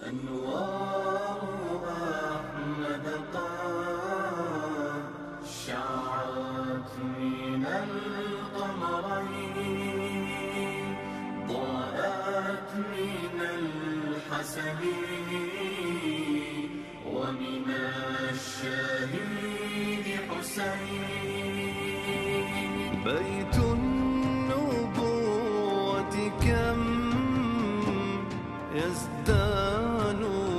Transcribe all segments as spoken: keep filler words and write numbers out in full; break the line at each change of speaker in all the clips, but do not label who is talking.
أنوار أحمد قد شعت من القمرين، ضاءت من الحسن ومن الشهيد حسين.
بيت النبوة كم يزدان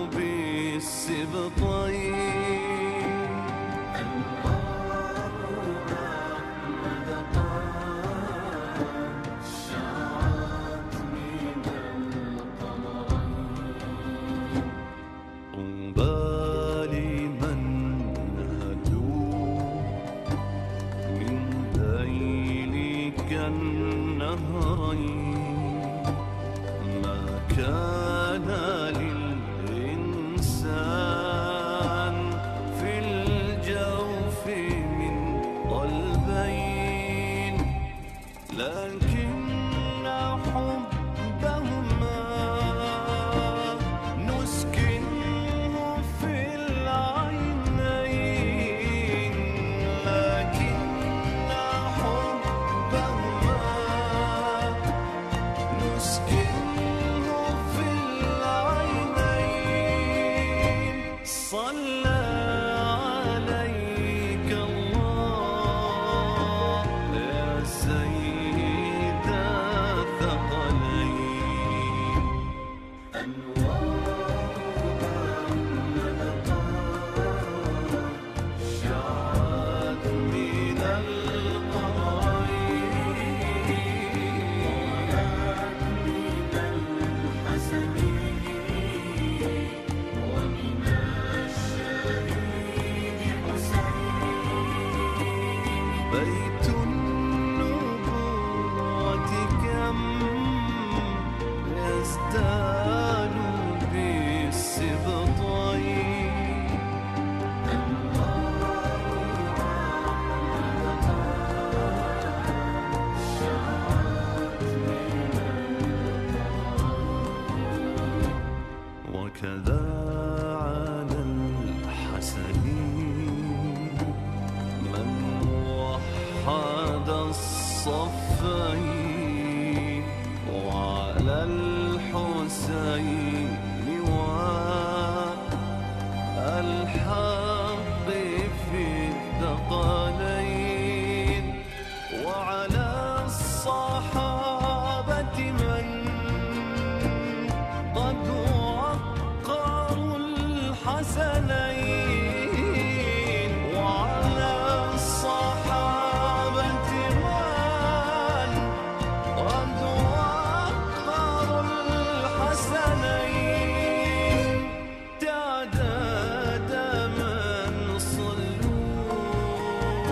بالسبطين،
أنوار أحمد قد شعت من القمرين.
طوبى لمن هدوا من ذيلك النهرين، ما كان للإنسان في الجوف من قلبين، لكن حبهما نسكنه في العينين، لكن حبهما نسكنه في العينين. صلى عليك الله يا سيد الثقلين.
أنوار أحمد قد شعت من القمرين، ضاءت من الحسن ومن الشهيد حسين.
بيت النبوة كم يزدان بالسبطين،
أنوار أحمد قد شعت من القمرين.
وكذا على الحسن من وحد الصفين، وعلى الحسين والحق في الثقلين، وعلى الصحابة من قد وقروا الحسنين، وعلى الصحابة من قد وقروا الحسنين. تعداد من صلوا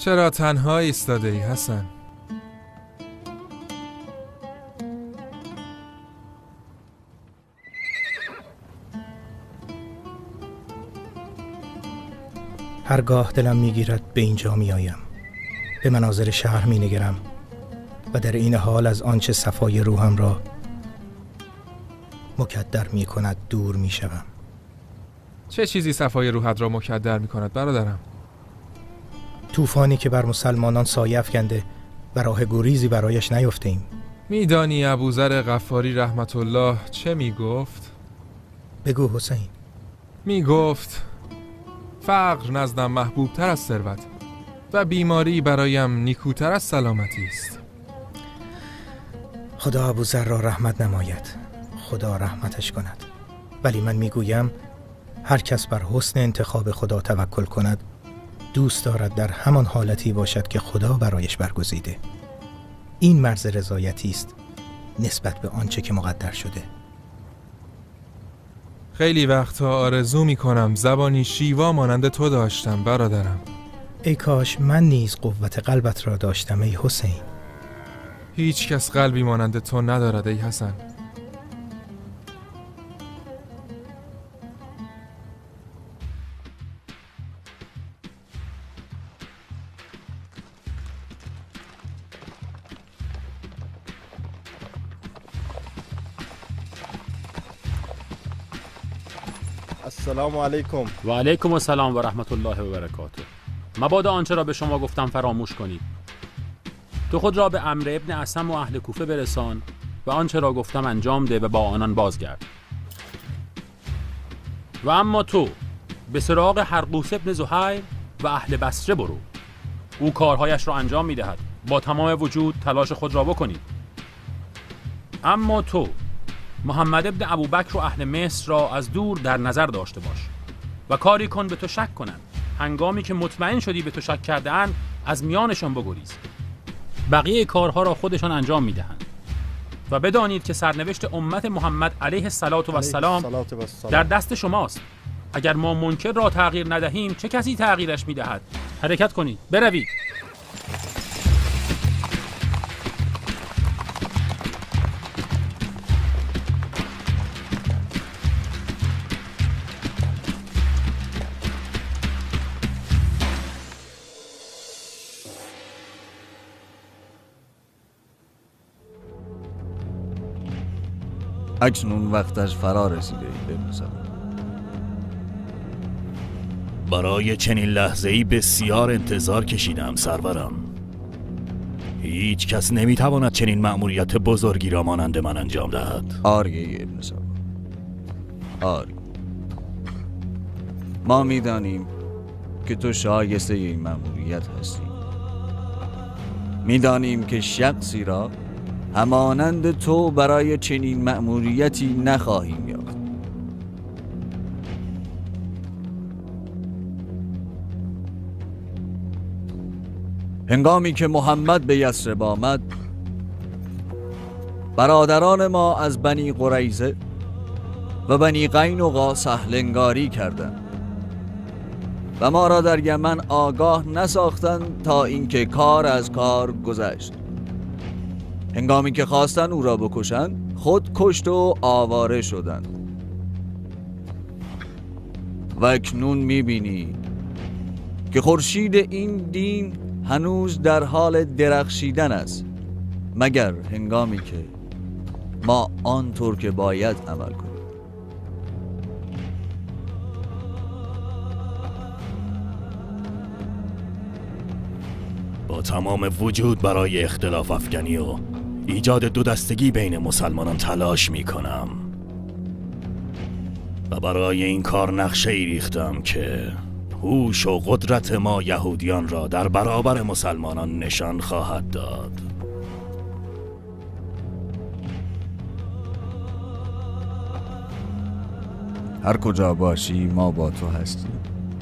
چرا تنها ایستاده ای حسن؟
هرگاه دلم میگیرد به اینجا میآیم، به مناظر شهر مینگرم و در این حال از آنچه صفای روحم را مکدر می کند دور می شوم.
چه چیزی صفای روحت را مکدر می کند برادرم؟
طوفانی که بر مسلمانان سایه افکنده و راه گریزی برایش نیفتیم.
میدانی ابوذر غفاری رحمت الله چه می گفت؟
بگو حسین.
می گفت فقر نزدم محبوب تر از ثروت و بیماری برایم نیکوتر از سلامتی است.
خدا ابوذر را رحمت نماید، خدا رحمتش کند. ولی من میگویم هر کس بر حسن انتخاب خدا توکل کند دوست دارد در همان حالتی باشد که خدا برایش برگزیده. این مرز رضایتی است نسبت به آنچه که مقدر شده.
خیلی وقتا آرزو می کنم زبانی شیوا مانند تو داشتم برادرم.
ای کاش من نیز قوت قلبت را داشتم ای حسین.
هیچ کس قلبی مانند تو ندارد ای حسن.
السلام علیکم.
و علیکم السلام و رحمت الله و برکاته. مبادا آنچه را به شما گفتم فراموش کنید. تو خود را به عمرو ابن اصم و اهل کوفه برسان و آنچه را گفتم انجام ده و با آنان بازگرد. و اما تو به سراغ حرقوس ابن زهیر و اهل بصره برو. او کارهایش را انجام میدهد. با تمام وجود تلاش خود را بکنید. اما تو محمد ابن ابوبکر و اهل مصر را از دور در نظر داشته باش و کاری کن به تو شک کنند. هنگامی که مطمئن شدی به تو شک کرده‌اند از میانشان بگریز. بقیه کارها را خودشان انجام میدهند و بدانید که سرنوشت امت محمد علیه الصلاة و السلام در دست شماست. اگر ما منکر را تغییر ندهیم چه کسی تغییرش میدهد؟ حرکت کنید، بروید.
اکنون وقتش فرا رسیده ای بموزم.
برای چنین لحظه‌ای بسیار انتظار کشیدم سرورم. هیچ کس نمیتواند چنین مأموریت بزرگی را مانند من انجام دهد.
آری ابن سبا، آری. ما میدانیم که تو شایسته این مأموریت هستی. میدانیم که شخصی را همانند تو برای چنین مأموریتی نخواهیم یافت. هنگامی که محمد به یثرب آمد، برادران ما از بنی قریظه و بنی قینقاع سهلنگاری کردند و ما را در یمن آگاه نساختند تا اینکه کار از کار گذشت. هنگامی که خواستن او را بکشند خود کشت و آواره شدند. و اکنون میبینی که خورشید این دین هنوز در حال درخشیدن است، مگر هنگامی که ما آنطور که باید عمل کنیم.
با تمام وجود برای اختلاف افکنی و ایجاد دو دستگی بین مسلمانان تلاش می کنم و برای این کار نقشه‌ای ریختم که هوش و قدرت ما یهودیان را در برابر مسلمانان نشان خواهد داد.
هر کجا باشی ما با تو هستیم.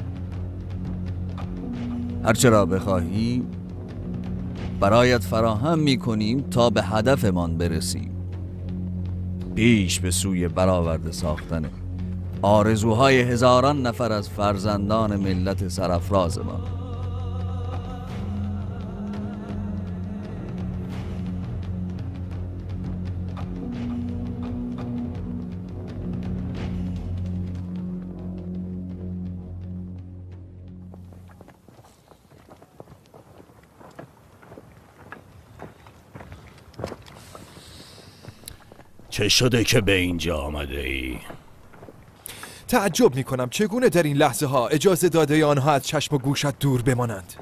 هر چرا بخواهی برایت فراهم می کنیم تا به هدفمان برسیم. پیش به سوی برآورده ساختن آرزوهای هزاران نفر از فرزندان ملت سرافرازمان.
چه شده که به اینجا آمده ای؟
تعجب می کنم چگونه در این لحظه ها اجازه داده آنها از چشم و گوشت دور بمانند.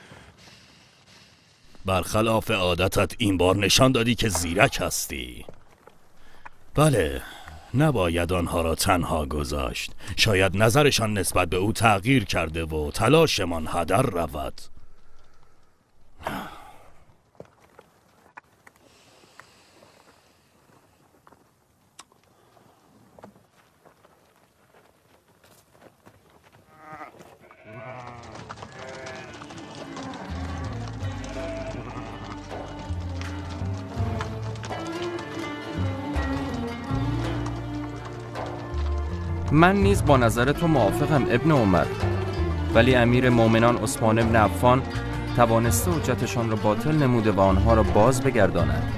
برخلاف عادتت این بار نشان دادی که زیرک هستی. بله، نباید آنها را تنها گذاشت. شاید نظرشان نسبت به او تغییر کرده و تلاشمان هدر رود.
من نیز با نظر تو موافقم ابن عمر، ولی امیر مومنان عثمان ابن عفان توانسته حجتشان را باطل نموده و آنها را باز بگرداند.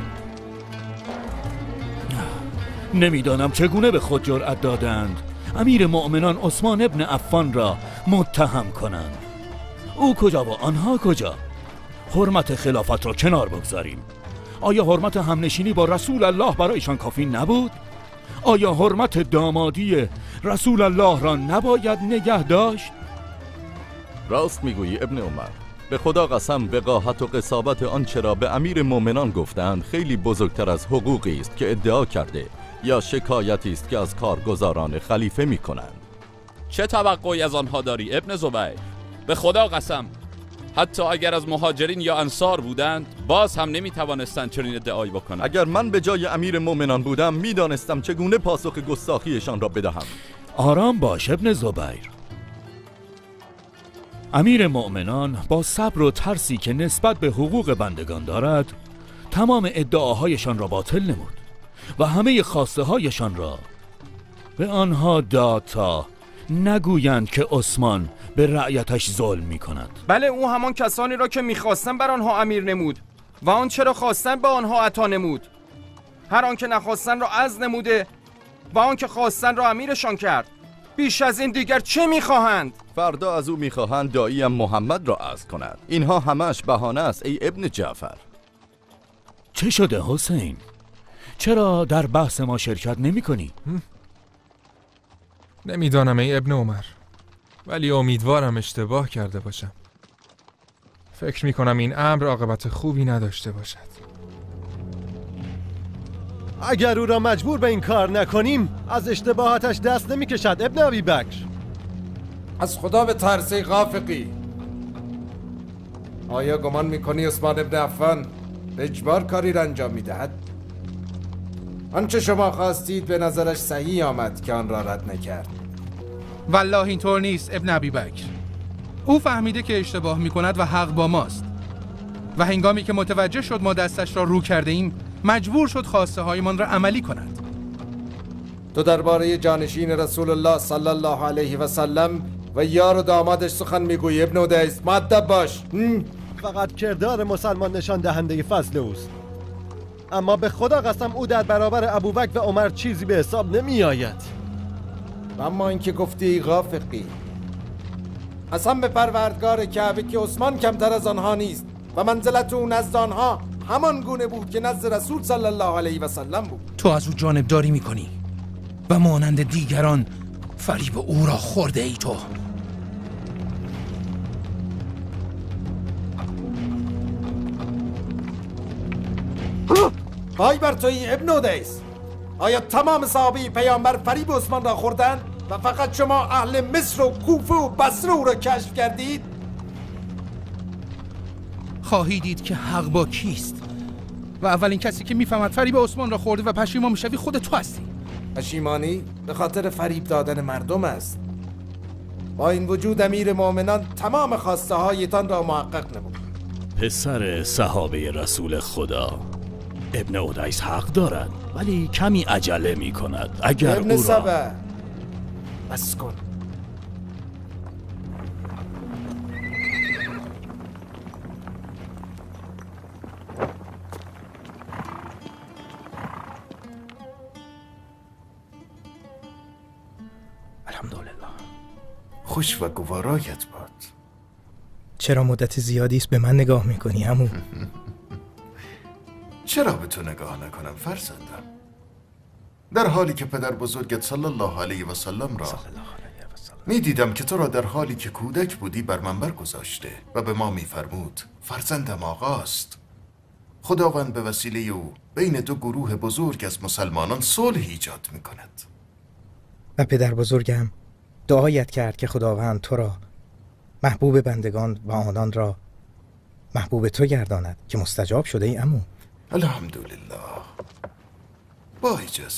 نمیدانم چگونه به خود جرأت دادند امیر مؤمنان عثمان ابن عفان را متهم کنند. او کجا و آنها کجا؟ حرمت خلافت را کنار بگذاریم. آیا حرمت همنشینی با رسول الله برایشان کافی نبود؟ آیا حرمت دامادی رسول الله را نباید نگه داشت؟
راست میگویی ابن عمر. به خدا قسم وقاحت و قصابت آنچه را به امیر مومنان گفتند خیلی بزرگتر از حقوقی است که ادعا کرده یا شکایتی است که از کارگزاران خلیفه میکنند.
چه توقعی از آنها داری ابن زبیر؟ به خدا قسم حتی اگر از مهاجرین یا انصار بودند باز هم نمیتوانستند چنین ادعایی بکنند.
اگر من به جای امیر مومنان بودم میدانستم چگونه پاسخ گستاخیشان را بدهم.
آرام باش ابن زبیر. امیر مؤمنان با صبر و ترسی که نسبت به حقوق بندگان دارد تمام ادعاهایشان را باطل نمود و همه خواسته هایشان را به آنها داد تا نگویند که عثمان به رعیتش ظلم می کند.
بله، او همان کسانی را که میخواستن بر آنها امیر نمود و آن چرا خواستن به آنها عطا نمود. هر آن که نخواستن را عزل نموده و آن که خواستن را امیرشان کرد. بیش از این دیگر چه میخواهند؟
فردا از او میخواهند داییم محمد را عزل کند. اینها همش بهانه است ای ابن جعفر.
چه شده حسین؟ چرا در بحث ما شرکت نمی کنی؟
نمیدانم ای ابن عمر، ولی امیدوارم اشتباه کرده باشم. فکر می کنم این امر عاقبت خوبی نداشته باشد.
اگر او را مجبور به این کار نکنیم از اشتباهاتش دست نمی کشد ابن ابی بکر.
از خدا به ترسی غافقی. آیا گمان میکنی عثمان ابن عفان به اجبار کاری را انجام میدهد؟ آنچه شما خواستید به نظرش صحیح آمد که آن را رد نکرد.
والله اینطور نیست ابن ابی بکر. او فهمیده که اشتباه میکند و حق با ماست و هنگامی که متوجه شد ما دستش را رو کرده ایم مجبور شد خواسته هایمان را عملی کند.
تو درباره جانشین رسول الله صلی الله علیه و سلم و یار و دامادش سخن میگویی ابن ادیس. مؤدب باش.
فقط کردار مسلمان نشان دهنده فضل اوست، اما به خدا قسم او در برابر ابوبکر و عمر چیزی به حساب نمی آید.
اما اینکه گفتی غافقی، قسم به پروردگار کعبه که عثمان کمتر از آنها نیست و منزلت او نزد آنها همان گونه بود که نزد رسول صلی الله علیه و سلم بود.
تو از او جانبداری میکنی و مانند دیگران فریب او را خورده ای. تو
وای بر توی ابن ادیس. آیا تمام صحابه پیامبر فریب عثمان را خوردند و فقط شما اهل مصر و کوفه و بصره او را کشف کردید؟
خواهی دید که حق با کیست و اولین کسی که میفهمد فریب عثمان را خورده و پشیمان میشوی خود تو هستی.
پشیمانی به خاطر فریب دادن مردم است. با این وجود امیر مومنان تمام خواسته هایتان را محقق نمود.
پسر صحابه رسول خدا ابن ادیس حق دارد، ولی کمی عجله می کند. اگر
ابن
او را
سبع بس کن.
الحمدلله.
خوش و گوارایت باد.
چرا مدت زیادی است به من نگاه میکنی عمو؟
چرا به تو نگاه نکنم فرزندم؟
در حالی که پدر بزرگت صلی الله علیه و سلم را می دیدم که تو را در حالی که کودک بودی بر منبر گذاشته و به ما می فرمود فرزندم آقاست. خداوند به وسیله او بین دو گروه بزرگ از مسلمانان صلح ایجاد می کند.
و پدر بزرگم دعایت کرد که خداوند تو را محبوب بندگان و آنان را محبوب تو گرداند که مستجاب شده ای عمو.
الحمدلله. با اجازه.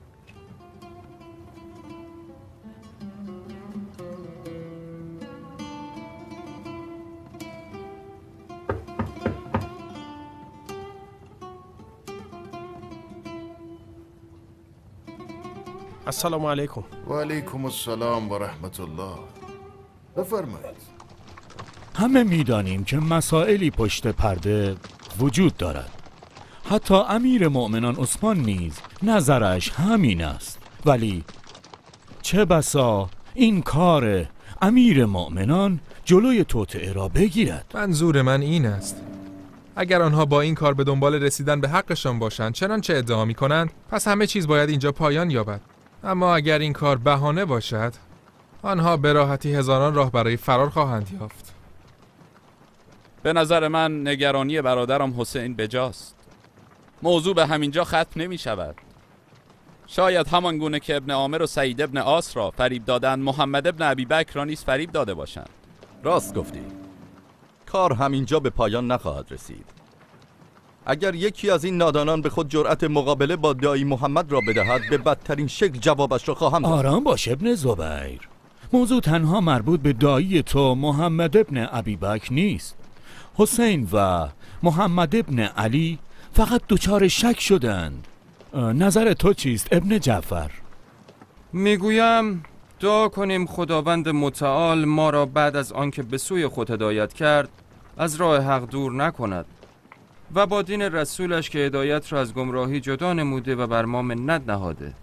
السلام علیکم.
و علیکم السلام و رحمت الله. بفرمایید.
همه میدانیم که مسائلی پشت پرده وجود دارد. حتی امیر مؤمنان عثمان نیز نظرش همین است. ولی چه بسا این کار امیر مؤمنان جلوی توطئه را بگیرد.
منظور من این است اگر آنها با این کار به دنبال رسیدن به حقشان باشند چنانچه ادعا می‌کنند، پس همه چیز باید اینجا پایان یابد. اما اگر این کار بهانه باشد، آنها به راحتی هزاران راه برای فرار خواهند یافت.
به نظر من نگرانی برادرم حسین بجاست. موضوع به همینجا ختم نمی شود. شاید همان گونه که ابن عامر و سعید ابن عاص را فریب دادند، محمد ابن ابی بکر را نیز فریب داده باشند.
راست گفتی. کار همینجا به پایان نخواهد رسید. اگر یکی از این نادانان به خود جرأت مقابله با داعی محمد را بدهد، به بدترین شکل جوابش را خواهم داد.
آرام باش ابن زبیر. موضوع تنها مربوط به دایی تو محمد ابن ابی بکر نیست. حسین و محمد ابن علی فقط دوچار شک شدند. نظر تو چیست ابن جعفر؟
میگویم دعا کنیم خداوند متعال ما را بعد از آنکه به سوی خود هدایت کرد از راه حق دور نکند و با دین رسولش که هدایت را از گمراهی جدا نموده و بر ما منت نهاده.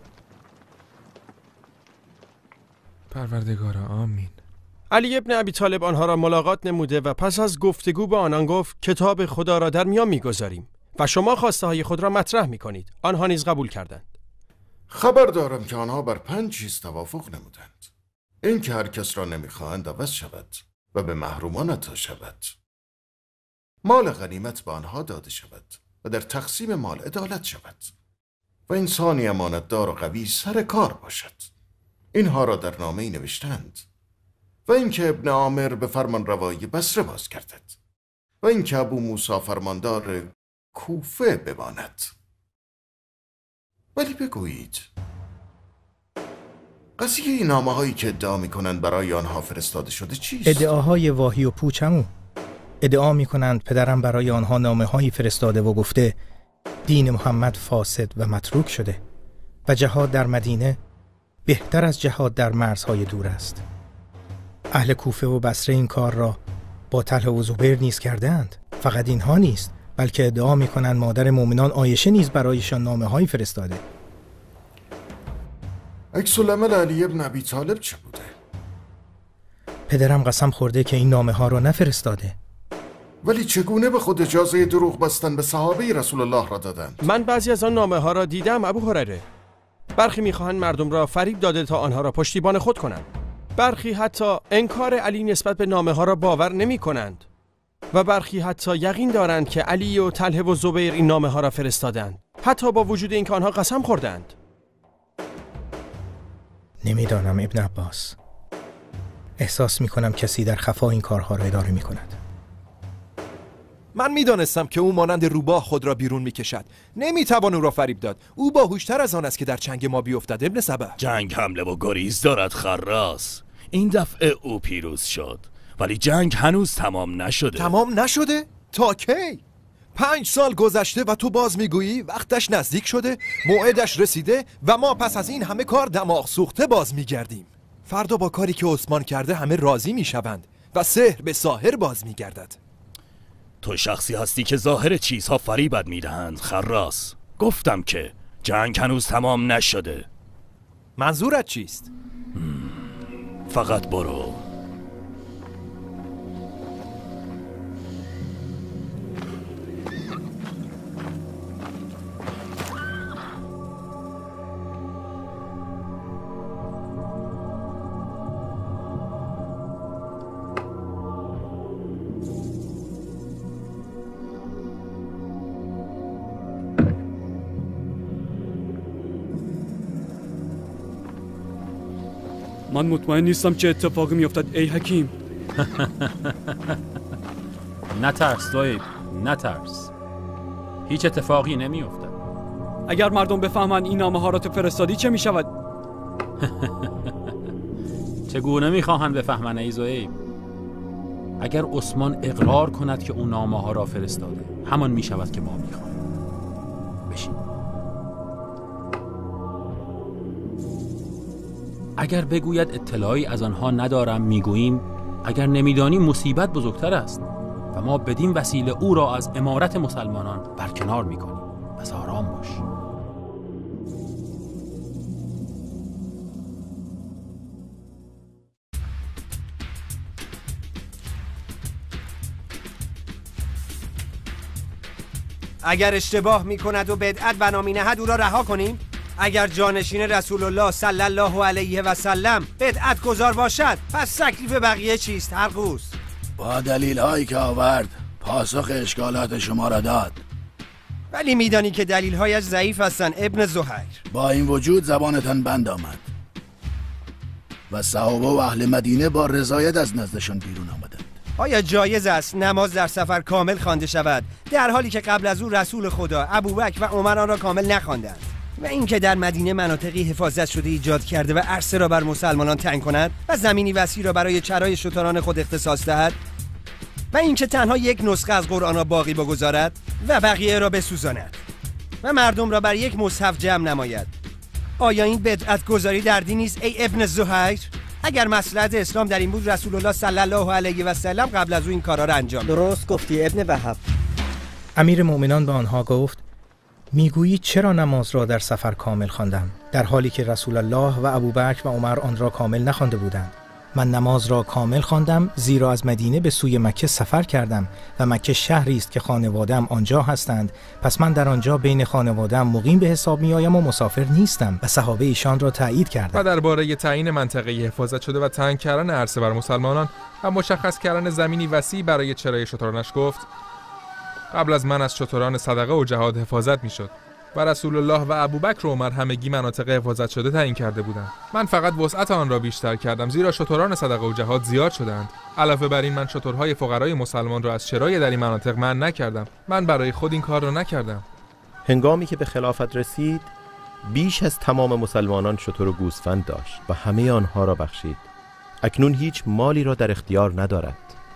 پروردگارا آمین.
علی ابن ابی طالب آنها را ملاقات نموده و پس از گفتگو با آنان گفت کتاب خدا را در میان میگذاریم و شما خواسته های خود را مطرح میکنید. آنها نیز قبول کردند.
خبر دارم که آنها بر پنج چیز توافق نمودند. این که هر کس را نمیخواهند عوض شود و به محرومان عطا شود، مال غنیمت به آنها داده شود و در تقسیم مال عدالت شود و انسانی امانتدار و قوی سر کار باشد. اینها را در نامه‌ای نوشتند. و اینکه ابن عامر به فرمان روایی بصره باز گردد و اینکه ابو موسی فرماندار کوفه بماند. ولی بگویید قضیه این نامه هایی که ادعا می کنند برای آنها فرستاده شده چیست؟
ادعاهای واهی و پوچمو. ادعا می کنند پدرم برای آنها نامه هایی فرستاده و گفته دین محمد فاسد و متروک شده و جهاد در مدینه بهتر از جهاد در مرزهای دور است. اهل کوفه و بصره این کار را با طلحه و زبیر نیز کردند. فقط اینها نیست، بلکه ادعا می کنند مادر مؤمنان عایشه نیز برایشان نامه هایی فرستاده.
عکس العمل علی ابن ابی طالب چه بوده؟
پدرم قسم خورده که این نامه ها را نفرستاده.
ولی چگونه به خود اجازه دروغ بستن به صحابه رسول الله را دادند؟
من بعضی از آن نامه ها را دیدم ابو هریره. برخی میخواهند مردم را فریب داده تا آنها را پشتیبان خود کنند. برخی حتی انکار علی نسبت به نامه ها را باور نمی کنند و برخی حتی یقین دارند که علی و طلحه و زبیر این نامه ها را فرستادند، حتی با وجود اینکه آنها قسم خوردند.
نمیدانم ابن عباس. احساس می کنم کسی در خفا این کارها را اداره می کند.
من میدانستم که او مانند روباه خود را بیرون میکشد. نمیتوان او را فریب داد. او باهوشتر از آن است که در چنگ ما بیفتد ابن سبع.
جنگ حمله و گریز دارد خراس. این دفعه او پیروز شد، ولی جنگ هنوز تمام نشده.
تمام نشده؟ تا کی؟ پنج سال گذشته و تو باز میگویی وقتش نزدیک شده، موعدش رسیده و ما پس از این همه کار دماغ سوخته باز میگردیم. فردا با کاری که عثمان کرده همه راضی میشوند و سحر به ساحر باز میگردد.
تو شخصی هستی که ظاهر چیزها فریبت میدهند خراس. گفتم که جنگ هنوز تمام نشده.
منظورت چیست؟
فقط برو.
من مطمئن نیستم چه اتفاقی میافتد ای حکیم.
نترس زویب، نترس. هیچ اتفاقی نمیافتد.
اگر مردم بفهمند این نامه ها را تو فرستادی چه میشود؟
چگونه میخواهند بفهمند ای زویب؟ اگر عثمان اقرار کند که اون نامه ها را فرستاده، همان میشود که ما میخواهیم. بشین. اگر بگوید اطلاعی از آنها ندارم، میگوییم اگر نمیدانی مصیبت بزرگتر است و ما بدین وسیله او را از امارت مسلمانان برکنار میکنیم. پس آرام باش.
اگر اشتباه میکند و بدعت بنا مینهد او را رها کنیم؟ اگر جانشین رسول الله صلی الله علیه و سلم بدعت گذار باشد، پس تکلیف بقیه چیست هرقوس؟
با دلیل هایی که آورد پاسخ اشکالات شما را داد.
ولی میدانی که دلیل هایش ضعیف هستند ابن زهیر.
با این وجود زبانتان بند آمد و صحابه و اهل مدینه با رضایت از نزدشان بیرون آمدند.
آیا جایز است نماز در سفر کامل خوانده شود در حالی که قبل از او رسول خدا ابوبکر و عمر آن را کامل نخواندند؟ و اینکه در مدینه مناطقی حفاظت شده ایجاد کرده و عرصه را بر مسلمانان تنگ کند و زمینی وسیع را برای چرای شتران خود اختصاص دهد و اینکه تنها یک نسخه از قرآن را باقی بگذارد و بقیه را بسوزاند و مردم را بر یک مصحف جمع نماید. آیا این بدعت گذاری در دین نیست ای ابن زهیر؟ اگر مصلحت اسلام در این بود رسول الله صلی الله علیه و سلم قبل از او این کارا را انجام داد.
درست گفتی ابن وهب. امیر مؤمنان به آنها گفت میگویی چرا نماز را در سفر کامل خواندم در حالی که رسول الله و ابوبکر و عمر آن را کامل نخوانده بودند؟ من نماز را کامل خواندم زیرا از مدینه به سوی مکه سفر کردم و مکه شهری است که خانواده‌ام آنجا هستند، پس من در آنجا بین خانواده‌ام مقیم به حساب میآیم و مسافر نیستم و صحابه ایشان را تایید کردند.
و درباره تعیین منطقه حفاظت شده و تنگ کردن عرصه بر مسلمانان و مشخص کردن زمینی وسیع برای چرای شترانش گفت قبل از من از شتران صدقه و جهاد حفاظت میشد و رسول الله و ابوبکر و عمر همگی مناطق حفاظت شده تعیین کرده بودند. من فقط وسعت آن را بیشتر کردم زیرا شتران صدقه و جهاد زیاد شدند. علاوه بر این من شترهای فقرای مسلمان را از شرای در این مناطق منع نکردم. من برای خود این کار را نکردم.
هنگامی که به خلافت رسید بیش از تمام مسلمانان شتر و گوسفند داشت و همه آنها را بخشید. اکنون هیچ مالی را در اختیار ندارد.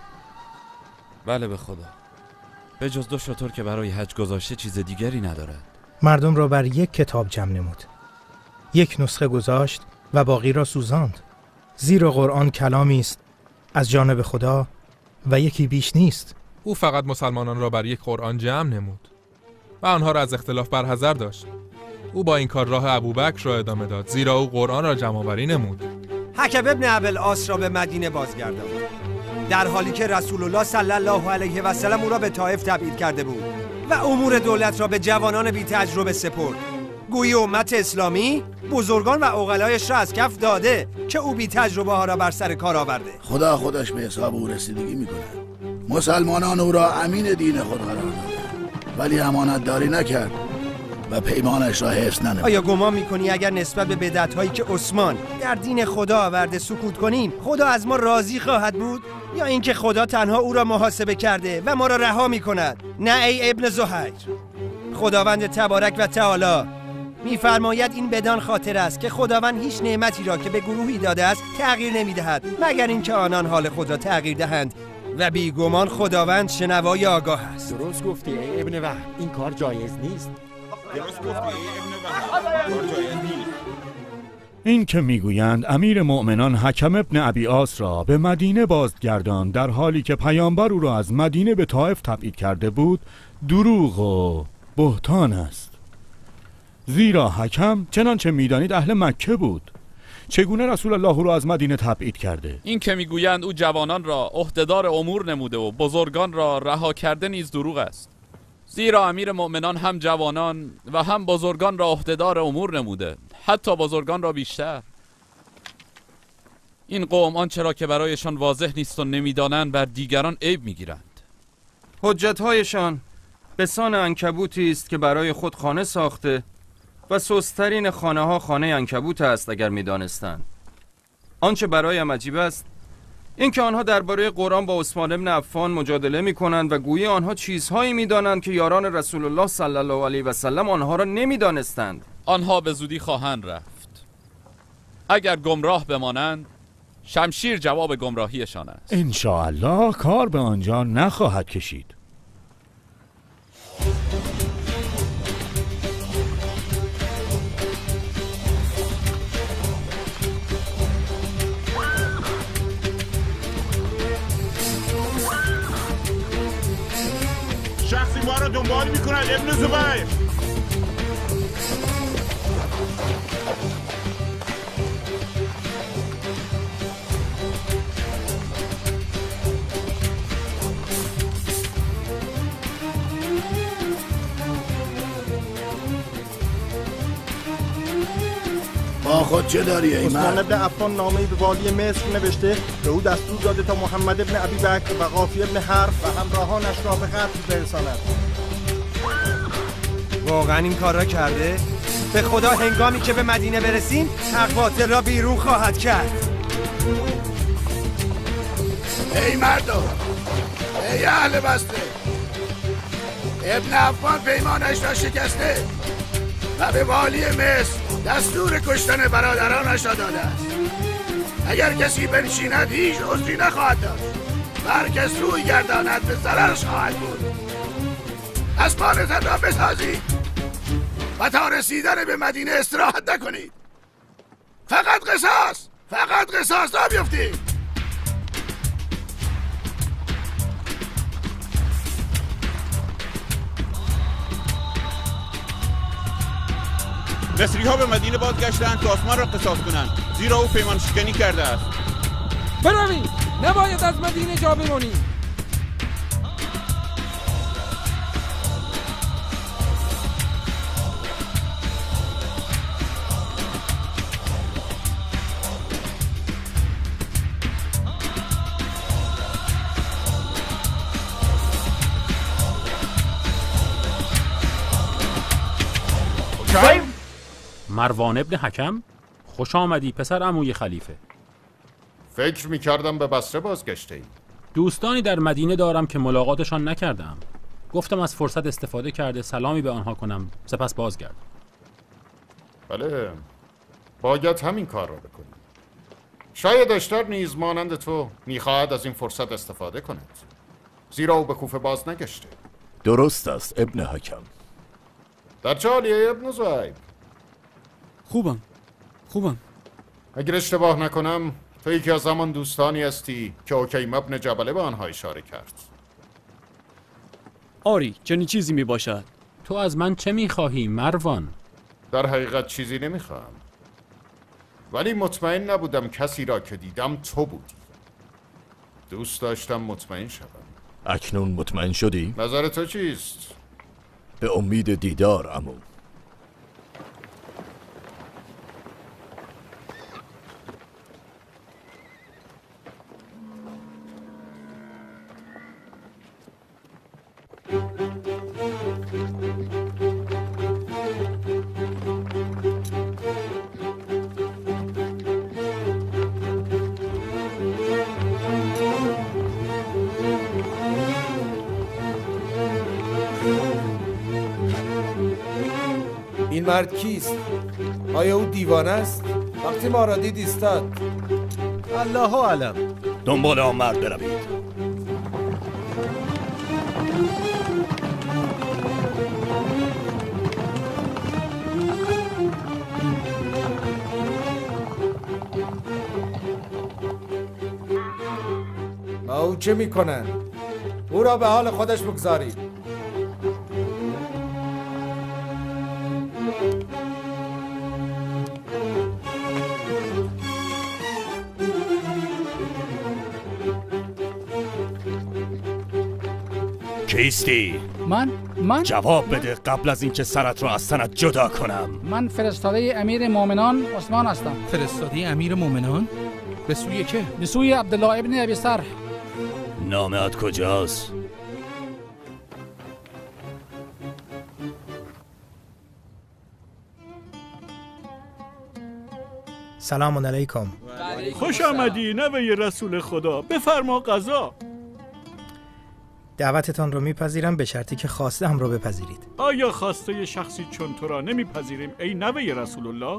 بله به خدا، به جز دو شتر که برای حج گذاشته چیز دیگری ندارد.
مردم را بر یک کتاب جمع نمود. یک نسخه گذاشت و باقی را سوزاند. زیرا قرآن کلامی است از جانب خدا و یکی بیش نیست.
او فقط مسلمانان را بر یک قرآن جمع نمود و آنها را از اختلاف برحذر داشت. او با این کار راه ابوبکر را ادامه داد زیرا او قرآن را جمع آوری نمود.
حکم ابن ابوالعاص را به مدینه بازگرداند در حالی که رسول الله صلی الله علیه و سلم او را به طائف تبعید کرده بود و امور دولت را به جوانان بی تجربه سپرد. گویی امت اسلامی بزرگان و عقلایش را از کف داده که او بی تجربه ها را بر سر کار آورده.
خدا خودش به حساب او رسیدگی میکنه. مسلمانان او را امین دین خود قرار داده ولی امانت داری نکرد و پیمانش را حفظ ننمود.
آیا گمان میکنی اگر نسبت به بدعت هایی که عثمان در دین خدا آورده سکوت کنیم خدا از ما راضی خواهد بود؟ یا اینکه خدا تنها او را محاسبه کرده و ما را رها میکند؟ نه ای ابن زهیر، خداوند تبارک و تعالی میفرماید این بدان خاطر است که خداوند هیچ نعمتی را که به گروهی داده است تغییر نمیدهد مگر اینکه آنان حال خود را تغییر دهند و بیگمان خداوند شنوای آگاه است.
درست گفتی ای ابن وهب، این کار جایز نیست. درست گفتی ای ابن وهب، کار جایز نیست.
این که میگویند امیر مؤمنان حکم ابن ابیعاص را به مدینه بازگرداند در حالی که پیامبر او را از مدینه به طائف تبعید کرده بود دروغ و بهتان است. زیرا حکم چنانچه میدانید اهل مکه بود. چگونه رسول الله او را از مدینه تبعید کرده؟
این که میگویند او جوانان را عهدهدار امور نموده و بزرگان را رها کرده نیز دروغ است. زیرا امیر مؤمنان هم جوانان و هم بزرگان را عهدهدار امور نموده، حتی بزرگان را بیشتر. این قوم آنچه را که برایشان واضح نیست و نمیدانند بر دیگران عیب میگیرند.
حجت‌هایشان به سان عنکبوتی است که برای خود خانه ساخته و سسترین خانه ها خانه عنکبوت است اگر میدانستند. آنچه برایم عجیب است اینکه آنها درباره قرآن با عثمان بن عفان مجادله می‌کنند و گویی آنها چیزهایی می‌دانند که یاران رسول الله صلی الله علیه و سلم آنها را نمی‌دانستند.
آنها به زودی خواهند رفت. اگر گمراه بمانند شمشیر جواب گمراهیشان است.
انشاءالله کار به آنجا نخواهد کشید.
شخصی ما را دنبال می‌کند ابن زبیر.
با خود چه داری ای
عثمان
مرد؟
ابن عفان نامه‌ای به والی مصر نوشته به او دستور داده تا محمد ابن ابی بکر و قافی ابن حرف و همراهانش را به قتل برساند.
واقعا این کار را کرده؟ به خدا هنگامی که به مدینه برسیم حق باطل را بیرون خواهد کرد.
ای مردم، ای اهل بسته، ابن عفان پیمانش را شکسته و به والی مصر دستور کشتن برادرانش را داده است. اگر کسی بنشیند هیچ عذری نخواهد داشت و هر کس روی گرداند به ضررش خواهد بود. اسبانتان را بسازید و تا رسیدن به مدینه استراحت نکنید. فقط قصاص، فقط قصاص را بیفتید.
مصری ها به مدینه بازگشتند تا عثمان را قصاص کنند، زیرا او پیمان شکنی کرده است.
بروید، نباید از مدینه جا بمانید.
مروان ابن حکم، خوش آمدی پسر عموی خلیفه.
فکر می‌کردم به بصره بازگشته ای.
دوستانی در مدینه دارم که ملاقاتشان نکردم. گفتم از فرصت استفاده کرده سلامی به آنها کنم سپس بازگردم.
بله، باید همین کار را بکنی. شاید اشتر نیز مانند تو میخواهد از این فرصت استفاده کند، زیرا او به کوفه باز نگشته.
درست است ابن حکم.
در چه حالیه ابن زهیب؟
خوبم خوبم.
اگر اشتباه نکنم تو یکی از همان دوستانی هستی که حکیم ابن جبله به آنها اشاره کرد.
آری، چنین چیزی می باشد.
تو از من چه میخواهی مروان؟
در حقیقت چیزی نمیخواهم، ولی مطمئن نبودم کسی را که دیدم تو بودی. دوست داشتم مطمئن شدم.
اکنون مطمئن شدی؟
نظر تو چیست؟
به امید دیدار عمو.
این مرد کیست؟ آیا او دیوانه است؟ وقتی ما را دید ایستاد.
الله اعلم.
دنبال آن مرد بروید.
با او چه میکنن؟ او را به حال خودش بگذارید.
کیستی؟
من؟ من؟
جواب بده قبل از اینکه سرت را از سنت جدا کنم.
من فرستاده امیر مومنان عثمان هستم.
فرستاده امیر مومنان؟ به سوی که؟
به سوی عبدالله ابن ابی سرح.
نامت کجاست؟
سلام علیکم.
خوش آمدی نوه رسول خدا، بفرما قضا.
دعوتتان رو میپذیرم به شرطی که خواسته هم رو بپذیرید.
آیا خواسته شخصی چون تو را نمیپذیریم ای نوه رسول الله؟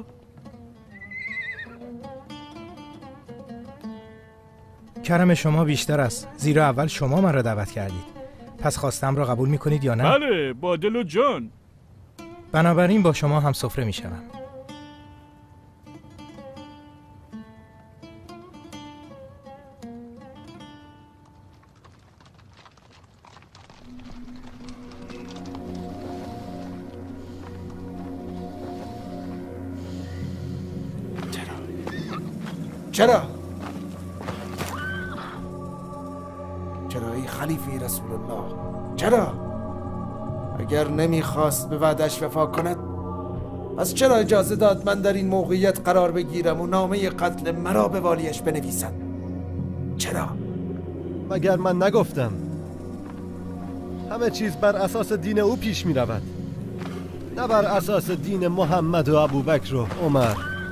کرم شما بیشتر است، زیرا اول شما من را دعوت کردید. پس خواستم را قبول میکنید یا نه؟
بله، با دل و جان.
بنابراین با شما هم سفره میشوم.
چرا؟ چرا ای خلیفه رسول الله؟ چرا؟ اگر نمیخواست به وعدش وفا کند، پس چرا اجازه داد من در این موقعیت قرار بگیرم و نامه قتل مرا به والیش بنویسم؟ چرا؟
مگر من نگفتم همه چیز بر اساس دین او پیش می رود، نه بر اساس دین محمد و ابوبکر و عمر.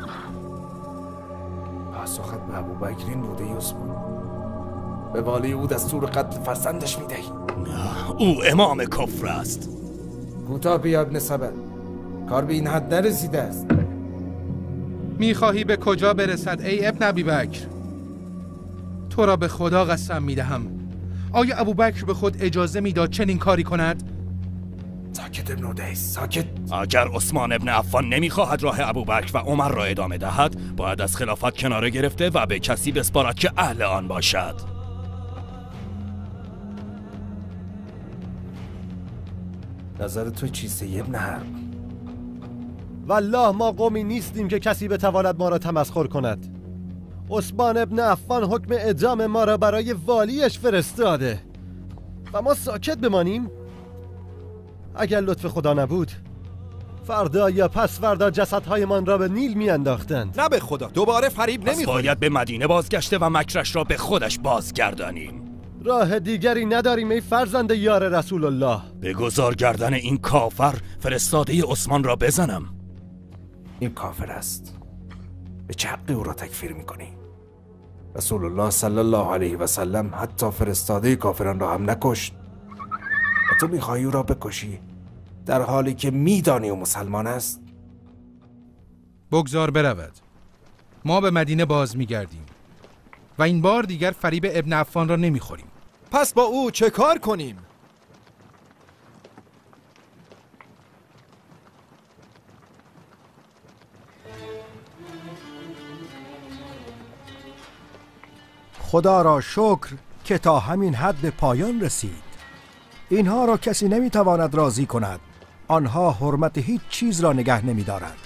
پاسخت به ابوبکر این بوده عثمان؟ به والی او دستور قتل فرزندش می دهی؟
او امام کفر است.
کوتاه بیا ابن سبع، کار به این حد نرسیده است.
میخواهی به کجا برسد ای ابن ابی بکر؟ تو را به خدا قسم میدهم، آیا ابوبکر به خود اجازه میداد چنین کاری کند؟
ساکت ابن ادیس، ساکت.
اگر عثمان ابن عفان نمیخواهد راه ابوبکر و عمر را ادامه دهد، باید از خلافت کناره گرفته و به کسی بسپارد که اهل آن باشد.
نظر تو چیسته ابن حرب؟
والله ما قومی نیستیم که کسی بتواند ما را تمسخر کند. عثمان ابن عفان حکم اعدام ما را برای والیش فرستاده و ما ساکت بمانیم؟ اگر لطف خدا نبود، فردا یا پس فردا جسدهایمان را به نیل می انداختند.
نه به خدا، دوباره فریب نمی خورید.
باید به مدینه بازگشته و مکرش را به خودش بازگردانیم.
راه دیگری نداریم ای فرزند یار رسول الله.
بگذار گردن این کافر فرستاده عثمان را بزنم.
این کافر است، به چه حقی او را تکفیر میکنی؟ رسول الله صلی الله علیه و سلم حتی فرستاده کافران را هم نکشت و تو میخوایی او را بکشی در حالی که میدانی او مسلمان است؟
بگذار برود، ما به مدینه باز میگردیم و این بار دیگر فریب ابن عفان را نمیخوریم.
پس با او چه کار کنیم؟
خدا را شکر که تا همین حد به پایان رسید. اینها را کسی نمیتواند راضی کند. آنها حرمت هیچ چیز را نگه نمیدارند.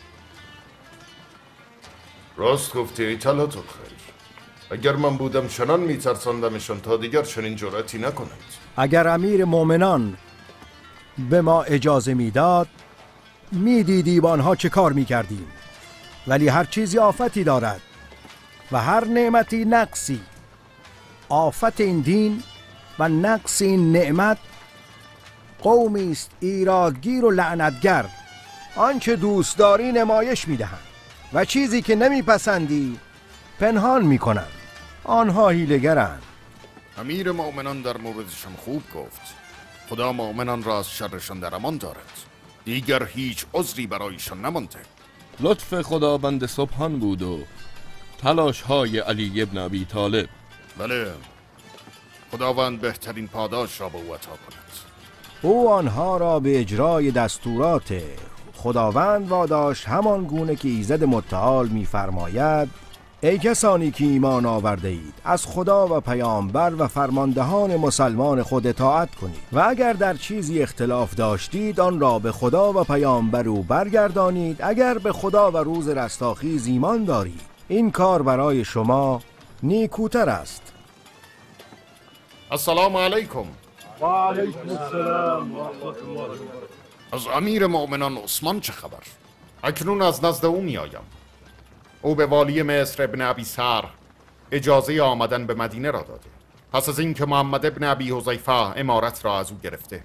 راست گفتی ای طلعت الخیر. اگر من بودم چنان میترساندمشان تا دیگر چنین جرأتی نکنند.
اگر امیر مومنان به ما اجازه میداد، میدیدی با آنها چه کار میکردیم. ولی هر چیزی آفتی دارد و هر نعمتی نقصی. آفت این دین و نقص این نعمت قومی است ایرادگیر و لعنتگر. آنچه دوست داری نمایش میدهند و چیزی که نمیپسندی پنهان میکنند. آنها حیله‌گرند.
امیر مؤمنان در موردشان خوب گفت. خدا مؤمنان را از شرشان در امان دارد. دیگر هیچ عذری برایشان نمانده.
لطف خداوند سبحان بود و تلاش های علی ابن ابی طالب.
بله، خداوند بهترین پاداش را به او عطا کند.
او آنها را به اجرای دستورات خداوند واداشت، همان گونه که ایزد متعال می‌فرماید: ای کسانی که ایمان آورده اید، از خدا و پیامبر و فرماندهان مسلمان خود اطاعت کنید و اگر در چیزی اختلاف داشتید آن را به خدا و پیامبر او برگردانید. اگر به خدا و روز رستاخیز ایمان دارید، این کار برای شما نیکوتر است.
السلام علیکم.
و علیکم السلام و رحمت الله.
از امیر مؤمنان عثمان چه خبر؟ اکنون از نزد او می آیم. او به والی مصر ابن ابی سر اجازه آمدن به مدینه را داده، پس از اینکه محمد ابن ابی حذیفه امارت را از او گرفته.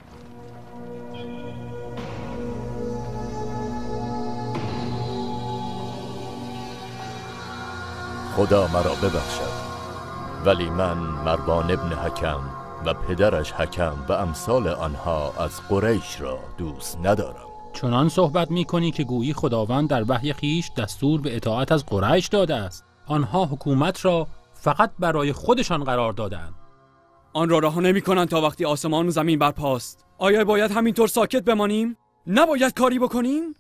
خدا مرا ببخشد، ولی من مروان ابن حکم و پدرش حکم و امثال آنها از قریش را دوست ندارم.
چنان صحبت می‌کنی که گویی خداوند در وحی خیش دستور به اطاعت از قریش داده است. آنها حکومت را فقط برای خودشان قرار دادند.
آن را رها نمی‌کنند تا وقتی آسمان و زمین برپاست. آیا باید همینطور ساکت بمانیم؟ نباید کاری بکنیم؟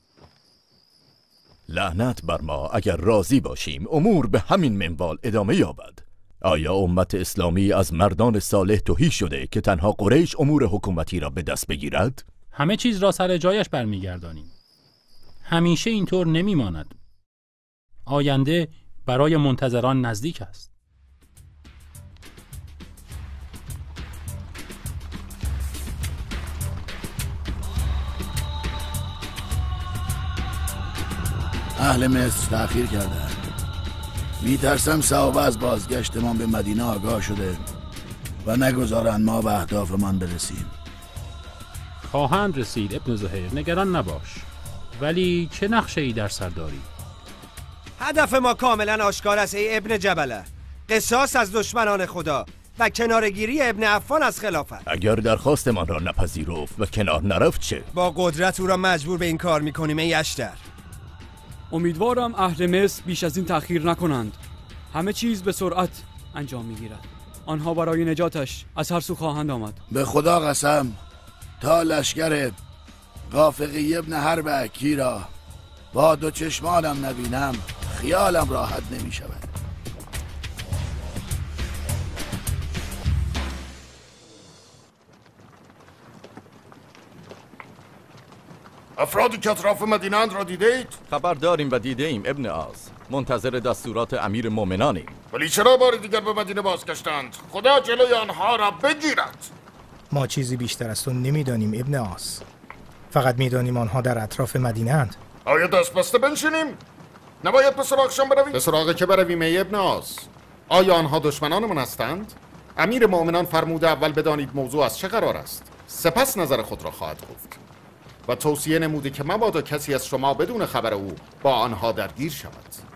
لعنت بر ما اگر راضی باشیم امور به همین منوال ادامه یابد. آیا امت اسلامی از مردان صالح تهی شده که تنها قریش امور حکومتی را به دست بگیرد؟
همه چیز را سر جایش برمیگردانیم. همیشه اینطور نمیماند. آینده برای منتظران نزدیک است.
اهل مصر تأخیر کردند. میترسم صحابه از بازگشتمان به مدینه آگاه شده و نگذارند ما به اهدافمان برسیم.
خواهند رسید ابن زهیر، نگران نباش. ولی چه نقشه ای در سر داری؟
هدف ما کاملا آشکار است ای ابن جبله. قصاص از دشمنان خدا و کنارگیری ابن عفان از خلافت.
اگر درخواستمان را نپذیرفت و کنار نرفت چه؟
با قدرت او را مجبور به این کار میکنیم ای اشتر.
امیدوارم اهل مصر بیش از این تأخیر نکنند. همه چیز به سرعت انجام میگیرد. آنها برای نجاتش از هر سو خواهند آمد.
به خدا قسم تا لشکر غافقی ابن حرب اکی را با دو چشمانم نبینم خیالم راحت نمی شود.
افرادی که اطراف مدینه اند را دیدید؟
خبر داریم و دیده ایم ابن آز. منتظر دستورات امیر مومنانیم.
ولی چرا بار دیگر به مدینه بازگشتند؟ خدا جلوی آنها را بگیرد.
ما چیزی بیشتر از تو نمیدانیم ابن آس. فقط میدانیم آنها در اطراف مدینه اند.
آیا دست بسته بنشینیم؟ نباید به سراغشان برویم؟ به سراغ که برویم ای ابن آس؟ آیا آنها دشمنانمان هستند؟ امیر مومنان فرموده اول بدانید موضوع از چه قرار است، سپس نظر خود را خواهد گفت و توصیه نموده که مبادا کسی از شما بدون خبر او با آنها درگیر شود.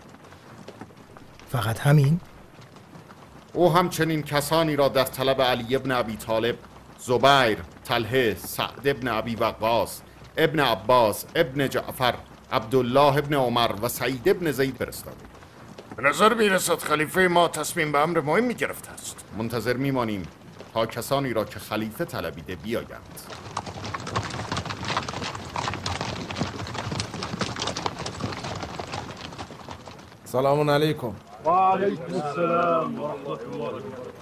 فقط همین؟
او همچنین کسانی را در طلب علی ابن ابی طالب، زبیر، طلحه، سعد ابن ابی وقاص، ابن عباس، ابن جعفر، عبدالله ابن عمر و سعید ابن زید فرستاده. به نظر میرسد خلیفه ما تصمیم به امر مهمی گرفته است. منتظر میمانیم تا کسانی را که خلیفه طلبیده بیایند.
سلام علیکم.
و علیکم السلام و رحمت الله.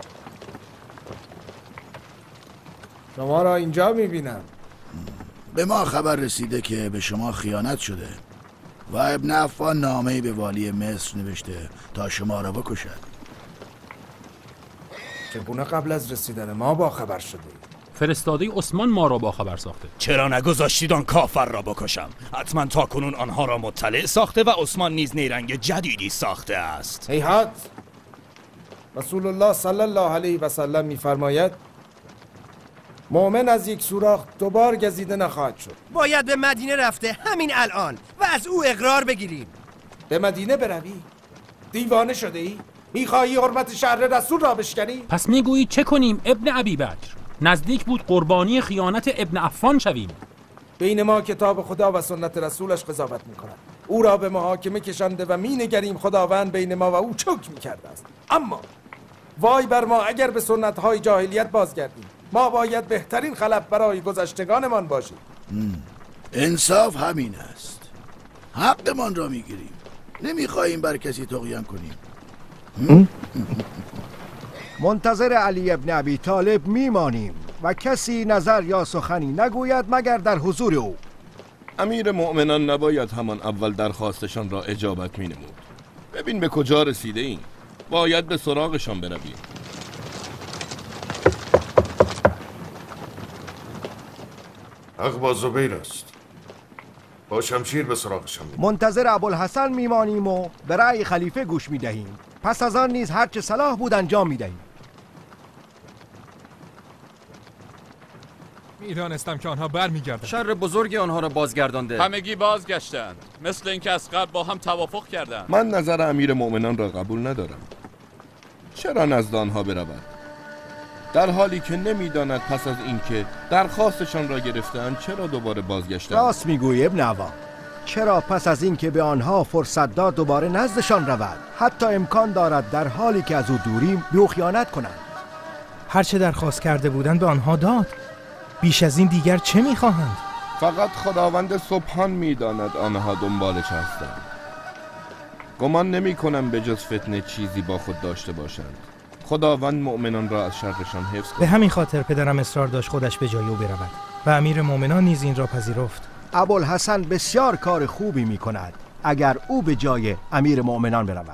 شما را اینجا میبینم.
به ما خبر رسیده که به شما خیانت شده و ابن عفان نامه‌ای به والی مصر نوشته تا شما را بکشد.
چگونه قبل از رسیدن ما با خبر شده؟
فرستاده عثمان ما را با خبر ساخته.
چرا نگذاشتید آن کافر را بکشم؟ حتما تا کنون آنها را مطلع ساخته و عثمان نیز نیرنگ جدیدی ساخته است.
هیهات، رسول الله صلی الله علیه و سلم می‌فرماید مؤمن از یک سوراخ دوبار گزیده نخواهد شد.
باید به مدینه رفته همین الان و از او اقرار بگیریم.
به مدینه بروی؟ دیوانه شده ای؟ میخواهی حرمت شهر رسول را بشکنی؟
پس میگویی چه کنیم ابن ابی بکر؟ نزدیک بود قربانی خیانت ابن عفان شویم.
بین ما کتاب خدا و سنت رسولش قضاوت میکند. او را به محاکمه کشانده و مینگریم خداوند بین ما و او چوک میکرده است. اما وای بر ما اگر به سنت های جاهلیت بازگردیم. ما باید بهترین خلف برای گذشتگانمان باشیم.
انصاف همین است. حقمان را میگیریم. نمیخواهیم بر کسی طغیان کنیم.
منتظر علی ابن ابی طالب میمانیم و کسی نظر یا سخنی نگوید مگر در حضور او.
امیر مؤمنان نباید همان اول درخواستشان را اجابت می نمود. ببین به کجا رسیده این. باید به سراغشان برویم.
حق با زبیر است. با شمشیر به سراغشان می
منتظر ابوالحسن میمانیم و به رأی خلیفه گوش میدهیم. پس از آن نیز هرچه صلاح بود انجام میدهیم.
میدانستم که آنها برمیگردند.
شر بزرگی آنها را بازگردانده.
همگی بازگشتند، مثل اینکه از قبل با هم توافق کردند.
من نظر امیر مؤمنان را قبول ندارم. چرا نزد آنها برود؟ در حالی که نمیداند پس از اینکه درخواستشان را گرفتند چرا دوباره بازگشتند.
راست میگویی ابن عوام. چرا پس از اینکه به آنها فرصت داد دوباره نزدشان رود؟ حتی امکان دارد در حالی که از او دوریم به او خیانت کنند.
هرچه درخواست کرده بودند به آنها داد. بیش از این دیگر چه میخواهند؟
فقط خداوند سبحان میداند آنها دنبالش هستند. گمان نمی کنم به جز فتنه چیزی با خود داشته باشند. خداوند مؤمنان را از شرشان حفظ کند.
به همین خاطر پدرم اصرار داشت خودش به جای او برود و امیر مؤمنان نیز این را پذیرفت.
ابوالحسن بسیار کار خوبی می کند اگر او به جای امیر مؤمنان برود.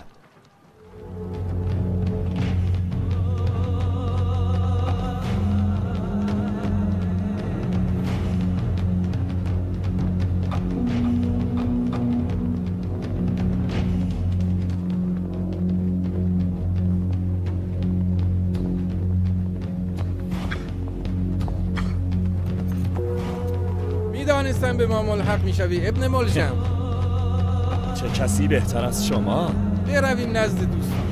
میدانستم به ما ملحق میشوی ابن ملجم.
چه کسی بهتر از شما؟
برویم نزد دوستان.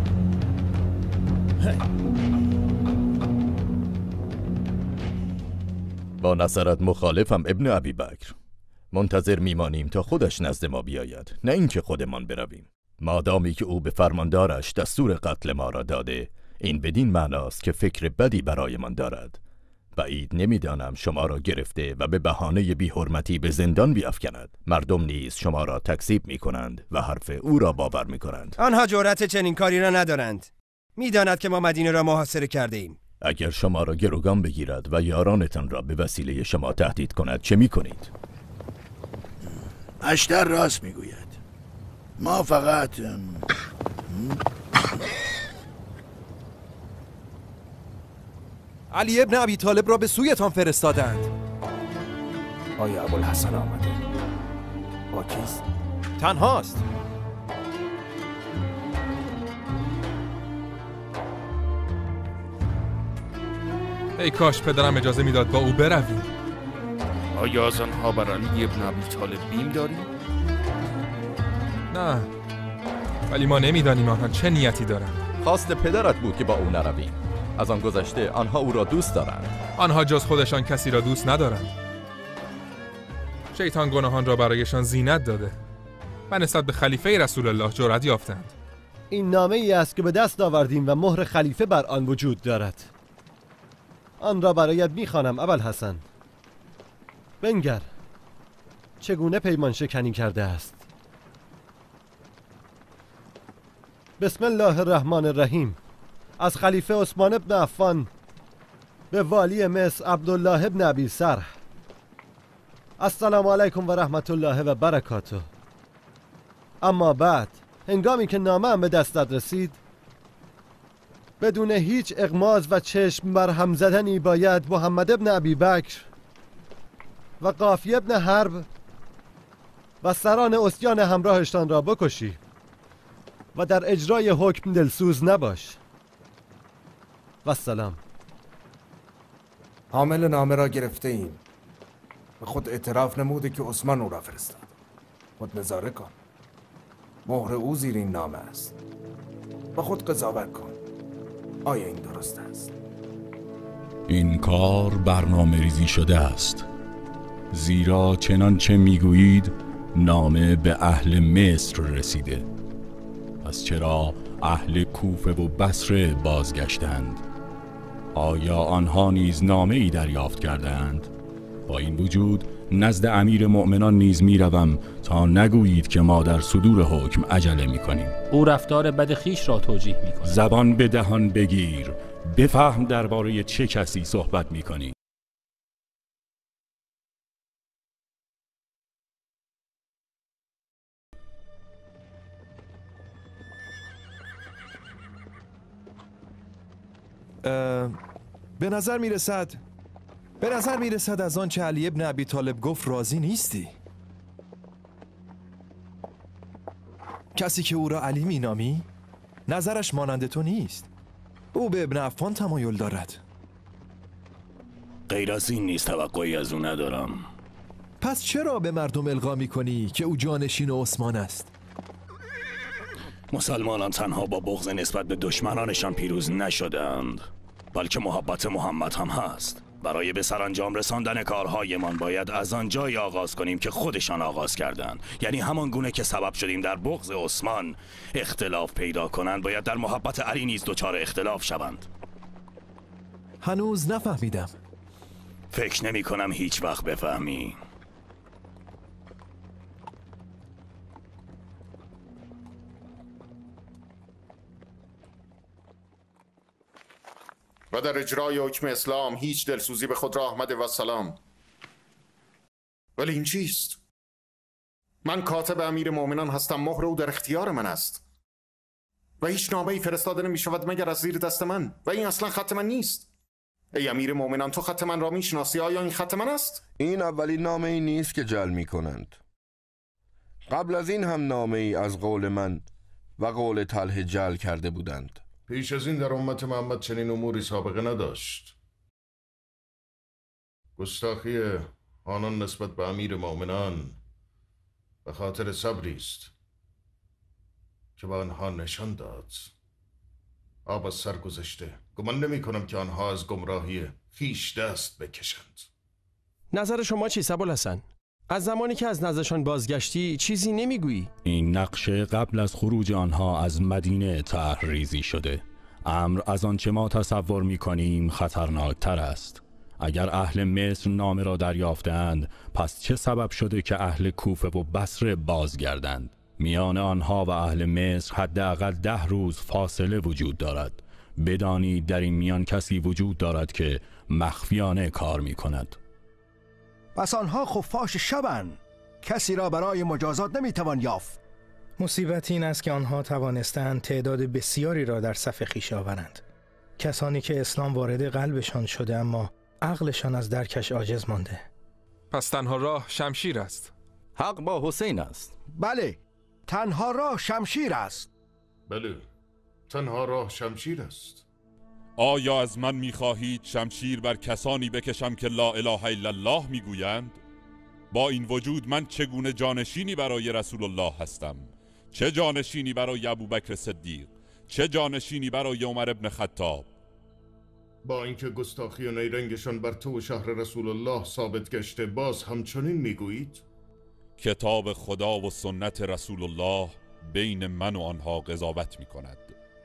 با نظرت مخالفم ابن ابی بکر. منتظر میمانیم تا خودش نزد ما بیاید، نه اینکه خودمان برویم. مادامی که او به فرماندارش دستور قتل ما را داده، این بدین معناست که فکر بدی برایمان دارد. بعید نمیدانم شما را گرفته و به بهانه بی‌حرمتی به زندان بیافکند. مردم نیز شما را تکذیب میکنند و حرف او را باور میکنند.
آنها جرأت چنین کاری را ندارند. میداند که ما مدینه را محاصره کرده ایم.
اگر شما را گروگان بگیرد و یارانتان را به وسیله شما تهدید کند چه میکنید؟
اشتر راست میگوید. ما فقط
علی ابن ابی طالب را به سویتان فرستادند.
آیا ابوالحسن آمده؟ با کیست؟
تنهاست.
ای کاش پدرم اجازه میداد با او برویم.
آیا از آنها بر علی ابن ابی طالب بیم داری؟
نه، ولی ما نمیدانیم آنها چه نیتی دارند.
خواست پدرت بود که با او نرویم. از آن گذشته آنها او را دوست دارند.
آنها جز خودشان کسی را دوست ندارند. شیطان گناهان را برایشان زینت داده و نسبت به خلیفه رسول الله جرأت یافتند.
این نامه ای است که به دست آوردیم و مهر خلیفه بر آن وجود دارد. آن را برایت میخوانم ابوالحسن. بنگر چگونه پیمان شکنی کرده است. بسم الله الرحمن الرحیم. از خلیفه عثمان ابن عفان به والی مصر عبدالله ابن ابی سرح. السلام علیکم و رحمت الله و برکاته. اما بعد هنگامی که نامه هم به دستت رسید، بدون هیچ اغماض و چشم بر هم زدنی باید محمد ابن ابی بکر و قافی ابن حرب و سران عصیان همراهشان را بکشی و در اجرای حکم دلسوز نباش. و سلام.
حامل نامه را گرفته ایم. به خود اعتراف نموده که عثمان او را فرستاد. خود نظاره کن. مهر او زیر این نامه است. با خود قضاوت کن. آیا این درست است؟
این کار برنامه ریزی شده است، زیرا چنانچه میگویید نامه به اهل مصر رسیده. پس چرا اهل کوفه و بصره بازگشتند؟ آیا آنها نیز نامه ای دریافت کردند؟ با این وجود نزد امیر مؤمنان نیز میروم تا نگویید که ما در صدور حکم عجله میکنیم.
او رفتار بد خیش را توجیه میکند.
زبان به دهان بگیر، بفهم درباره چه کسی صحبت میکنی.
به نظر میرسد به نظر میرسد از آنچه علی ابن ابی طالب گفت راضی نیستی. کسی که او را علی مینامی نظرش مانند تو نیست. او به ابن عفان تمایل دارد.
غیر از این نیست، توقعی از او ندارم.
پس چرا به مردم القا میکنی که او جانشین عثمان است؟
مسلمانان تنها با بغض نسبت به دشمنانشان پیروز نشدند، بلکه محبت محمد هم هست. برای به سرانجام رساندن کارهایمان باید از آن جایی آغاز کنیم که خودشان آغاز کردند. یعنی همان گونه که سبب شدیم در بغض عثمان اختلاف پیدا کنند، باید در محبت علی نیز دچار اختلاف شوند.
هنوز نفهمیدم.
فکر نمی کنم هیچ وقت بفهمی.
و در اجرای حکم اسلام هیچ دلسوزی به خود راه آمده و سلام. ولی این چیست؟ من کاتب امیر مومنان هستم، مهر او در اختیار من است و هیچ نامه‌ای فرستاده نمی شود مگر از زیر دست من و این اصلا خط من نیست. ای امیر مومنان، تو خط من را می شناسی؟ آیا این خط من است؟
این اولین نامه‌ای نیست که جل می کنند. قبل از این هم نامه‌ای از قول من و قول طلحه جل کرده بودند.
پیش از این در امت محمد چنین اموری سابقه نداشت. گستاخی آنان نسبت به امیر مومنان به خاطر صبری است که به آنها نشان داد. آب از سر گذشته. گمان نمی کنم که آنها از گمراهی خویش دست بکشند.
نظر شما چیست ابوالحسن؟ از زمانی که از نزدشان بازگشتی چیزی نمیگویی؟
این نقشه قبل از خروج آنها از مدینه طرح‌ریزی شده. امر از آنچه ما تصور می‌کنیم خطرناکتر است. اگر اهل مصر نامه را دریافتند، پس چه سبب شده که اهل کوفه و بصره بازگردند؟ میان آنها و اهل مصر حداقل ده روز فاصله وجود دارد. بدانید در این میان کسی وجود دارد که مخفیانه کار می‌کند.
پس آنها خفاش شبن، کسی را برای مجازات نمیتوان یافت.
مصیبت این است که آنها توانستند تعداد بسیاری را در صف خویش آورند. کسانی که اسلام وارد قلبشان شده اما عقلشان از درکش عاجز مانده.
پس تنها راه شمشیر است.
حق با حسین است.
بله، تنها راه شمشیر است.
بله، تنها راه شمشیر است.
آیا از من می‌خواهید شمشیر بر کسانی بکشم که لا اله الا الله میگویند؟ با این وجود من چگونه جانشینی برای رسول الله هستم؟ چه جانشینی برای ابوبکر صدیق؟ چه جانشینی برای عمر ابن خطاب؟
با اینکه گستاخی و نیرنگشان بر تو و شهر رسول الله ثابت گشته، باز همچنین میگویید؟
کتاب خدا و سنت رسول الله بین من و آنها قضاوت میکند.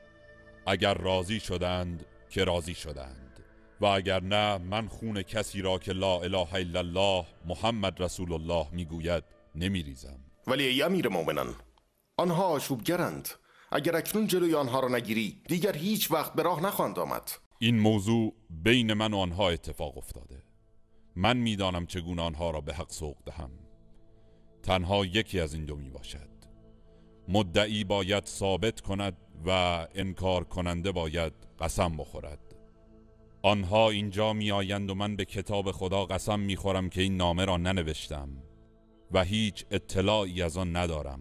اگر راضی شدند که راضی شدند و اگر نه، من خون کسی را که لا اله الا الله محمد رسول الله میگوید نمیریزم.
ولی ای امیر مومنان، آنها آشوبگرند. اگر اکنون جلوی آنها را نگیری، دیگر هیچ وقت به راه نخواهند آمد.
این موضوع بین من و آنها اتفاق افتاده. من میدانم چگونه آنها را به حق سوق دهم. تنها یکی از این دو می باشد. مدعی باید ثابت کند و انکار کننده باید قسم بخورد. آنها اینجا می آیند و من به کتاب خدا قسم می خورم که این نامه را ننوشتم و هیچ اطلاعی از آن ندارم.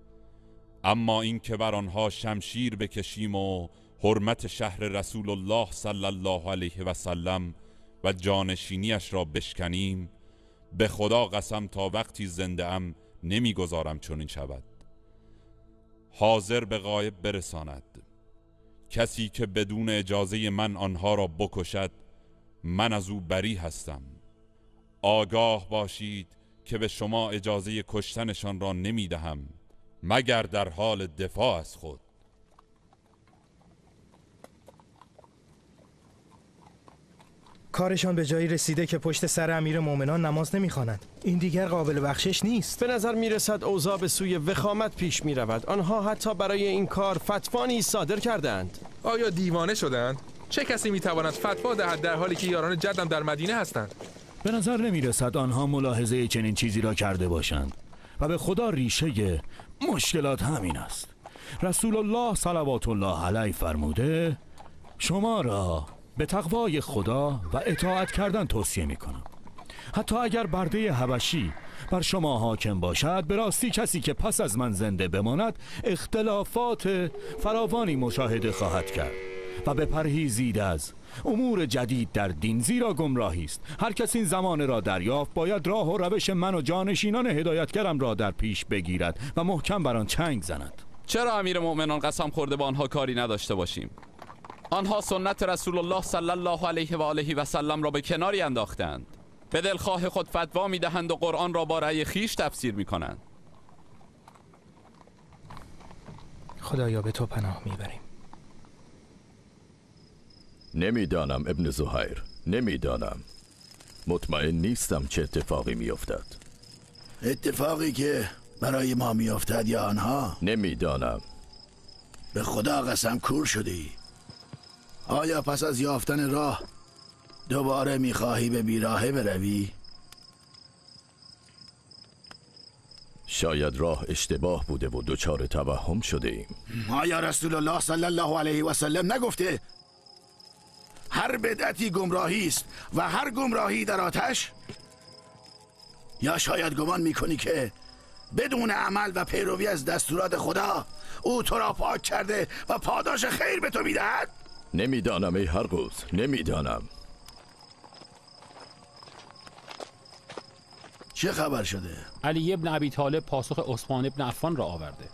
اما این که بر آنها شمشیر بکشیم و حرمت شهر رسول الله صلی الله علیه و سلم و جانشینیش را بشکنیم، به خدا قسم تا وقتی زنده ام نمیگذارم چنین شود. حاضر به غایب برساند. کسی که بدون اجازه من آنها را بکشد، من از او بری هستم. آگاه باشید که به شما اجازه کشتنشان را نمیدهم مگر در حال دفاع از خود.
کارشان به جایی رسیده که پشت سر امیر مومنان نماز نمیخوانند. این دیگر قابل بخشش نیست.
به نظر میرسد اوضاع به سوی وخامت پیش میرود. آنها حتی برای این کار فتوا نیز صادر کردند.
آیا دیوانه شدند؟ چه کسی میتواند فتوا دهد در حالی که یاران جدم در مدینه هستند؟
به نظر نمیرسد آنها ملاحظه چنین چیزی را کرده باشند و به خدا ریشه مشکلات همین است. رسول الله صلوات الله علیه فرموده شما را به تقوای خدا و اطاعت کردن توصیه می کنم. حتی اگر برده حبشی بر شما حاکم باشد، به راستی کسی که پس از من زنده بماند اختلافات فراوانی مشاهده خواهد کرد. و بپرهیزید از امور جدید در دین، زیرا گمراهی است. هر کس این زمان را دریافت باید راه و روش من و جانشینان هدایتگرم را در پیش بگیرد و محکم بر آن چنگ زند.
چرا امیر مؤمنان قسم خورده با آنها کاری نداشته باشیم؟ آنها سنت رسول الله صلی الله علیه و آله و سلم را به کناری انداختند. به دلخواه خود فتوا میدهند و قرآن را با رأی خیش تفسیر میکنند.
خدایا به تو پناه میبریم.
نمیدانم ابن زهیر، نمیدانم. مطمئن نیستم چه اتفاقی میافتد.
اتفاقی که برای ما میافتد یا آنها؟
نمیدانم.
به خدا قسم کور شدی. آیا پس از یافتن راه دوباره میخواهی به بیراهه بروی؟
شاید راه اشتباه بوده و دچار توهم شده ایم.
آیا رسول الله صلی الله علیه و سلم نگفته هر بدعتی گمراهی است و هر گمراهی در آتش؟ یا شاید گمان میکنی که بدون عمل و پیروی از دستورات خدا او تو را پاک کرده و پاداش خیر به تو میدهد؟
نمیدانم ای هرگز، نمیدانم.
چه خبر شده؟
علی ابن ابی طالب پاسخ عثمان ابن عفان را آورده.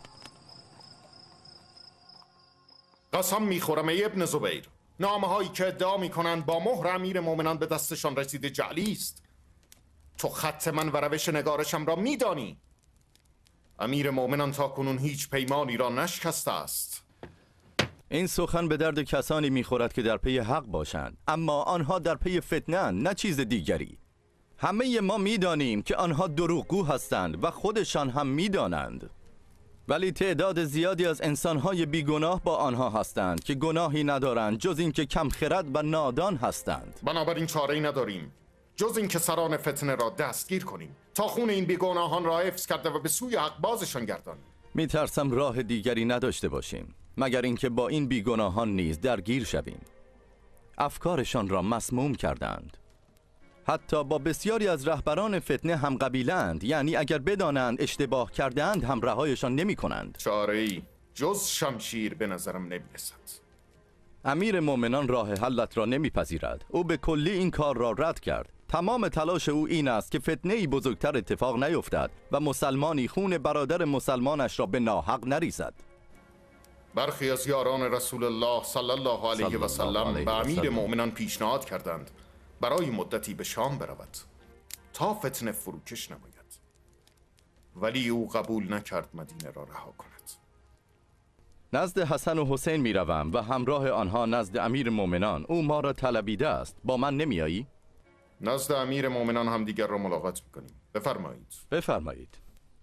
قسم میخورم ای ابن زبیر، نامه هایی که ادعا میکنند با مهر امیر مومنان به دستشان رسیده جعلی است. تو خط من و روش نگارشم را میدانی. امیر مومنان تا کنون هیچ پیمانی را نشکسته است.
این سخن به درد کسانی میخورد که در پی حق باشند، اما آنها در پی فتنه، نه چیز دیگری. همه ما میدانیم که آنها دروغگو هستند و خودشان هم میدانند، ولی تعداد زیادی از انسانهای بیگناه با آنها هستند که گناهی ندارند جز اینکه کم خرد و نادان هستند.
بنابراین چاره‌ای نداریم جز اینکه سران فتنه را دستگیر کنیم تا خون این بیگناهان را حفظ کرده و به سوی حق بازشان گردانیم.
میترسم راه دیگری نداشته باشیم مگر اینکه با این بیگناهان نیز درگیر شویم. افکارشان را مسموم کردند. حتی با بسیاری از رهبران فتنه هم قبیلند، یعنی اگر بدانند اشتباه کردند هم رهایشان نمی کنند.
چاره‌ای جز شمشیر به نظرم نمیرسد.
امیر مومنان راه حلت را نمیپذیرد. او به کلی این کار را رد کرد. تمام تلاش او این است که فتنه‌ای بزرگتر اتفاق نیفتد و مسلمانی خون برادر مسلمانش را به ناحق نریزد.
برخی از یاران رسول الله صلی الله علیه و سلم به امیر مومنان پیشنهاد کردند برای مدتی به شام برود تا فتنه فروکش نماید، ولی او قبول نکرد مدینه را رها کند.
نزد حسن و حسین می روم و همراه آنها نزد امیر مومنان. او ما را طلبیده است. با من نمیایی؟
نزد امیر مومنان هم دیگر را ملاقات میکنیم. بفرمایید.
بفرمایید.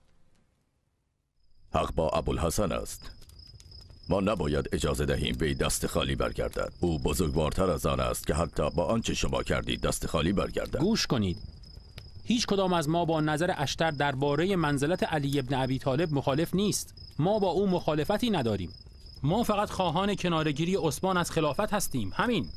حق با ابوالحسن است. ما نباید اجازه دهیم وی دست خالی برگردد. او بزرگوارتر از آن است که حتی با آنچه شما کردید دست خالی برگردد.
گوش کنید. هیچ کدام از ما با نظر اشتر درباره منزلت علی ابن ابی طالب مخالف نیست. ما با او مخالفتی نداریم. ما فقط خواهان کنارگیری عثمان از خلافت هستیم. همین.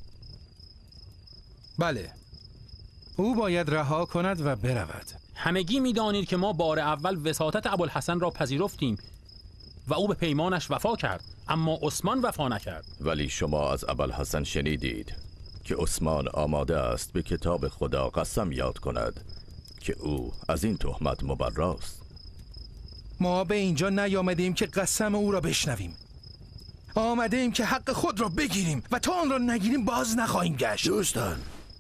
بله، او باید رها کند و برود.
همگی میدانید که ما بار اول وساطت ابوالحسن را پذیرفتیم و او به پیمانش وفا کرد، اما عثمان وفا نکرد.
ولی شما از ابوالحسن شنیدید که عثمان آماده است به کتاب خدا قسم یاد کند که او از این تهمت مبراست.
ما به اینجا نیامدیم که قسم او را بشنویم. آمده ایم که حق خود را بگیریم و تا آن را نگیریم باز نخواهیم گشت.
دوستان،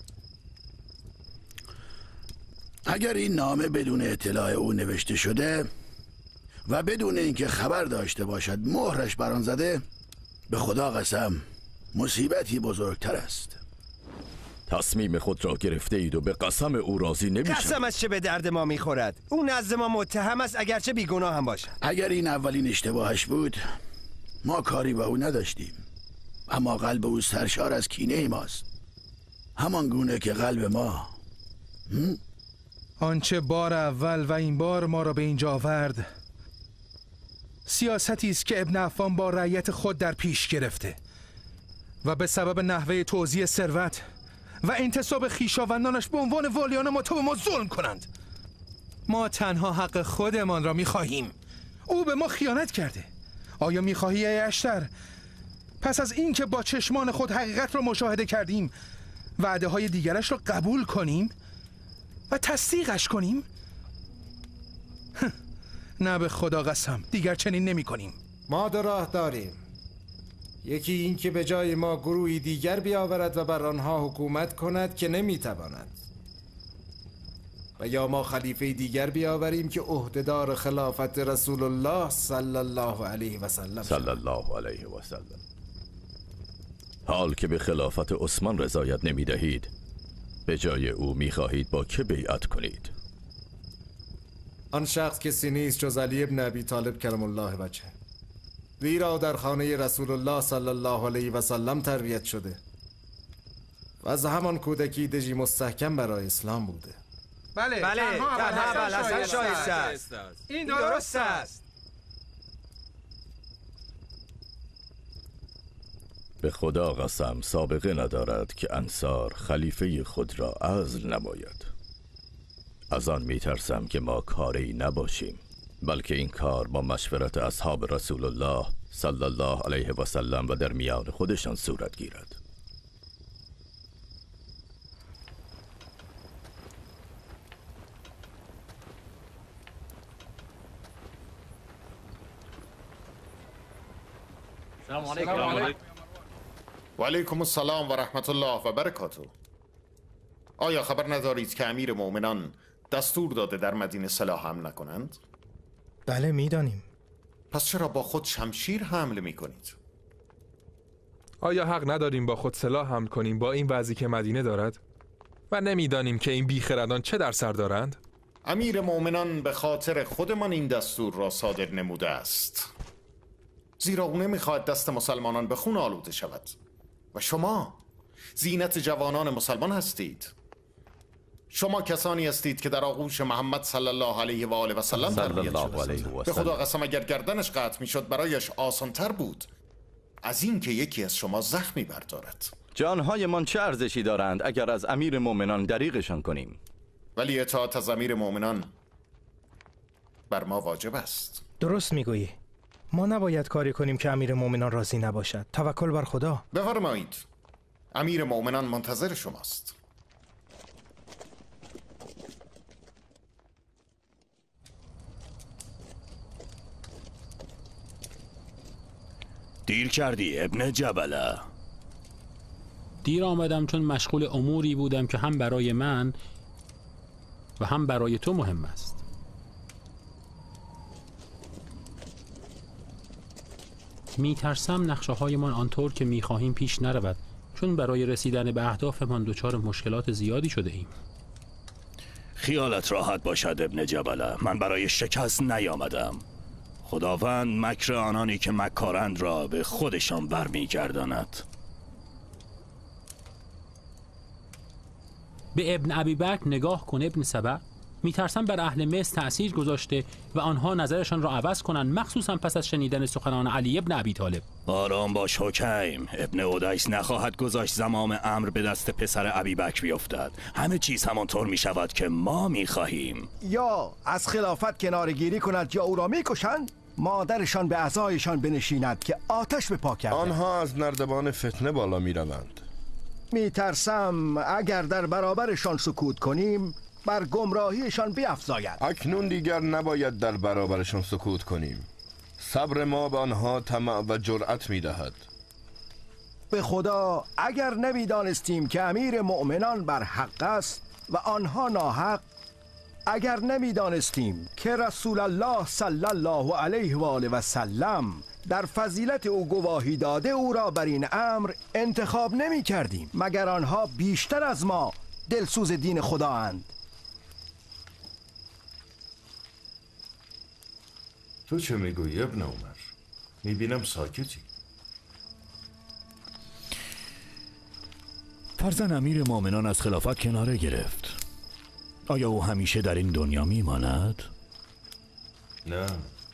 اگر این نامه بدون اطلاع او نوشته شده و بدون اینکه خبر داشته باشد مهرش بر آن زده، به خدا قسم مصیبتی بزرگتر است.
تصمیم خود را گرفته اید و به قسم او راضی نمیشید.
قسمش چه به درد ما میخورد؟ او نزد ما متهم است اگرچه بیگناه هم باشد.
اگر این اولین اشتباهش بود ما کاری با او نداشتیم، اما قلب او سرشار از کینه ماست، همان گونه که قلب ما. هم؟
آنچه بار اول و این بار ما را به اینجا آورد سیاستی است که ابن عفان با رعیت خود در پیش گرفته و به سبب نحوه توزیع ثروت و انتصاب خویشاوندانش به عنوان والیان ما تا به ما ظلم کنند. ما تنها حق خودمان را می‌خواهیم. او به ما خیانت کرده. آیا می‌خواهی ای اشتر
پس از این که با چشمان خود حقیقت را مشاهده کردیم وعده های دیگرش را قبول کنیم و تصدیقش کنیم؟ نه به خدا قسم دیگر چنین نمی کنیم.
ما دو راه داریم، یکی این که به جای ما گروهی دیگر بیاورد و بر آنها حکومت کند که نمیتواند، و یا ما خلیفه دیگر بیاوریم که عهدهدار خلافت رسول الله صلی الله علیه و سلم
صلی الله علیه و سلم. حال که به خلافت عثمان رضایت نمی دهید، به جای او می خواهید با که بیعت کنید؟
آن شخص کسی نیست جز علی ابن ابی طالب کرم الله وجهه، زیرا در خانه رسول الله صلی الله علیه و سلم تربیت شده و از همان کودکی دژی مستحکم برای اسلام بوده.
بله
بله
تنها
ابوالحسن شایسته است.
این درست است.
به خدا قسم سابقه ندارد که انصار خلیفه خود را عزل نماید. از آن می ترسم که ما کاری نباشیم، بلکه این کار با مشورت اصحاب رسول الله صلی الله علیه و سلم و در میان خودشان صورت گیرد.
سلام علیکم. و علیکم السلام و رحمت الله و برکاته. آیا خبر ندارید که امیر مؤمنان دستور داده در مدینه سلاح حمل نکنند؟
بله میدانیم.
پس چرا با خود شمشیر حمل می کنید؟
آیا حق نداریم با خود سلاح حمل کنیم با این وضعی که مدینه دارد؟ و نمیدانیم که این بیخردان چه در سر دارند؟
امیر مؤمنان به خاطر خودمان این دستور را صادر نموده است، زیرا او نمیخواهد دست مسلمانان به خون آلوده شود و شما زینت جوانان مسلمان هستید. شما کسانی هستید که در آغوش محمد صلی الله علیه و آله و سلم تربیت شدید. به خدا قسم اگر گردنش قطع میشد برایش آسانتر بود از این که یکی از شما زخمی بردارد.
جانهای من چه ارزشی دارند اگر از امیر مؤمنان دریغشان کنیم؟
ولی اطاعت از امیر مؤمنان بر ما واجب است.
درست میگویی. ما نباید کاری کنیم که امیر مؤمنان راضی نباشد. توکل بر خدا.
بفرمایید. امیر مؤمنان منتظر شماست.
دیر کردی ابن جبله.
دیر آمدم چون مشغول اموری بودم که هم برای من و هم برای تو مهم است. می ترسم نقشه هایمان آنطور که می خواهیم پیش نرود، چون برای رسیدن به اهدافمان دچار مشکلات زیادی شده ایم.
خیالت راحت باشد ابن جبله، من برای شکست نیامدم. خداوند مکر آنانی که مکارند را به خودشان برمیگرداند.
به ابن ابی بکر نگاه کن ابن سبع. میترسم بر اهل مصر تأثیر گذاشته و آنها نظرشان را عوض کنند، مخصوصا پس از شنیدن سخنان علی ابن ابی طالب.
آرام باش حکیم. ابن اودیس نخواهد گذاشت زمام امر به دست پسر ابی بکر بیفتد. همه چیز همانطور می شود که ما می خواهیم.
یا از خلافت کنارگیری کند یا او را می کشند، مادرشان به عزایشان بنشیند که آتش به پا کرده.
آنها از نردبان فتنه بالا می روند.
می ترسم اگر در برابرشان سکوت کنیم بر گمراهیشان بیفزاید.
اکنون دیگر نباید در برابرشان سکوت کنیم. صبر ما به آنها طمع و جرأت می دهد.
به خدا اگر نمی دانستیم که امیر مؤمنان بر حق است و آنها ناحق، اگر نمی دانستیم که رسول الله صلی الله علیه و آله و سلم در فضیلت او گواهی داده او را بر این امر انتخاب نمی کردیم، مگر آنها بیشتر از ما دلسوز دین خدا اند.
تو چه میگویی ابن عمر؟ میبینم ساکتی.
فرزن امیر مؤمنان از خلافت کناره گرفت. آیا او همیشه در این دنیا میماند؟
نه.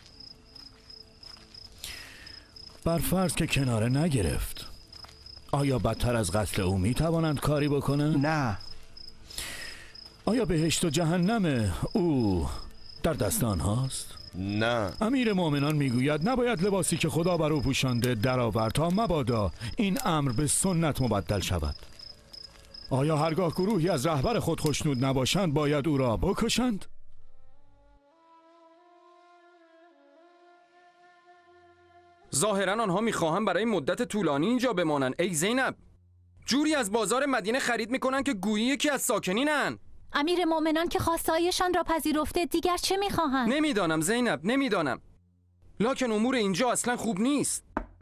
بر فرض که کناره نگرفت، آیا بدتر از قتل او میتوانند کاری بکنند؟
نه.
آیا بهشت و جهنم او در دست آنهاست؟
نه.
امیر مؤمنان میگوید نباید لباسی که خدا بر او پوشانده درآورد تا مبادا این امر به سنت مبدل شود. آیا هرگاه گروهی از رهبر خود خوشنود نباشند باید او را بکشند؟
ظاهرا آنها میخواهند برای مدت طولانی اینجا بمانند. ای زینب، جوری از بازار مدینه خرید میکنن که گویی یکی از ساکنینن.
امیر مؤمنان که خواسته‌هایشان را پذیرفته دیگر چه میخواهند؟
نمیدانم زینب، نمیدانم. لکن امور اینجا اصلا خوب نیست.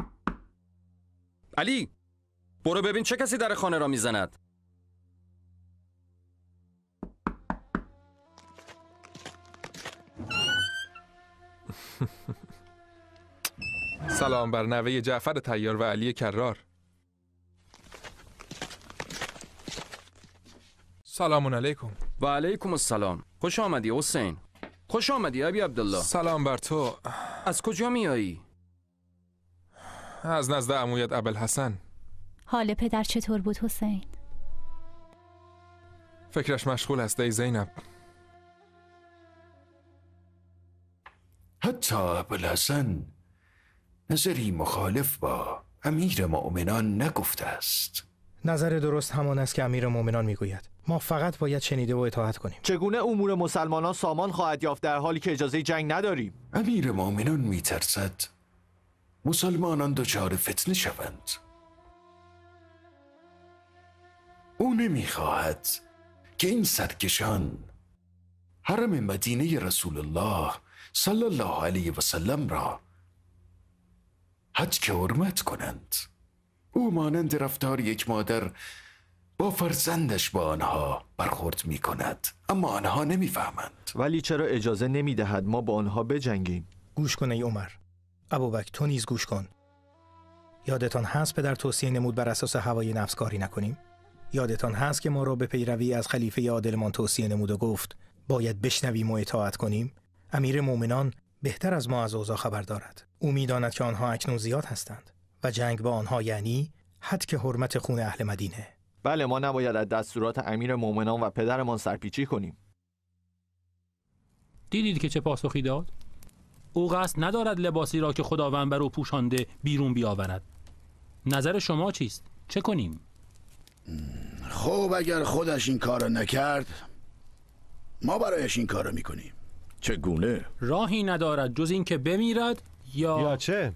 علی، برو ببین چه کسی در خانه را میزند.
سلام بر نوه جعفر طیار و علی کرار. سلام علیکم.
و علیکم السلام. خوش آمدی حسین. خوش آمدی ابی عبدالله.
سلام بر تو.
از کجا میایی؟
از نزد عمویت ابوالحسن.
حال پدر چطور بود حسین؟
فکرش مشغول است ای زینب.
حتی ابوالحسن نظری مخالف با امیر مؤمنان نگفته است.
نظر درست همان است که امیر مؤمنان میگوید. ما فقط باید شنیده و اطاعت کنیم.
چگونه امور مسلمانان سامان خواهد یافت در حالی که اجازه جنگ نداریم؟
امیر مؤمنان میترسد مسلمانان دچار فتنه شوند. او نمیخواهد که این سرکشان حرم مدینه رسول الله صلی الله علیه و سلم را حج حرمت کنند. او مانند رفتار یک مادر با فرزندش با آنها برخورد می کند، اما آنها نمی فهمند.
ولی چرا اجازه نمی دهد ما با آنها بجنگیم؟
گوش کن ای عمر. ابوبکر تو نیز گوش کن. یادتان هست پدر توصیه نمود بر اساس هوای نفس کاری نکنیم؟ یادتان هست که ما را به پیروی از خلیفه عادلمان توصیه نمود و گفت باید بشنویم و اطاعت کنیم؟ امیر مؤمنان بهتر از ما از اوضاع خبر دارد. او می‌داند که آنها اکنون زیاد هستند و جنگ با آنها یعنی حد که حرمت خون اهل مدینه.
بله، ما نباید از دستورات امیر مؤمنان و پدرمان سرپیچی کنیم.
دیدید که چه پاسخی داد؟ او قصد ندارد لباسی را که خداوند بر او پوشانده بیرون بیاورد. نظر شما چیست؟ چه کنیم؟
خب اگر خودش این کار نکرد ما برایش این کار میکنیم.
چگونه؟
راهی ندارد جز این که بمیرد یا
یا چه؟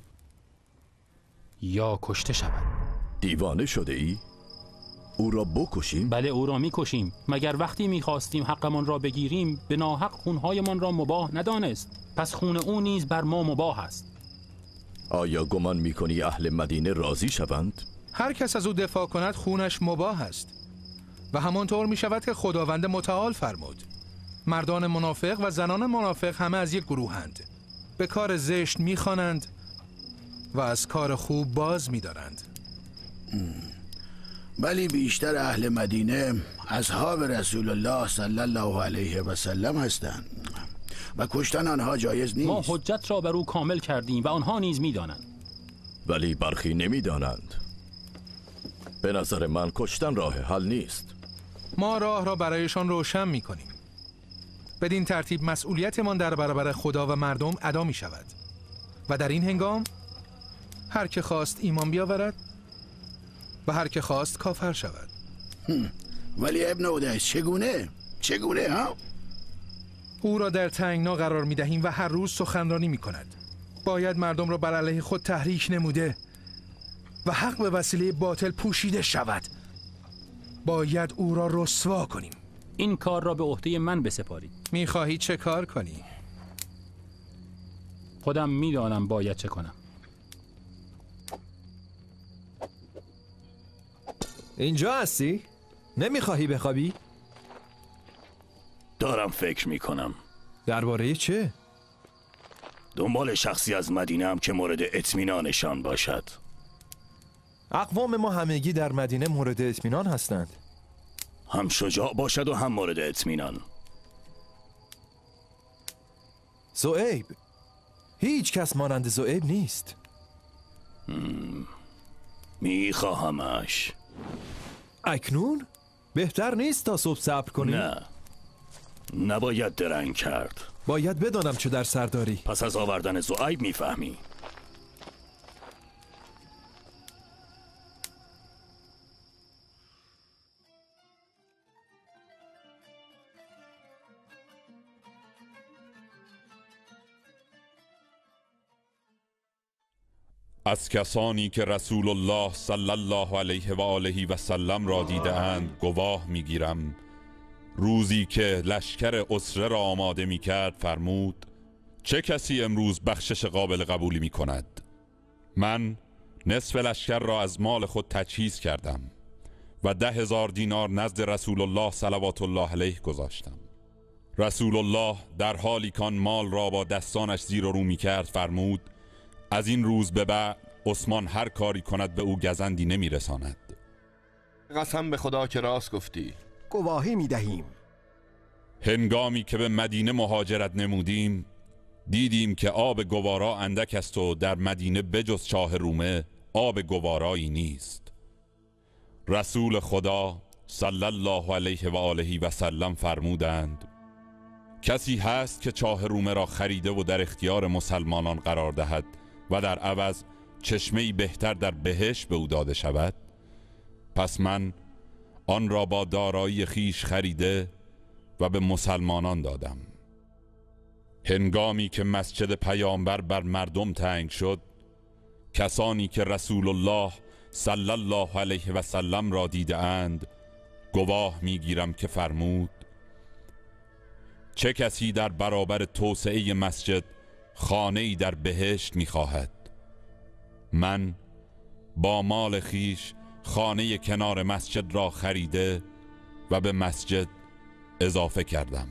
یا کشته شود.
دیوانه شده ای؟ او را بکشیم؟
بله، او را میکشیم. مگر وقتی میخواستیم حقمان را بگیریم به ناحق خونهایمان را مباح ندانست؟ پس خون او نیز بر ما مباح است.
آیا گمان میکنی اهل مدینه راضی شوند؟
هر کس از او دفاع کند خونش مباح است و همانطور می شود که خداوند متعال فرمود مردان منافق و زنان منافق همه از یک گروهند، به کار زشت می خوانند و از کار خوب باز می دارند.
ولی بیشتر اهل مدینه اصحاب رسول الله صلی الله علیه و سلم هستند و کشتن آنها جایز نیست.
ما حجت را بر او کامل کردیم و آنها نیز می دانند.
ولی برخی نمی دانند. به نظر من کشتن راه حل نیست.
ما راه را برایشان روشن می کنیم. بدین ترتیب مسئولیتمان در برابر خدا و مردم ادا می شود و در این هنگام هر که خواست ایمان بیاورد و هر که خواست کافر شود.
ولی ابن اودیس چگونه؟ چگونه ها؟
او را در تنگنا قرار می دهیم و هر روز سخنرانی می کند. باید مردم را بر علیه خود تحریک نموده و حق به وسیله باطل پوشیده شود. باید او را رسوا کنیم.
این کار را به عهده من بسپارید.
می خواهی چه کار کنی؟
خودم می دانم باید چه کنم.
اینجا هستی؟ نمیخواهی بخوابی؟
دارم فکر میکنم.
درباره چه؟
دنبال شخصی از مدینه هم که مورد اطمینانشان باشد.
اقوام ما همگی در مدینه مورد اطمینان هستند.
هم شجاع باشد و هم مورد اطمینان.
زؤیب، هیچ کس مانند زؤیب نیست.
میخواهمش.
اکنون؟ بهتر نیست تا صبح صبر کنی؟
نه، نباید درنگ کرد.
باید بدانم چه در سر داری.
پس از آوردن زعیب میفهمی.
از کسانی که رسول الله صلی الله علیه و آله و سلم را دیده اند گواه میگیرم روزی که لشکر اسره را آماده می کرد فرمود چه کسی امروز بخشش قابل قبولی می کند؟ من نصف لشکر را از مال خود تجهیز کردم و ده هزار دینار نزد رسول الله صلوات الله علیه گذاشتم. رسول الله در حالی کان مال را با دستانش زیر و رو می کرد فرمود از این روز به بعد عثمان هر کاری کند به او گزندی نمی رساند.
قسم به خدا که راست گفتی.
گواهی می دهیم.
هنگامی که به مدینه مهاجرت نمودیم دیدیم که آب گوارا اندک است و در مدینه بجز چاه رومه آب گوارایی نیست. رسول خدا صلی الله علیه و آله و سلم فرمودند کسی هست که چاه رومه را خریده و در اختیار مسلمانان قرار دهد و در عوض چشمه‌ای بهتر در بهشت به او داده شود؟ پس من آن را با دارایی خیش خریده و به مسلمانان دادم. هنگامی که مسجد پیامبر بر مردم تنگ شد کسانی که رسول الله صلی الله علیه و سلم را دیده اند گواه میگیرم که فرمود چه کسی در برابر توسعه مسجد خانه‌ای در بهشت می‌خواهد؟ من با مال خیش خانه کنار مسجد را خریده و به مسجد اضافه کردم.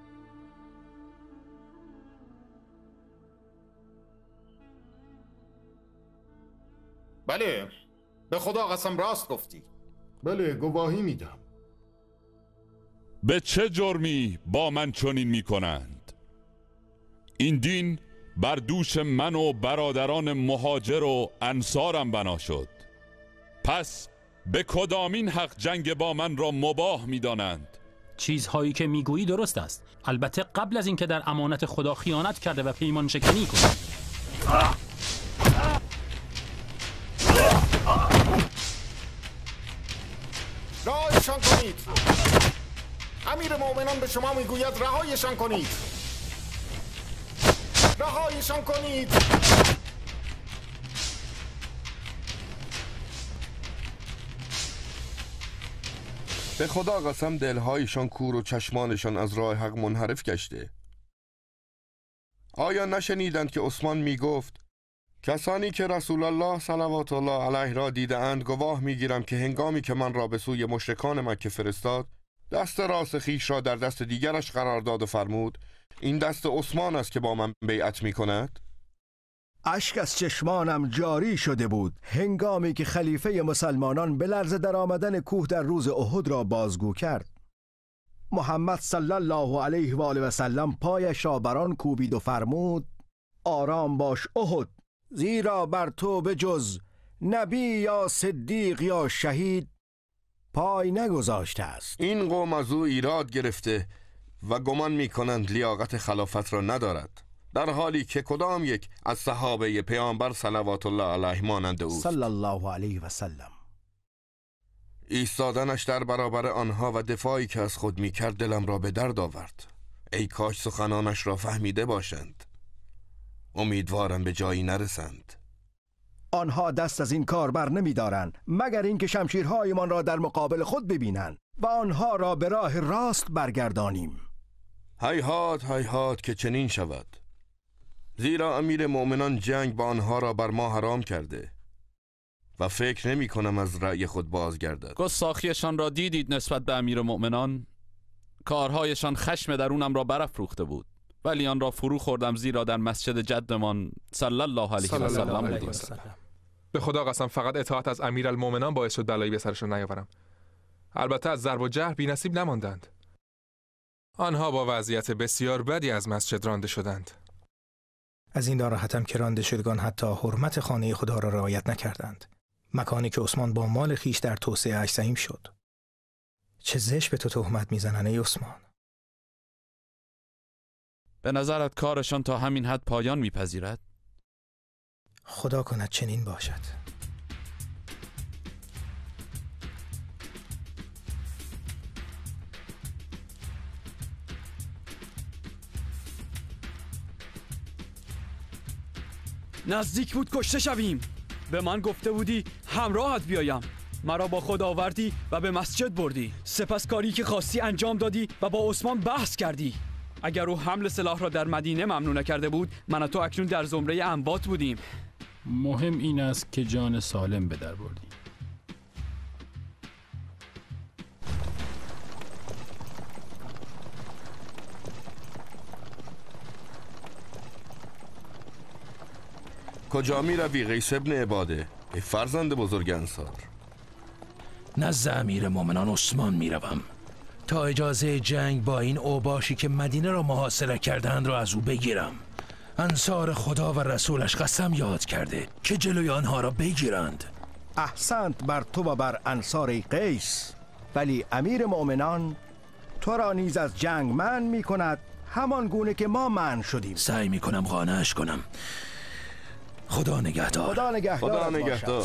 بله، به خدا قسم راست گفتی. بله، گواهی میدم.
به چه جرمی با من چنین میکنند؟ این دین بر دوش من و برادران مهاجر و انصارم بنا شد. پس به کدامین حق جنگ با من را مباح میدانند؟
چیزهایی که میگویی درست است، البته قبل از اینکه در امانت خدا خیانت کرده و پیمان شکنی کنی.
رهایشان کنید. امیر مومنان به شما میگوید رهایشان کنید. رهایشان کنید.
به خدا قسم دلهایشان کور و چشمانشان از راه حق منحرف گشته. آیا نشنیدند که عثمان می گفت کسانی که رسول الله صلوات الله علیه را دیده اند گواه می گیرم که هنگامی که من را به سوی مشرکان مکه فرستاد دست راست خیش را در دست دیگرش قرار داد و فرمود این دست عثمان است که با من بیعت می کند؟
اشک از چشمانم جاری شده بود هنگامی که خلیفه مسلمانان به لرزه در آمدن کوه در روز احد را بازگو کرد. محمد صلی الله علیه و آله و سلم پایش را بر آن کوبید و فرمود آرام باش احد، زیرا بر تو به جز نبی یا صدیق یا شهید پای نگذاشته است.
این قوم از او ایراد گرفته و گمان می کنند لیاقت خلافت را ندارد، در حالی که کدام یک از صحابه پیامبر صلوات الله علیه مانند اوست
صلی الله علیه و سلم.
ایستادنش در برابر آنها و دفاعی که از خود می کرد دلم را به درد آورد. ای کاش سخنانش را فهمیده باشند. امیدوارم به جایی نرسند.
آنها دست از این کار بر نمی دارند مگر اینکه شمشیرهایمان را در مقابل خود ببینند و آنها را به راه راست برگردانیم.
هیهات هیهات که چنین شود، زیرا امیر مؤمنان جنگ با آنها را بر ما حرام کرده و فکر نمی کنم از رأی خود بازگردد.
گستاخیشان را دیدید نسبت به امیر مؤمنان؟ کارهایشان خشم درونم را برافروخته بود، ولی آن را فرو خوردم زیرا در مسجد جدمان صلی الله علیه و سلم بود.
به خدا قسم فقط اطاعت از امیرالمومنان باعث شد بلایی به سرشون نیاورم. البته از ضرب و جرح بی‌نصیب نماندند. آنها با وضعیت بسیار بدی از مسجد رانده شدند.
از این ناراحتم که رانده شدگان حتی حرمت خانه خدا را رعایت نکردند، مکانی که عثمان با مال خیش در توسعه اش سهیم شد. چه زشت به تو تهمت میزنن ای عثمان.
به نظرت کارشان تا همین حد پایان میپذیرد؟
خدا کند چنین باشد.
نزدیک بود کشته شویم. به من گفته بودی همراهت بیایم. مرا با خود آوردی و به مسجد بردی. سپس کاری که خواستی انجام دادی و با عثمان بحث کردی. اگر او حمل سلاح را در مدینه ممنوع نکرده بود، من و تو اکنون در زمره اموات بودیم.
مهم این است که جان سالم به در بردی.
کجا می روی قیس ابن عباده ای فرزند بزرگ انصار؟
نزد امیر مومنان عثمان می روم تا اجازه جنگ با این اوباشی که مدینه را محاصره کردند را از او بگیرم. انصار خدا و رسولش قسم یاد کرده که جلوی آنها را بگیرند.
احسنت بر تو و بر انصار قیس، ولی امیر مؤمنان تو را نیز از جنگ منع می کند، همان گونه که ما منع شدیم.
سعی می کنم قانعش کنم. خدا نگهدار.
خدا نگهدار.
خدا نگهدار.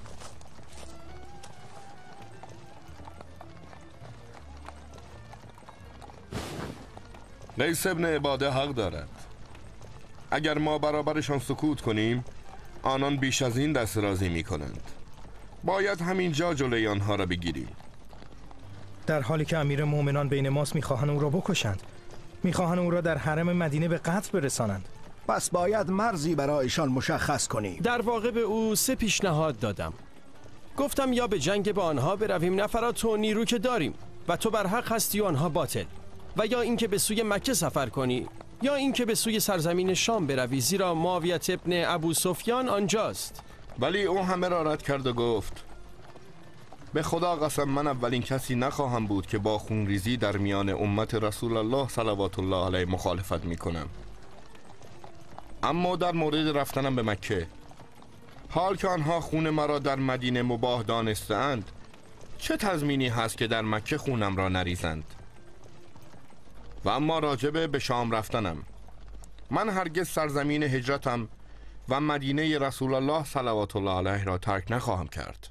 قیس ابن عباده حق دارد. اگر ما برابرشان سکوت کنیم، آنان بیش از این دست رازی می کنند. باید همین جا جلوی آنها را بگیریم.
در حالی که امیر مومنان بین ماست میخواهند او را بکشند، میخواهند او را در حرم مدینه به قتل برسانند.
پس باید مرزی برایشان مشخص کنیم.
در واقع به او سه پیشنهاد دادم. گفتم یا به جنگ با آنها برویم، نفرات و نیرو که داریم و تو بر حق هستی و آنها باطل، و یا اینکه به سوی مکه سفر کنی، یا اینکه به سوی سرزمین شام بروی، زیرا معاویه ابن ابو سفیان آنجاست.
ولی او همه را رد کرد و گفت به خدا قسم من اولین کسی نخواهم بود که با خونریزی در میان امت رسول الله صلوات الله علیه مخالفت میکنم. اما در مورد رفتنم به مکه، حال که آنها خون مرا در مدینه مباح دانستند، چه تضمینی هست که در مکه خونم را نریزند؟ و اما راجب به شام رفتنم، من هرگز سرزمین هجرتم و مدینه رسول الله صلوات الله علیه را ترک نخواهم کرد.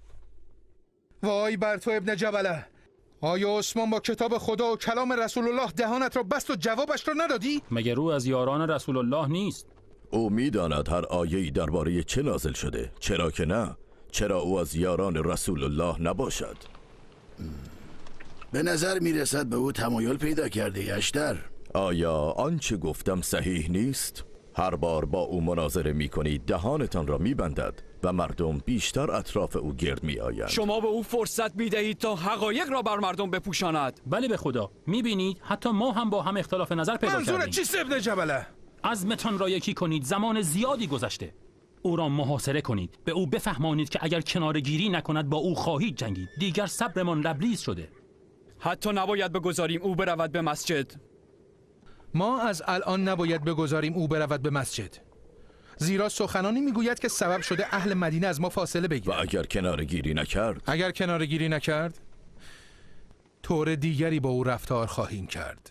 وای بر تو ابن جبله، آیا عثمان با کتاب خدا و کلام رسول الله دهانت را بست و جوابش را ندادی؟
مگر او از یاران رسول الله نیست؟
او میداند هر آیه‌ای درباره چه نازل شده. چرا که نه؟ چرا او از یاران رسول الله نباشد؟
به نظر میرسد به او تمایل پیدا کرده اشتر.
آیا آنچه گفتم صحیح نیست؟ هر بار با او مناظره میکنید دهانتان را میبندد و مردم بیشتر اطراف او گرد میآیند.
شما به او فرصت میدهید تا حقایق را بر مردم بپوشاند.
بله به خدا، میبینید حتی ما هم با هم اختلاف نظر پیدا کردیم.
منظورت چیست ابن جبله؟
عزمتان را یکی کنید، زمان زیادی گذشته. او را محاصره کنید، به او بفهمانید که اگر کناره‌گیری نکند با او خواهید جنگید. دیگر صبرمان لبریز شده.
حتی نباید بگذاریم او برود به مسجد.
ما از الان نباید بگذاریم او برود به مسجد، زیرا سخنانی میگوید که سبب شده اهل مدینه از ما فاصله بگیرند.
و اگر کناره‌گیری نکرد؟
اگر کناره‌گیری نکرد، طور دیگری با او رفتار خواهیم کرد.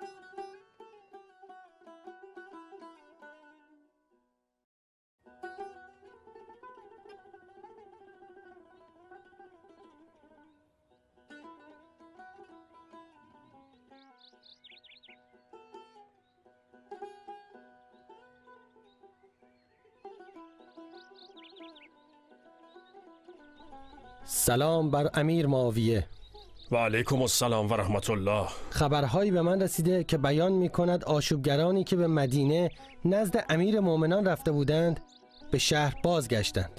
سلام بر امیر معاویه.
و علیکم السلام و رحمت الله.
خبرهایی به من رسیده که بیان می کند آشوبگرانی که به مدینه نزد امیر مومنان رفته بودند به شهر بازگشتند.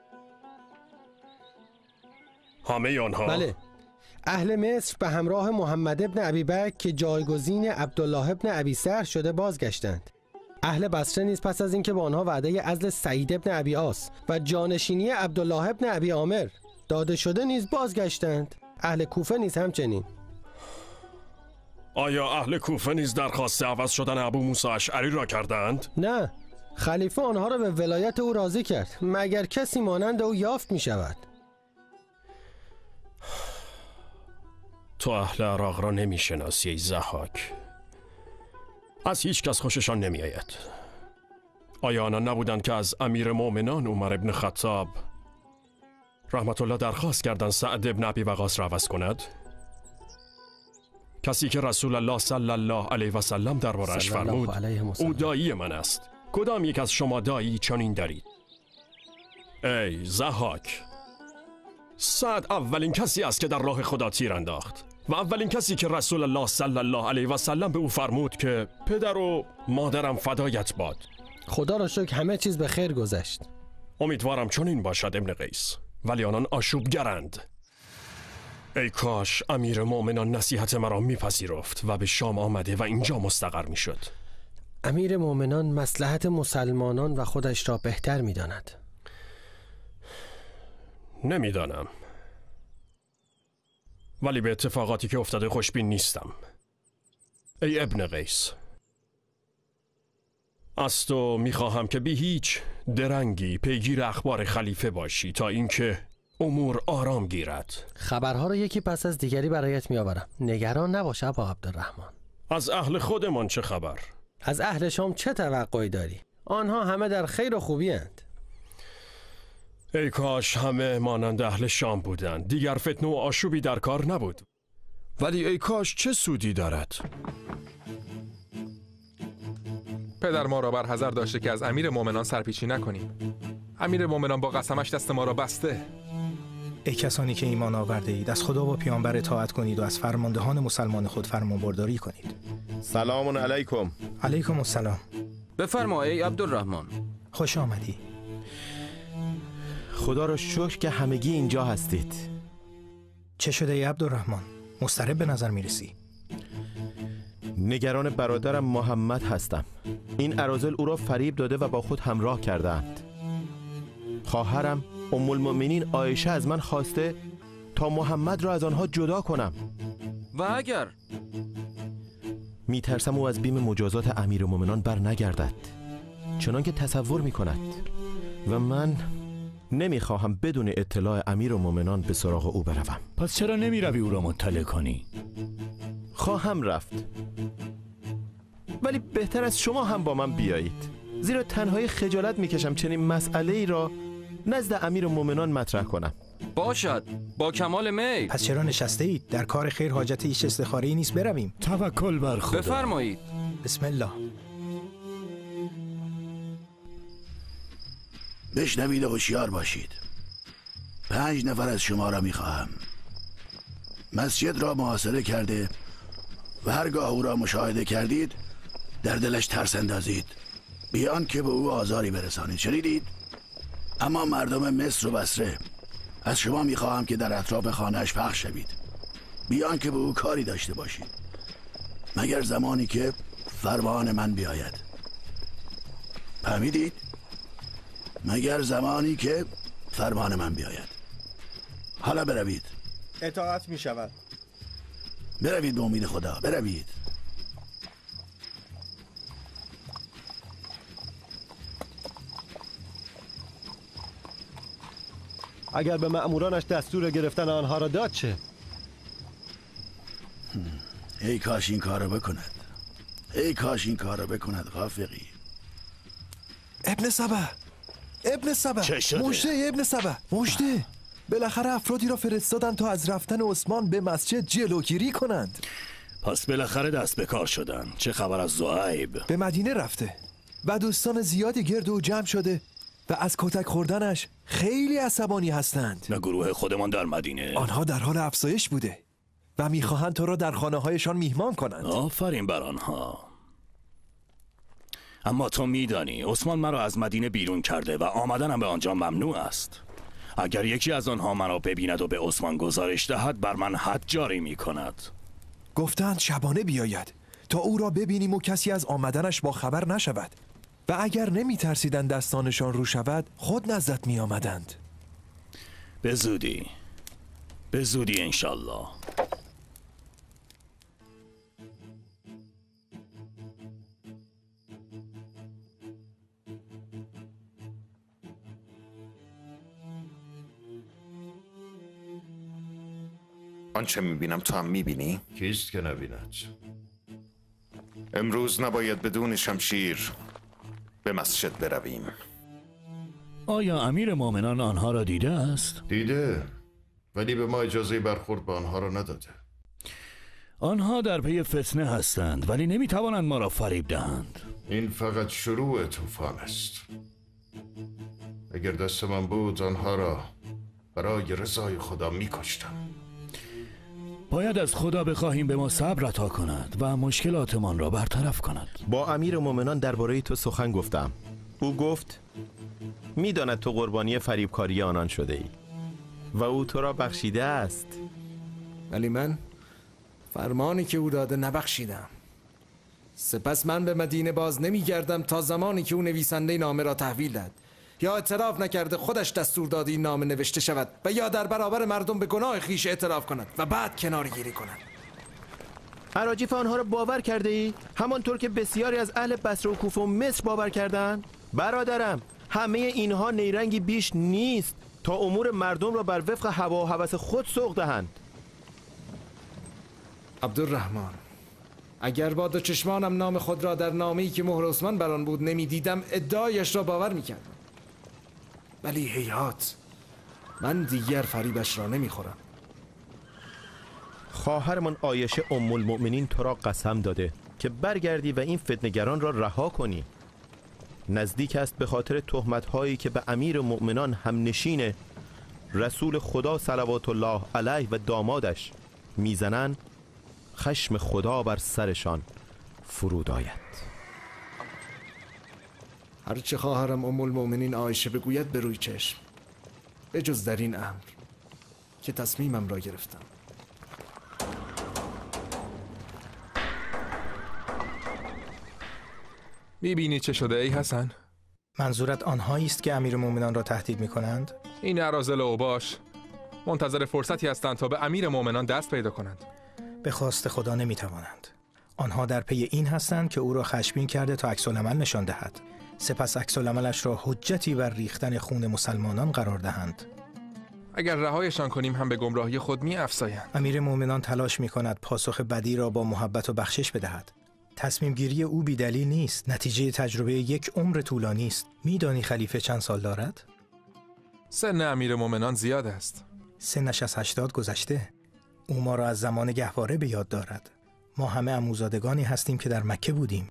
همه آنها؟
بله. اهل مصر به همراه محمد ابن ابی بکر که جایگزین عبدالله ابن ابی سر شده بازگشتند. اهل بصره نیز پس از اینکه با آنها وعده عزل سعید ابن ابی عاص و جانشینی عبدالله ابن ابی عامر داده شده نیز بازگشتند. اهل کوفه نیز همچنین.
آیا اهل کوفه نیز درخواست عوض شدن ابو موسی اشعری را کردند؟
نه، خلیفه آنها را به ولایت او راضی کرد، مگر کسی مانند او یافت می شود.
تو اهل عراق را نمی شناسی ای ضحاک. از هیچ کس خوششان نمی آید. آیا آنان نبودند که از امیر مؤمنان عمر ابن خطاب رحمت الله درخواست کردند سعد ابن ابی وقاص را عوض کند؟ کسی که رسول الله صلی الله علیه و سلم درباره‌اش فرمود او دایی من است. کدام یک از شما دایی چنین دارید؟ ای ضحاک، سعد اولین کسی است که در راه خدا تیر انداخت و اولین کسی که رسول الله صلی الله علیه و سلم به او فرمود که پدر و مادرم فدایت باد.
خدا را شکر همه چیز به خیر گذشت.
امیدوارم چنین باشد ابن قیس، ولی آنان آشوبگرند. ای کاش امیر مؤمنان نصیحت مرا میپذیرفت و به شام آمده و اینجا مستقر میشد.
امیر مؤمنان مصلحت مسلمانان و خودش را بهتر میداند.
نمیدانم، ولی به اتفاقاتی که افتاده خوشبین نیستم. ای ابن قیس، از تو میخواهم که بی هیچ درنگی پیگیر اخبار خلیفه باشی تا اینکه امور آرام گیرد.
خبرها را یکی پس از دیگری برایت میآورم، نگران نباش ابا عبدالرحمن.
از اهل خودمان چه خبر؟
از اهل شام چه توقعی داری؟ آنها همه در خیر و خوبی اند.
ای کاش همه مانند اهل شام بودند، دیگر فتنه و آشوبی در کار نبود. ولی ای کاش چه سودی دارد؟
پدر ما را بر حذر داشته که از امیر مؤمنان سرپیچی نکنیم. امیر مؤمنان با قسمش دست ما را بسته.
ای کسانی که ایمان آورده اید، از خدا و پیامبر اطاعت کنید و از فرماندهان مسلمان خود فرمانبرداری کنید.
سلام علیکم.
علیکم السلام.
بفرما ای عبدالرحمن.
خوش آمدی.
خدا را شکر که همگی اینجا هستید.
چه شده ای عبدالرحمن؟ مضطرب به نظر میرسی.
نگران برادرم محمد هستم. این اراذل او را فریب داده و با خود همراه کردند. خواهرم ام المؤمنین عایشه از من خواسته تا محمد را از آنها جدا کنم.
و اگر
میترسم او از بیم مجازات امیر المؤمنان بر نگردد چنان که تصور میکند و من نمیخواهم بدون اطلاع امیر المؤمنان به سراغ او بروم.
پس چرا نمیروی او را مطلع کنی؟
خواهم رفت، ولی بهتر از شما هم با من بیایید، زیرا تنهایی خجالت میکشم چنین مسئله ای را نزد امیر المؤمنان مطرح کنم.
باشد، با کمال میل.
پس چرا نشسته اید؟ در کار خیر حاجت هیچ استخاره‌ای نیست، برویم.
توکل بر خدا.
بفرمایید.
بسم الله.
بشنوید و هوشیار باشید. پنج نفر از شما را میخواهم. مسجد را محاصره کرده و هرگاه او را مشاهده کردید در دلش ترس اندازید، بیان که به او آزاری برسانید. شنیدید؟ اما مردم مصر و بصره از شما میخواهم که در اطراف خانه‌اش پخش شوید، بیان که به او کاری داشته باشید، مگر زمانی که فرمان من بیاید. فهمیدید؟ مگر زمانی که فرمان من بیاید. حالا بروید.
اطاعت می شود.
بروید به امید خدا، بروید.
اگر به مأمورانش دستور گرفتن آنها را داد چه؟
ای کاش این کار را بکند، ای کاش این کار را بکند غافقی.
ابن سبا، ابن سبا،
چه شده؟
مژده ابن سبا، مژده. بالاخره افرادی را فرستادن تا از رفتن عثمان به مسجد جلوگیری کنند.
پس بالاخره دست به کار شدن. چه خبر از زهیب؟
به مدینه رفته و دوستان زیادی گرد او جمع شده و از کتک خوردنش خیلی عصبانی هستند.
نه گروه خودمان در مدینه؟
آنها در حال افزایش بوده و میخواهند تو را در خانه هایشان میهمان کنند.
آفرین بر آنها. اما تو میدانی عثمان مرا از مدینه بیرون کرده و آمدنم به آنجا ممنوع است. اگر یکی از آنها مرا ببیند و به عثمان گزارش دهد بر من حد جاری میکند.
گفتند شبانه بیاید تا او را ببینیم و کسی از آمدنش با خبر نشود و اگر نمی ترسیدن دستانشان رو شود خود نزدت می آمدند.
به زودی، به زودی انشالله.
آنچه میبینم تو هم میبینی؟
کیست که نبیند؟
امروز نباید بدون شمشیر به مسجد برویم.
آیا امیر مومنان آنها را دیده است؟
دیده، ولی به ما اجازه برخورد به آنها را نداده.
آنها در پی فتنه هستند ولی نمیتوانند ما را فریب دهند.
این فقط شروع طوفان است. اگر دست من بود آنها را برای رضای خدا میکشتم.
باید از خدا بخواهیم به ما صبر عطا کند و مشکلاتمان را برطرف کند.
با امیر مومنان درباره تو سخن گفتم. او گفت میداند تو قربانی فریبکاری آنان شده ای و او تو را بخشیده است.
ولی من فرمانی که او داده نبخشیدم. سپس من به مدینه باز نمیگردم تا زمانی که او نویسنده نامه را تحویل داد، یا اعتراف نکرده خودش دستور داده این نامه نوشته شود و یا در برابر مردم به گناه خیش اعتراف کند و بعد کناره‌گیری کند.
اراجیف آنها را باور کرده ای؟ همانطور که بسیاری از اهل بصره و کوفه و مصر باور کردند؟ برادرم، همه اینها نیرنگی بیش نیست تا امور مردم را بر وفق هوا و هوس خود سوق دهند.
عبدالرحمن، اگر با دو چشمانم نام خود را در نامه‌ای که مهر عثمان بر آن بود نمیدیدم ادعایش را باور میکردم. ولی هیهات، من دیگر فریبش را نمیخورم.
خواهرمان عایشه ام المؤمنین تو را قسم داده که برگردی و این فتنه‌گران را رها کنی. نزدیک است به خاطر تهمت‌هایی که به امیر مؤمنان همنشین رسول خدا صلوات الله علیه و دامادش میزنند خشم خدا بر سرشان فرود آید.
هرچه خواهرم ام المؤمنین عایشه بگوید به روی چشم، به جز در این امر که تصمیمم را گرفتم.
میبینی چه شده ای حسن؟
منظورت آنهایی است که امیر مومنان را تهدید میکنند؟
این اراذل اوباش منتظر فرصتی هستند تا به امیر مومنان دست پیدا کنند.
به خواست خدا نمیتوانند. آنها در پی این هستند که او را خشمگین کرده تا عکس‌العمل نشان دهد، سپس عکس‌العملش را حجتی بر ریختن خون مسلمانان قرار دهند.
اگر رهایشان کنیم هم به گمراهی خود می‌افزایند.
امیر مومنان تلاش می‌کند پاسخ بدی را با محبت و بخشش بدهد. تصمیم گیری او بی‌دلیل نیست، نتیجه تجربه یک عمر طولانی است. می‌دانی خلیفه چند سال دارد؟
سن امیر مومنان زیاد است.
سنش از هشتاد گذشته. او ما را از زمان گهواره به یاد دارد. ما همه عموزادگانی هستیم که در مکه بودیم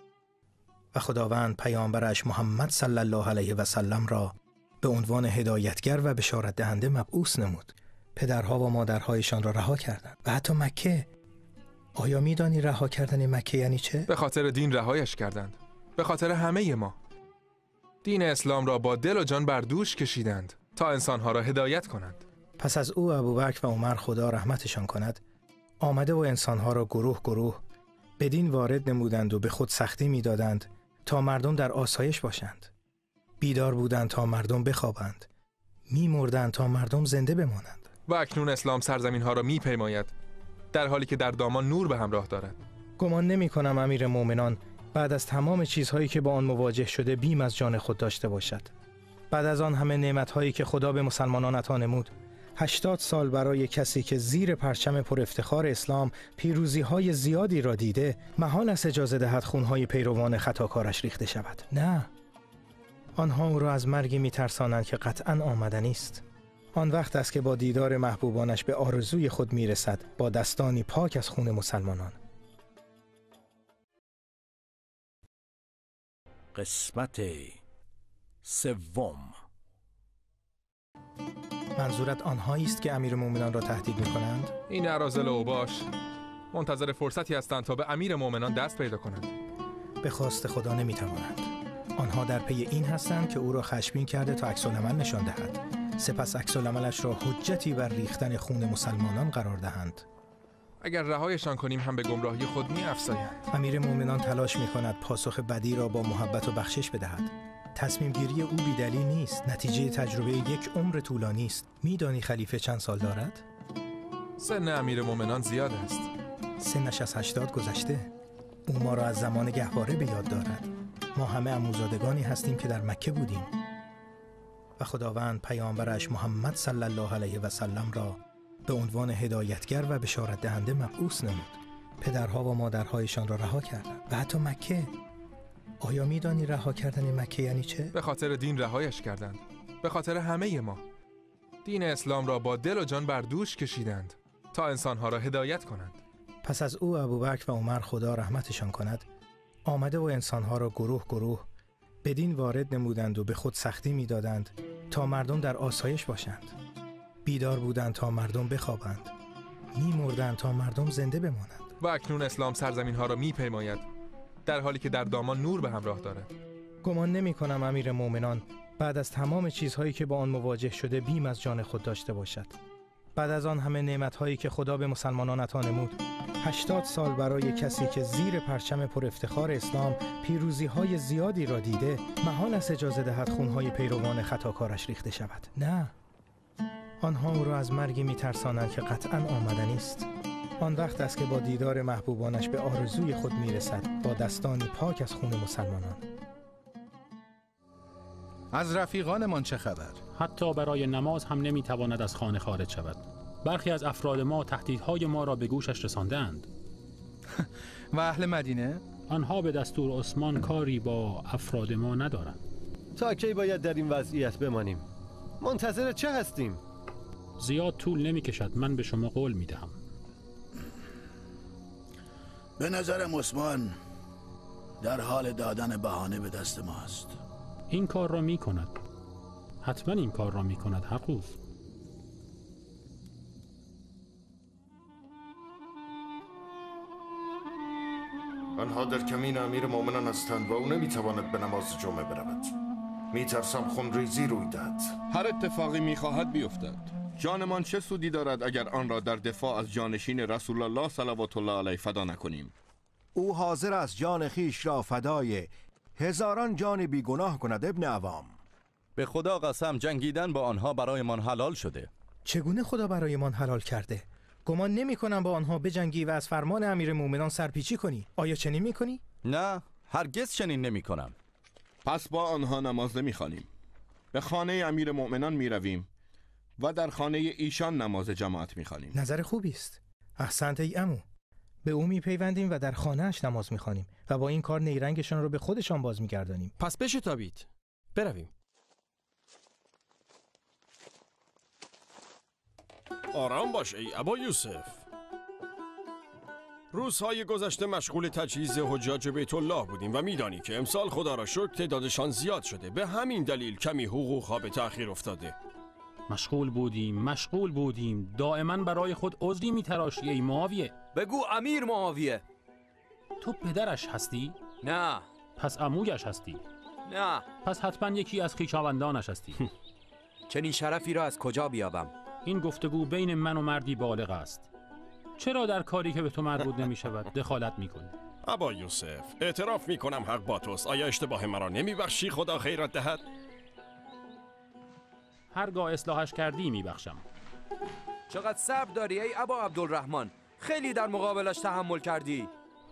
و خداوند پیامبرش محمد صلی الله علیه و سلم را به عنوان هدایتگر و بشارت دهنده مبعوث نمود. پدرها و مادرهایشان را رها کردند و حتی مکه. آیا میدانی رها کردن مکه یعنی چه؟
به خاطر دین رهایش کردند. به خاطر همه ما. دین اسلام را با دل و جان بر دوش کشیدند تا انسانها را هدایت کنند.
پس از او ابوبکر و عمر خدا رحمتشان کند آمده و انسانها را گروه گروه به دین وارد نمودند و به خود سختی میدادند تا مردم در آسایش باشند. بیدار بودند تا مردم بخوابند، میمردند تا مردم زنده بمانند.
و اکنون اسلام سرزمین ها را میپیماید در حالی که در دامان نور به همراه دارد.
گمان نمی کنم امیر مومنان بعد از تمام چیزهایی که با آن مواجه شده بیم از جان خود داشته باشد. بعد از آن همه نعمتهایی که خدا به مسلمانان عطا نمود، هشتاد سال برای کسی که زیر پرچم پر افتخار اسلام پیروزی‌های زیادی را دیده، محال است اجازه دهد خونهای پیروان خطاکارش ریخته شود. نه، آنها او را از مرگی می‌ترسانند که قطعاً آمدنی است. آن وقت است که با دیدار محبوبانش به آرزوی خود میرسد، با دستانی پاک از خون مسلمانان.
قسمت سوم.
منظورت آنهایی است که امیر مومنان را تهدید می‌کنند؟
این اراذل اوباش منتظر فرصتی هستند تا به امیر مومنان دست پیدا کنند.
به خواست خدا نمی‌توانند. آنها در پی این هستند که او را خشمگین کرده تا عکس‌العمل نشان دهد، سپس عکس‌العملش را حجتی بر ریختن خون مسلمانان قرار دهند.
اگر رهایشان کنیم هم به گمراهی خود می‌افزایند.
امیر مومنان تلاش می‌کند پاسخ بدی را با محبت و بخشش بدهد. تصمیم گیری او بی‌دلیل نیست، نتیجه تجربه یک عمر طولانی است. میدانی خلیفه چند سال دارد؟
سن امیر مومنان زیاد است.
سنش از هشتاد گذشته. او ما را از زمان گهواره به یاد دارد. ما همه عموزادگانی هستیم که در مکه بودیم و خداوند پیامبرش محمد صلی الله علیه و سلم را به عنوان هدایتگر و بشارت دهنده مبعوث نمود. پدرها و مادرهایشان را رها کردند و حتی مکه. آیا میدانی رها کردن مکه یعنی چه؟
به خاطر دین رهایش کردند. به خاطر همه ما. دین اسلام را با دل و جان بر دوش کشیدند تا انسانها را هدایت کنند.
پس از او ابوبکر و عمر خدا رحمتشان کند آمده و انسانها را گروه گروه به دین وارد نمودند و به خود سختی میدادند تا مردم در آسایش باشند. بیدار بودند تا مردم بخوابند، می‌مردند تا مردم زنده بمانند.
و اکنون اسلام سرزمین ها را میپیماید در حالی که در دامان نور به همراه دارد.
گمان نمی کنم امیر مومنان بعد از تمام چیزهایی که با آن مواجه شده بیم از جان خود داشته باشد. بعد از آن همه نعمتهایی که خدا به مسلمانان عطا نمود، هشتاد سال برای کسی که زیر پرچم پر افتخار اسلام پیروزی های زیادی را دیده محال است اجازه دهد خونهای پیروان خطاکارش ریخته شود. نه، آنها او را از مرگی میترسانند که قطعا آمدنی است. آن وقت است که با دیدار محبوبانش به آرزوی خود میرسد با دستانی پاک از خون مسلمانان.
از رفیقانمان چه خبر؟
حتی برای نماز هم نمیتواند از خانه خارج شود. برخی از افراد ما تهدیدهای ما را به گوشش رساندند.
و اهل مدینه؟
آنها به دستور عثمان کاری با افراد ما ندارند.
تا کی باید در این وضعیت بمانیم؟ منتظر چه هستیم؟
زیاد طول نمی کشد. من به شما قول می دهم.
به نظرم عثمان در حال دادن بهانه به دست ماست.
این کار را می کند. حتما این کار را می کند هر روز.
آنها در کمین امیر مومنان هستند و او نمیتواند به نماز جمعه برود. میترسم خونریزی روی دهد.
هر اتفاقی میخواهد بیفتد. جانمان چه سودی دارد اگر آن را در دفاع از جانشین رسول الله صلوات الله علیه فدا نکنیم؟
او حاضر است جان خیش را فدای هزاران جان بیگناه کند ابن عوام.
به خدا قسم جنگیدن با آنها برایمان حلال شده.
چگونه خدا برایمان حلال کرده؟ گمان نمی کنم با آنها بجنگی و از فرمان امیر مومنان سرپیچی کنی. آیا چنین می کنی؟
نه، هرگز چنین نمی کنم.
پس با آنها نماز نمی خوانیم. به خانه امیر مومنان می رویم و در خانه ایشان نماز جماعت می خوانیم.
نظر خوبی است. احسنت ای عمو. به او می پیوندیم و در خانه اش نماز می خوانیم و با این کار نیرنگشان رو به خودشان باز می گردانیم.
پس بشتابید. برویم.
آرام باش ای ابا یوسف. روزهای گذشته مشغول تجهیز حجاج بیت الله بودیم و میدانی که امسال خدا را شکر تعدادشان زیاد شده. به همین دلیل کمی حقوقها به تأخیر افتاده.
مشغول بودیم مشغول بودیم دائما برای خود عذری میتراشی ای معاویه.
بگو امیر معاویه.
تو پدرش هستی؟
نه.
پس عمویش هستی؟
نه.
پس حتما یکی از خویشاوندانش هستی.
چنین شرفی را از کجا بیابم؟
این گفتگو بین من و مردی بالغ است. چرا در کاری که به تو مربوط نمی شود دخالت می کنی؟
ابا یوسف، اعتراف می کنم حق با توست. آیا اشتباه مرا نمی بخشی خدا خیرت دهد؟
هرگاه اصلاحش کردی می بخشم.
چقدر صبر داری ای ابا عبدالرحمن. خیلی در مقابلش تحمل کردی.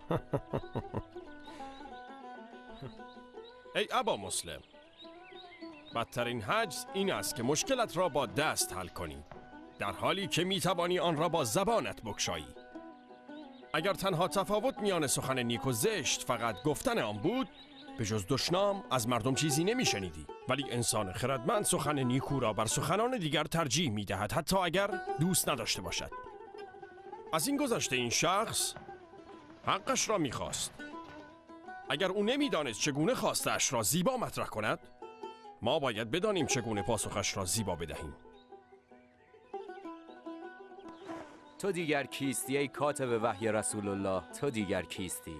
ای ابا مسلم، بدترین حجز این است که مشکلت را با دست حل کنی، در حالی که میتوانی آن را با زبانت بگشایی. اگر تنها تفاوت میان سخن نیک و زشت فقط گفتن آن بود، به جز دشنام از مردم چیزی نمیشنیدی. ولی انسان خردمند سخن نیکو را بر سخنان دیگر ترجیح میدهد، حتی اگر دوست نداشته باشد. از این گذشته این شخص حقش را میخواست. اگر او نمیدانست چگونه خواستش را زیبا مطرح کند، ما باید بدانیم چگونه پاسخش را زیبا بدهیم.
تو دیگر کیستی ای کاتب وحی رسول الله؟ تو دیگر کیستی؟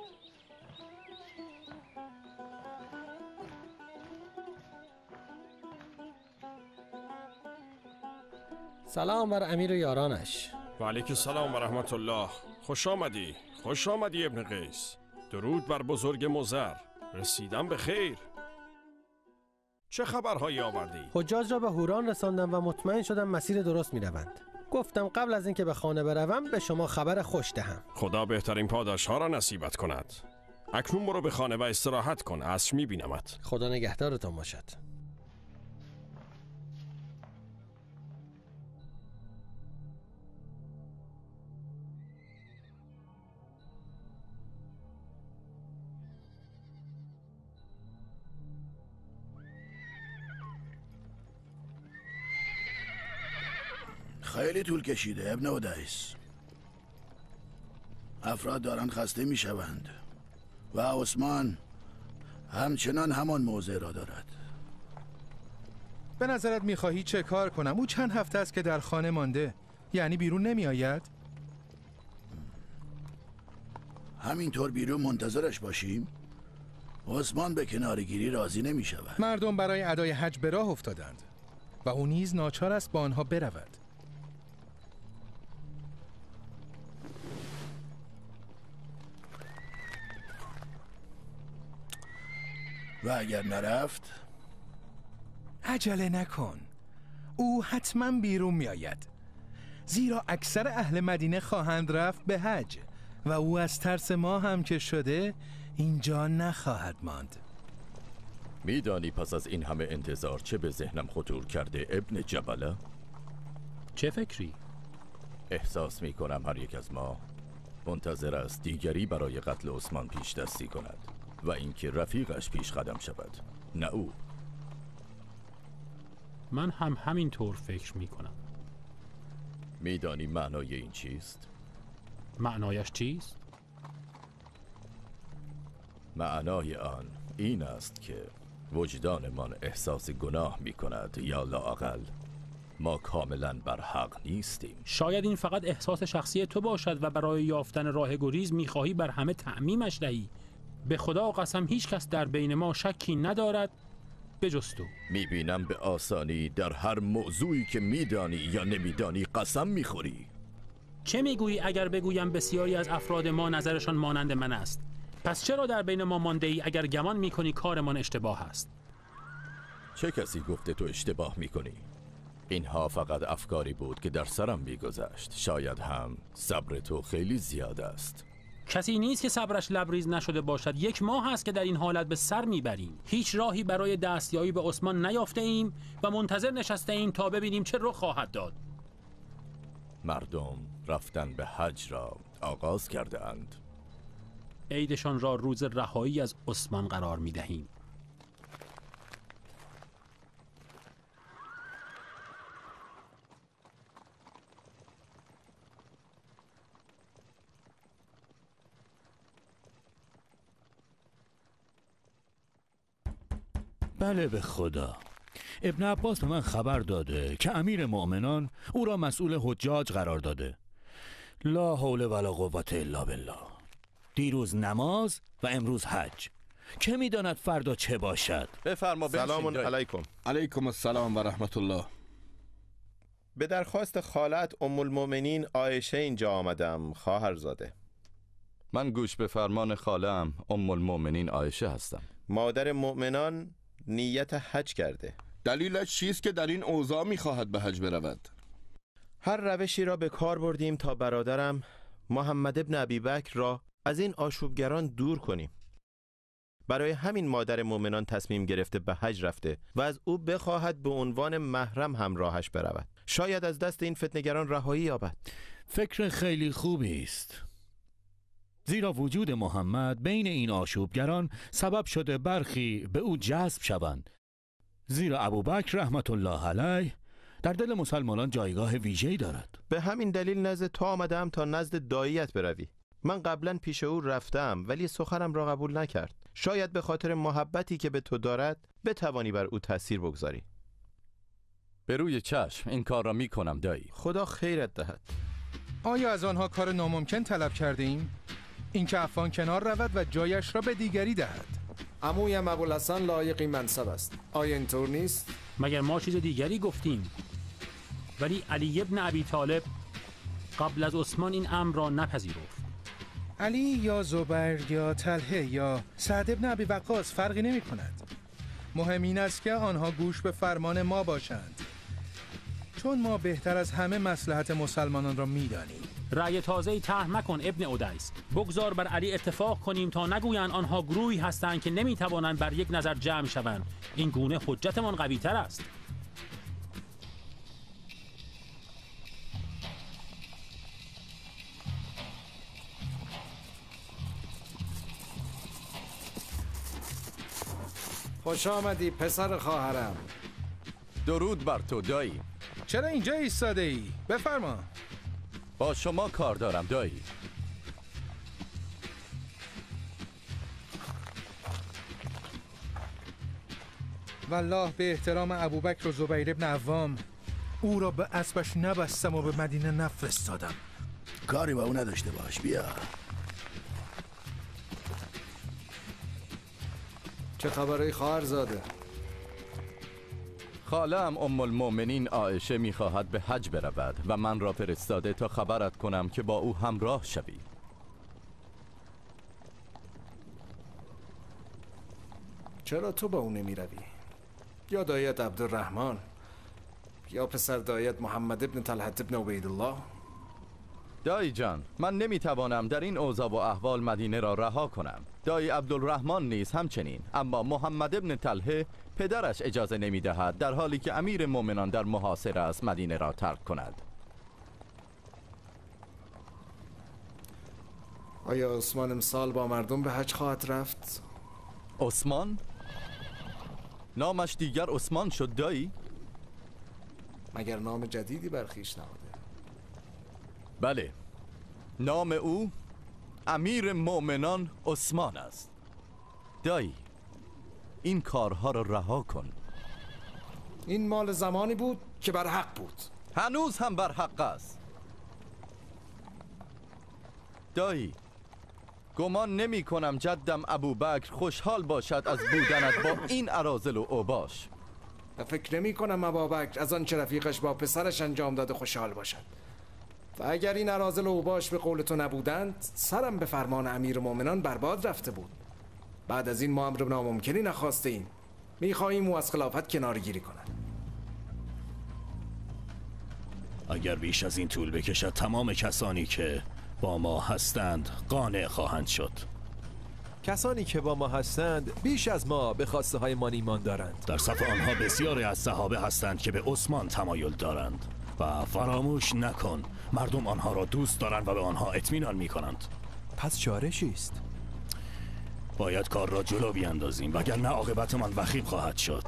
سلام بر امیر و یارانش.
و علیک السلام و رحمت الله. خوش آمدی خوش آمدی ابن قیس. درود بر بزرگ مضر. رسیدم به خیر. چه خبرهایی آوردی؟
حجاج را به هوران رساندم و مطمئن شدم مسیر درست می روند. گفتم قبل از اینکه به خانه بروم به شما خبر خوش دهم.
خدا بهترین پاداش ها را نصیبت کند. اکنون برو به خانه و استراحت کن. عصر می بینمت.
خدا نگهدارتان باشد.
خیلی طول کشیده ابن اودیس. افراد دارن خسته می شوند و عثمان همچنان همان موضع را دارد.
به نظرت میخواهی چه کار کنم؟ او چند هفته است که در خانه مانده. یعنی بیرون نمی آید؟
همینطور بیرون منتظرش باشیم؟ عثمان به کنارگیری راضی نمی شود.
مردم برای ادای حج به راه افتادند و او نیز ناچار است با آنها برود.
و اگر نرفت؟
عجله نکن، او حتما بیرون می آید، زیرا اکثر اهل مدینه خواهند رفت به حج و او از ترس ما هم که شده اینجا نخواهد ماند.
میدانی پس از این همه انتظار چه به ذهنم خطور کرده ابن جبله؟
چه فکری؟
احساس می کنم هر یک از ما منتظر است دیگری برای قتل عثمان پیش دستی کند و اینکه رفیقش پیش قدم شود، نه او.
من هم همین طور فکر می کنم.
میدانی معنای این چیست؟
معنایش چیست؟
معنای آن این است که وجدانمان احساس گناه می کند یا لااقل ما کاملا بر حق نیستیم.
شاید این فقط احساس شخصی تو باشد و برای یافتن راه گریز می خواهی بر همه تعمیمش دهی. به خدا قسم هیچ کس در بین ما شکی ندارد به جز تو.
میبینم به آسانی در هر موضوعی که میدانی یا نمیدانی قسم میخوری.
چه میگویی اگر بگویم بسیاری از افراد ما نظرشان مانند من است؟ پس چرا در بین ما مانده ای اگر گمان میکنی کارمان اشتباه است؟
چه کسی گفته تو اشتباه میکنی؟ اینها فقط افکاری بود که در سرم میگذشت. شاید هم صبر تو خیلی زیاد است.
کسی نیست که صبرش لبریز نشده باشد. یک ماه هست که در این حالت به سر میبریم. هیچ راهی برای دستیابی به عثمان نیافته ایم و منتظر نشسته ایم تا ببینیم چه رخ خواهد داد.
مردم رفتن به حج را آغاز کرده اند.
عیدشان را روز رهایی از عثمان قرار میدهیم.
بله به خدا، ابن عباس به من خبر داده که امیر مؤمنان او را مسئول حجاج قرار داده. لا حول ولا قوة الا بالله. دیروز نماز و امروز حج. که میداند فردا چه باشد؟
بفرما.
سلام علیکم.
علیکم السلام و رحمت الله.
به درخواست خالت ام المؤمنین عایشه اینجا آمدم، خواهرزاده.
من گوش به فرمان خاله‌ام ام المؤمنین عایشه هستم.
مادر مؤمنان نیت حج کرده.
دلیلش چیست که در این اوضاع میخواهد به حج برود؟
هر روشی را به کار بردیم تا برادرم محمد ابن ابی بکر را از این آشوبگران دور کنیم. برای همین مادر مؤمنان تصمیم گرفته به حج رفته و از او بخواهد به عنوان محرم همراهش برود. شاید از دست این فتنه‌گران رهایی یابد.
فکر خیلی خوبی است، زیرا وجود محمد بین این آشوبگران سبب شده برخی به او جذب شوند، زیرا ابوبکر رحمت الله علیه در دل مسلمانان جایگاه ویژه‌ای دارد.
به همین دلیل نزد تو آمدم تا نزد داییت بروی. من قبلا پیش او رفتم ولی سخنم را قبول نکرد. شاید به خاطر محبتی که به تو دارد بتوانی بر او تأثیر بگذاری.
به روی چشم این کار را می کنم دایی.
خدا خیرت دهد.
آیا از آنها کار ناممکن طلب کرده ایم؟ اینکه عفان کنار رود و جایش را به دیگری دهد.
عمویم ابوالحسن لایقی منصب است. آیا اینطور نیست؟
مگر ما چیز دیگری گفتیم؟ ولی علی ابن ابی طالب قبل از عثمان این امر را نپذیرفت.
علی یا زبیر یا طلحه یا سعد ابن ابی وقاص فرقی نمی کند. مهم این است که آنها گوش به فرمان ما باشند، چون ما بهتر از همه مصلحت مسلمانان را می دانیم.
رأی تازه‌ای طرح مکن ابن اودیس. بگذار بر علی اتفاق کنیم تا نگویند آنها گروهی هستند که نمی توانند بر یک نظر جمع شوند. این گونه حجتمان قوی تر است.
خوش آمدی پسر خواهرم.
درود بر تو دایی.
چرا اینجا ایستاده ای؟ بفرما.
با شما کار دارم دایی.
والله به احترام ابوبکر و زبیر ابن عوام او را به اسبش نبستم و به مدینه نفرستادم.
کاری با او نداشته باش. بیا.
چه خبره خواهرزاده؟
خاله‌ام ام المؤمنین عایشه می‌خواهد به حج برود و من را فرستاده تا خبرت کنم که با او همراه شوی.
چرا تو با او نمی‌روی؟ یا دایت عبدالرحمن یا پسر دایت محمد ابن طلحت ابن عبیدالله؟
دایی جان، من نمیتوانم در این اوضاع و احوال مدینه را رها کنم. دایی عبدالرحمن نیز همچنین، اما محمد ابن طلحه پدرش اجازه نمیدهد در حالی که امیر مومنان در محاصره است مدینه را ترک کند.
آیا عثمان امسال با مردم به حج خواهد رفت؟
عثمان؟ نامش دیگر عثمان شد دایی؟
مگر نام جدیدی برخیش نهاده؟
بله، نام او امیر مومنان عثمان است. دایی، این کارها را رها کن.
این مال زمانی بود که بر حق بود.
هنوز هم بر حق است. دایی، گمان نمی کنم جدم ابوبکر خوشحال باشد از بودنت با این اراذل و اوباش.
فکر نمی کنم ابوبکر از آن چه رفیقش با پسرش انجام داده خوشحال باشد. و اگر این اراذل و اوباش به قول تو نبودند، سرم به فرمان امیر مومنان برباد رفته بود. بعد از این ما امر ناممکنی نخواسته ایم. میخواهیم او از خلافت کنار گیری کند.
اگر بیش از این طول بکشد تمام کسانی که با ما هستند قانع خواهند شد.
کسانی که با ما هستند بیش از ما به خواسته های ما ایمان دارند.
در صف آنها بسیاری از صحابه هستند که به عثمان تمایل دارند و فراموش نکن مردم آنها را دوست دارند و به آنها اطمینان می کنند.
پس چاره چیست؟
باید کار را جلو بیاندازیم وگرنه عاقبت من وخیم خواهد شد.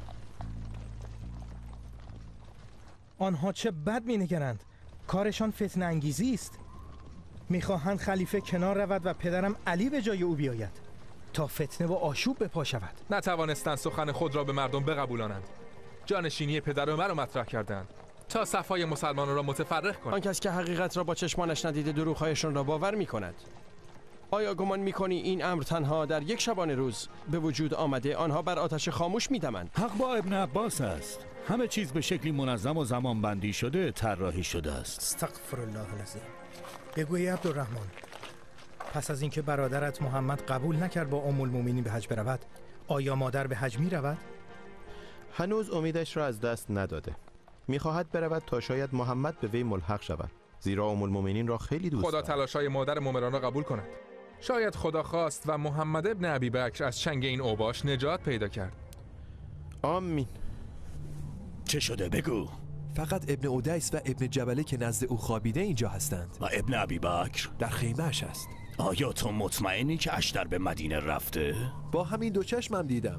آنها چه بد می نگرند. کارشان فتنه انگیزی است. میخواهند خلیفه کنار رود و پدرم علی به جای او بیاید تا فتنه و آشوب به پا شود.
نتوانستند سخن خود را به مردم بقبولانند. جانشینی پدر عمر را مطرح کردند تا صفای مسلمانان را متفرق کنند.
آن کس که حقیقت را با چشمانش ندیده دروغ‌هایشان را باور می‌کند. آیا گمان می‌کنی این امر تنها در یک شبانه روز به وجود آمده آنها بر آتش خاموش می‌دمند؟
حق با ابن عباس است. همه چیز به شکلی منظم و زمانبندی شده طراحی شده است.
استغفر الله العظیم. بگوی عبدالرحمن، پس از اینکه برادرت محمد قبول نکرد با ام المؤمنین به حج برود، آیا مادر به حج می‌رود؟
هنوز امیدش را از دست نداده. می‌خواهد برود تا شاید محمد به وی ملحق شود، زیرا ام المؤمنین را خیلی دوست
خدا
دارد.
تلاشای مادر مومنان را قبول کند. شاید خدا خواست و محمد ابن ابی بکر از چنگ این اوباش نجات پیدا کرد.
آمین.
چه شده بگو؟
فقط ابن اودیس و ابن جبله که نزد او خوابیده اینجا هستند.
و ابن ابی بکر
در خیمه‌اش است.
آیا تو مطمئنی که اشتر به مدینه رفته؟
با همین دو چشمم دیدم.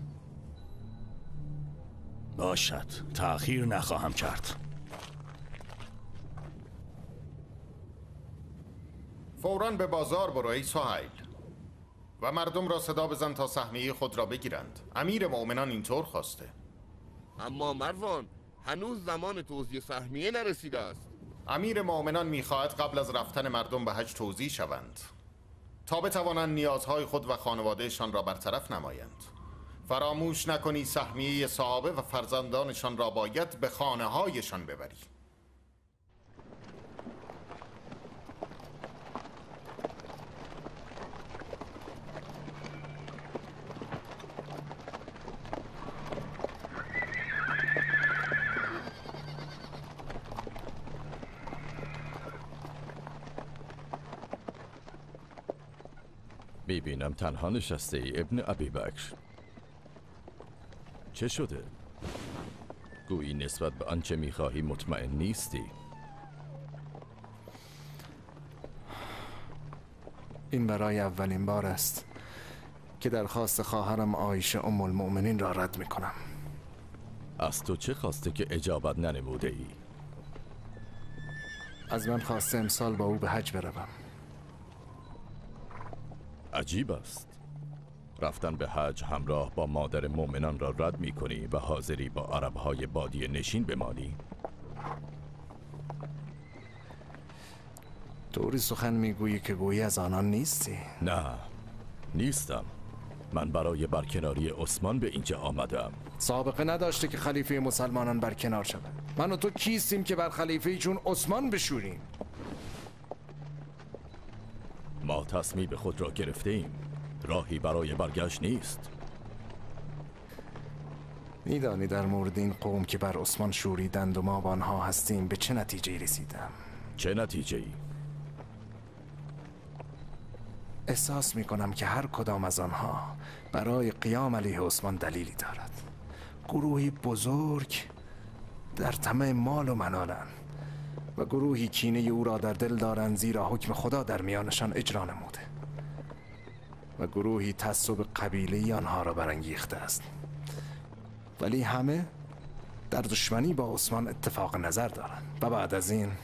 باشد، تأخیر نخواهم کرد.
فوراً به بازار برو ای سهیل و مردم را صدا بزن تا سهمیه خود را بگیرند. امیر مؤمنان اینطور خواسته.
اما مروان، هنوز زمان توزیع سهمیه نرسیده است.
امیر مؤمنان میخواهد قبل از رفتن مردم به حج توزیع شوند تا بتوانند نیازهای خود و خانوادهشان را برطرف نمایند. فراموش نکنی سهمیه صحابه و فرزندانشان را باید به خانه هایشان ببری.
میبینم تنها نشسته ای ابن ابی بکر. چه شده؟ گویی نسبت به آنچه میخواهی مطمئن نیستی.
این برای اولین بار است که درخواست خواهرم عایشه ام المؤمنین را رد میکنم.
از تو چه خواسته که اجابت ننموده ای؟
از من خواسته امسال با او به حج بروم.
عجیب است. رفتن به حج همراه با مادر مؤمنان را رد می کنی و حاضری با عربهای بادیه نشین بمانی؟
طوری سخن میگویی که گویی از آنان نیستی.
نه، نیستم. من برای برکناری عثمان به اینجا آمدم.
سابقه نداشته که خلیفه مسلمانان برکنار شود. من و تو کیستیم که بر خلیفه چون عثمان بشوریم؟
ما تصمیم خود را گرفته ایم. راهی برای برگشت نیست.
میدانی در مورد این قوم که بر عثمان شوریدند و ما با آنها هستیم به چه نتیجه رسیدم؟
چه نتیجه ای؟
احساس می کنم که هر کدام از آنها برای قیام علیه عثمان دلیلی دارد. گروهی بزرگ در طمع مال و منالند و گروهی کینه او را در دل دارند زیرا حکم خدا در میانشان اجرا نموده و گروهی تعصب قبیله‌ای آنها را برانگیخته است، ولی همه در دشمنی با عثمان اتفاق نظر دارند و بعد از این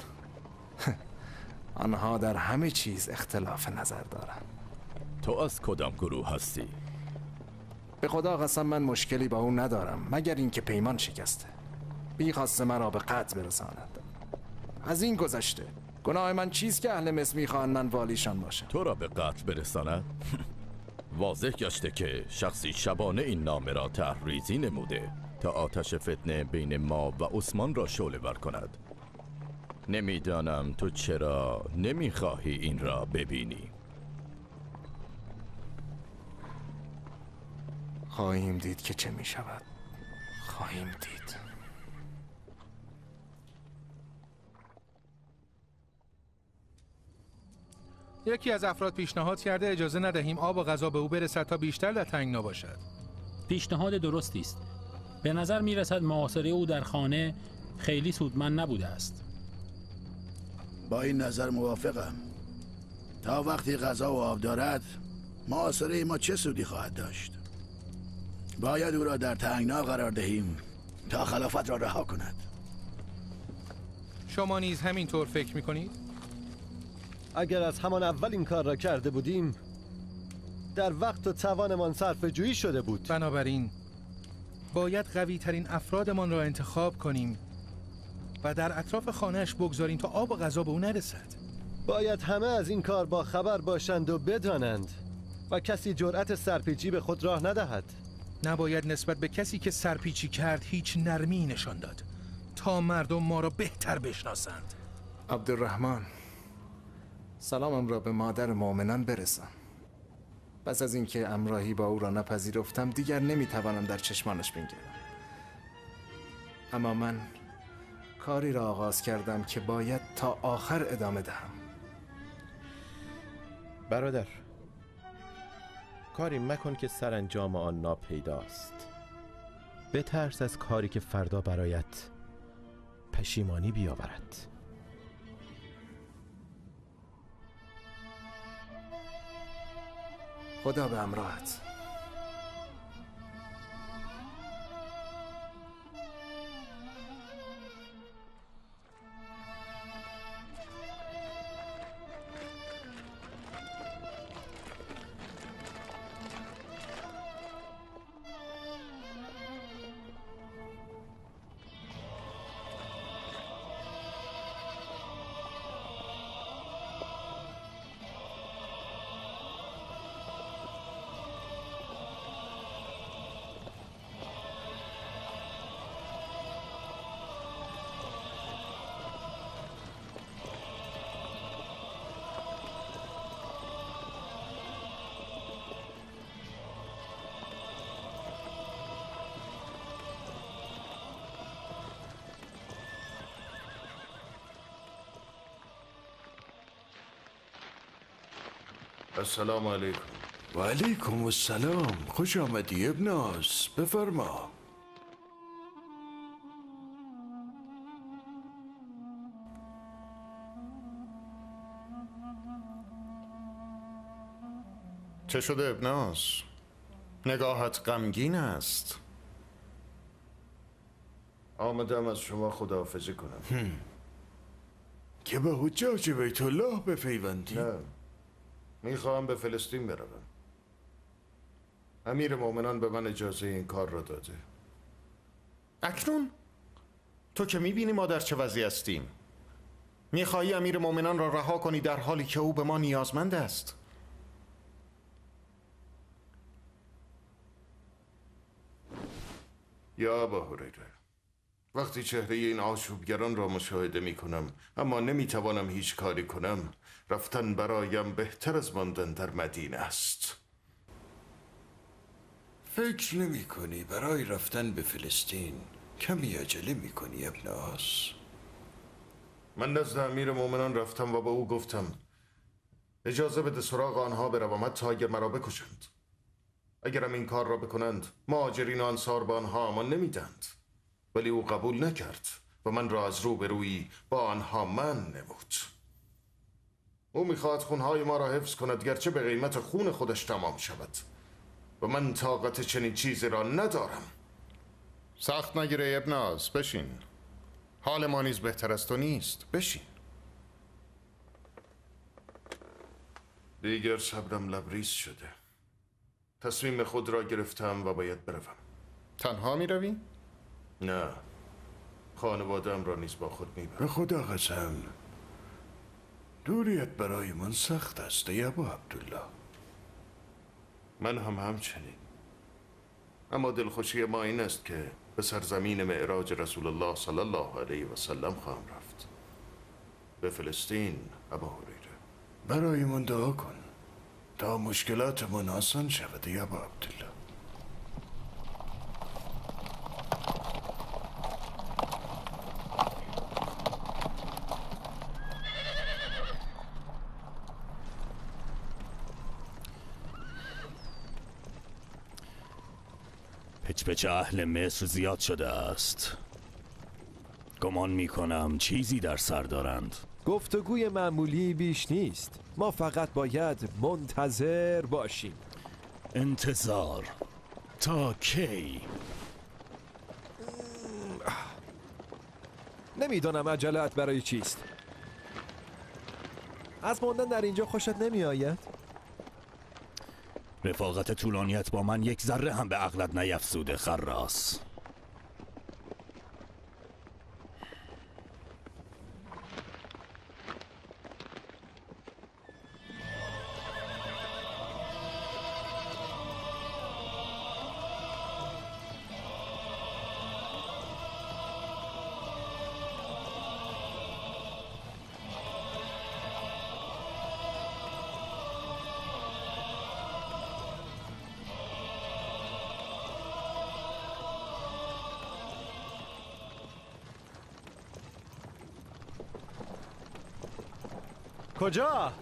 آنها در همه چیز اختلاف نظر دارند.
تو از کدام گروه هستی؟
به خدا قسم من مشکلی با او ندارم مگر اینکه پیمان شکسته، می‌خواسته مرا به قتل برساند. از این گذشته گناه من چیست که اهل مصر می‌خواهند من والیشان باشم؟
تو را به قتل برساند؟ واضح گشته که شخصی شبانه این نامه را تحریزی نموده تا آتش فتنه بین ما و عثمان را شعله‌ور کند. نمیدانم تو چرا نمیخواهی این را ببینی؟
خواهیم دید که چه می شود. خواهیم دید.
یکی از افراد پیشنهاد کرده اجازه ندهیم آب و غذا به او برسد تا بیشتر در تنگنا باشد.
پیشنهاد درستی است. به نظر می رسد محاصره او در خانه خیلی سودمند نبوده است.
با این نظر موافقم. تا وقتی غذا و آب دارد محاصره ما چه سودی خواهد داشت؟ باید او را در تنگنا قرار دهیم تا خلافت را رها کند.
شما نیز همین طور فکر می کنید؟
اگر از همان اول این کار را کرده بودیم در وقت و توانمان صرف جویی شده بود.
بنابراین باید قوی ترین افرادمان را انتخاب کنیم و در اطراف خانهش بگذاریم تا آب و غذا به او نرسد.
باید همه از این کار با خبر باشند و بدانند و کسی جرأت سرپیچی به خود راه ندهد.
نباید نسبت به کسی که سرپیچی کرد هیچ نرمی نشان داد تا مردم ما را بهتر بشناسند.
عبدالرحمن، سلامم را به مادر مؤمنان برسان. پس از اینکه همراهی با او را نپذیرفتم دیگر نمیتوانم در چشمانش بنگرم. اما من کاری را آغاز کردم که باید تا آخر ادامه دهم.
برادر، کاری مکن که سرانجام آن ناپیداست. بترس از کاری که فردا برایت پشیمانی بیاورد.
خدا به همراهت.
السلام علیکم.
و علیکم السلام. خوش آمدی ابن آس. بفرما.
چه شده ابن آس؟ نگاهت غمگین است. آمدم از شما خداحافظی کنم. که به حجاج بیت الله بپیوندی؟ نه، میخواهم به فلسطین بروم. امیر مومنان به من اجازه این کار را داده.
اکنون؟ تو که میبینی ما در چه وضعی هستیم. میخواهی امیر مومنان را رها کنی در حالی که او به ما نیازمند است.
یا ابا هریره، وقتی چهره این آشوبگران را مشاهده می کنم اما نمی توانم هیچ کاری کنم، رفتن برایم بهتر از ماندن در مدینه است. فکر نمی کنی برای رفتن به فلسطین کمی عجله می کنی ابن آس؟ من نزد امیر مومنان رفتم و با او گفتم اجازه بده سراغ آنها بروم حتی اگر مرا بکشند. اگرم این کار را بکنند مهاجرین و انصار به آنها امان نمیدند. ولی او قبول نکرد و من را از روبرویی با آنها من نمود. او میخواهد خونهای ما را حفظ کند گرچه به قیمت خون خودش تمام شود و من طاقت چنین چیزی را ندارم.
سخت نگیره ابن آس، بشین. حال ما نیز بهتر از تو نیست، بشین.
دیگر صبرم لبریز شده. تصمیم خود را گرفتم و باید بروم.
تنها می روی؟
نه، خانواده‌ام را نیز با خود میبرم.
به خدا قسم
دوریت برای من سخت است ای ابا عبدالله. من هم همچنین. اما دلخوشی ما این است که به سرزمین معراج رسول الله صلی الله علیه و سلم خواهم رفت، به فلسطین. ابا هریره،
برای من دعا کن تا مشکلات من آسان شود ای ابا عبدالله.
پچ پچ اهل مصر زیاد شده است. گمان می کنم چیزی در سر دارند.
گفتگوی معمولی بیش نیست. ما فقط باید منتظر باشیم.
انتظار تا کی؟
نمیدانم عجلت برای چیست. از ماندن در اینجا خوشت نمی آید؟
رفاقت طولانیت با من یک ذره هم به عقلت نیفزوده خراس.
کجا؟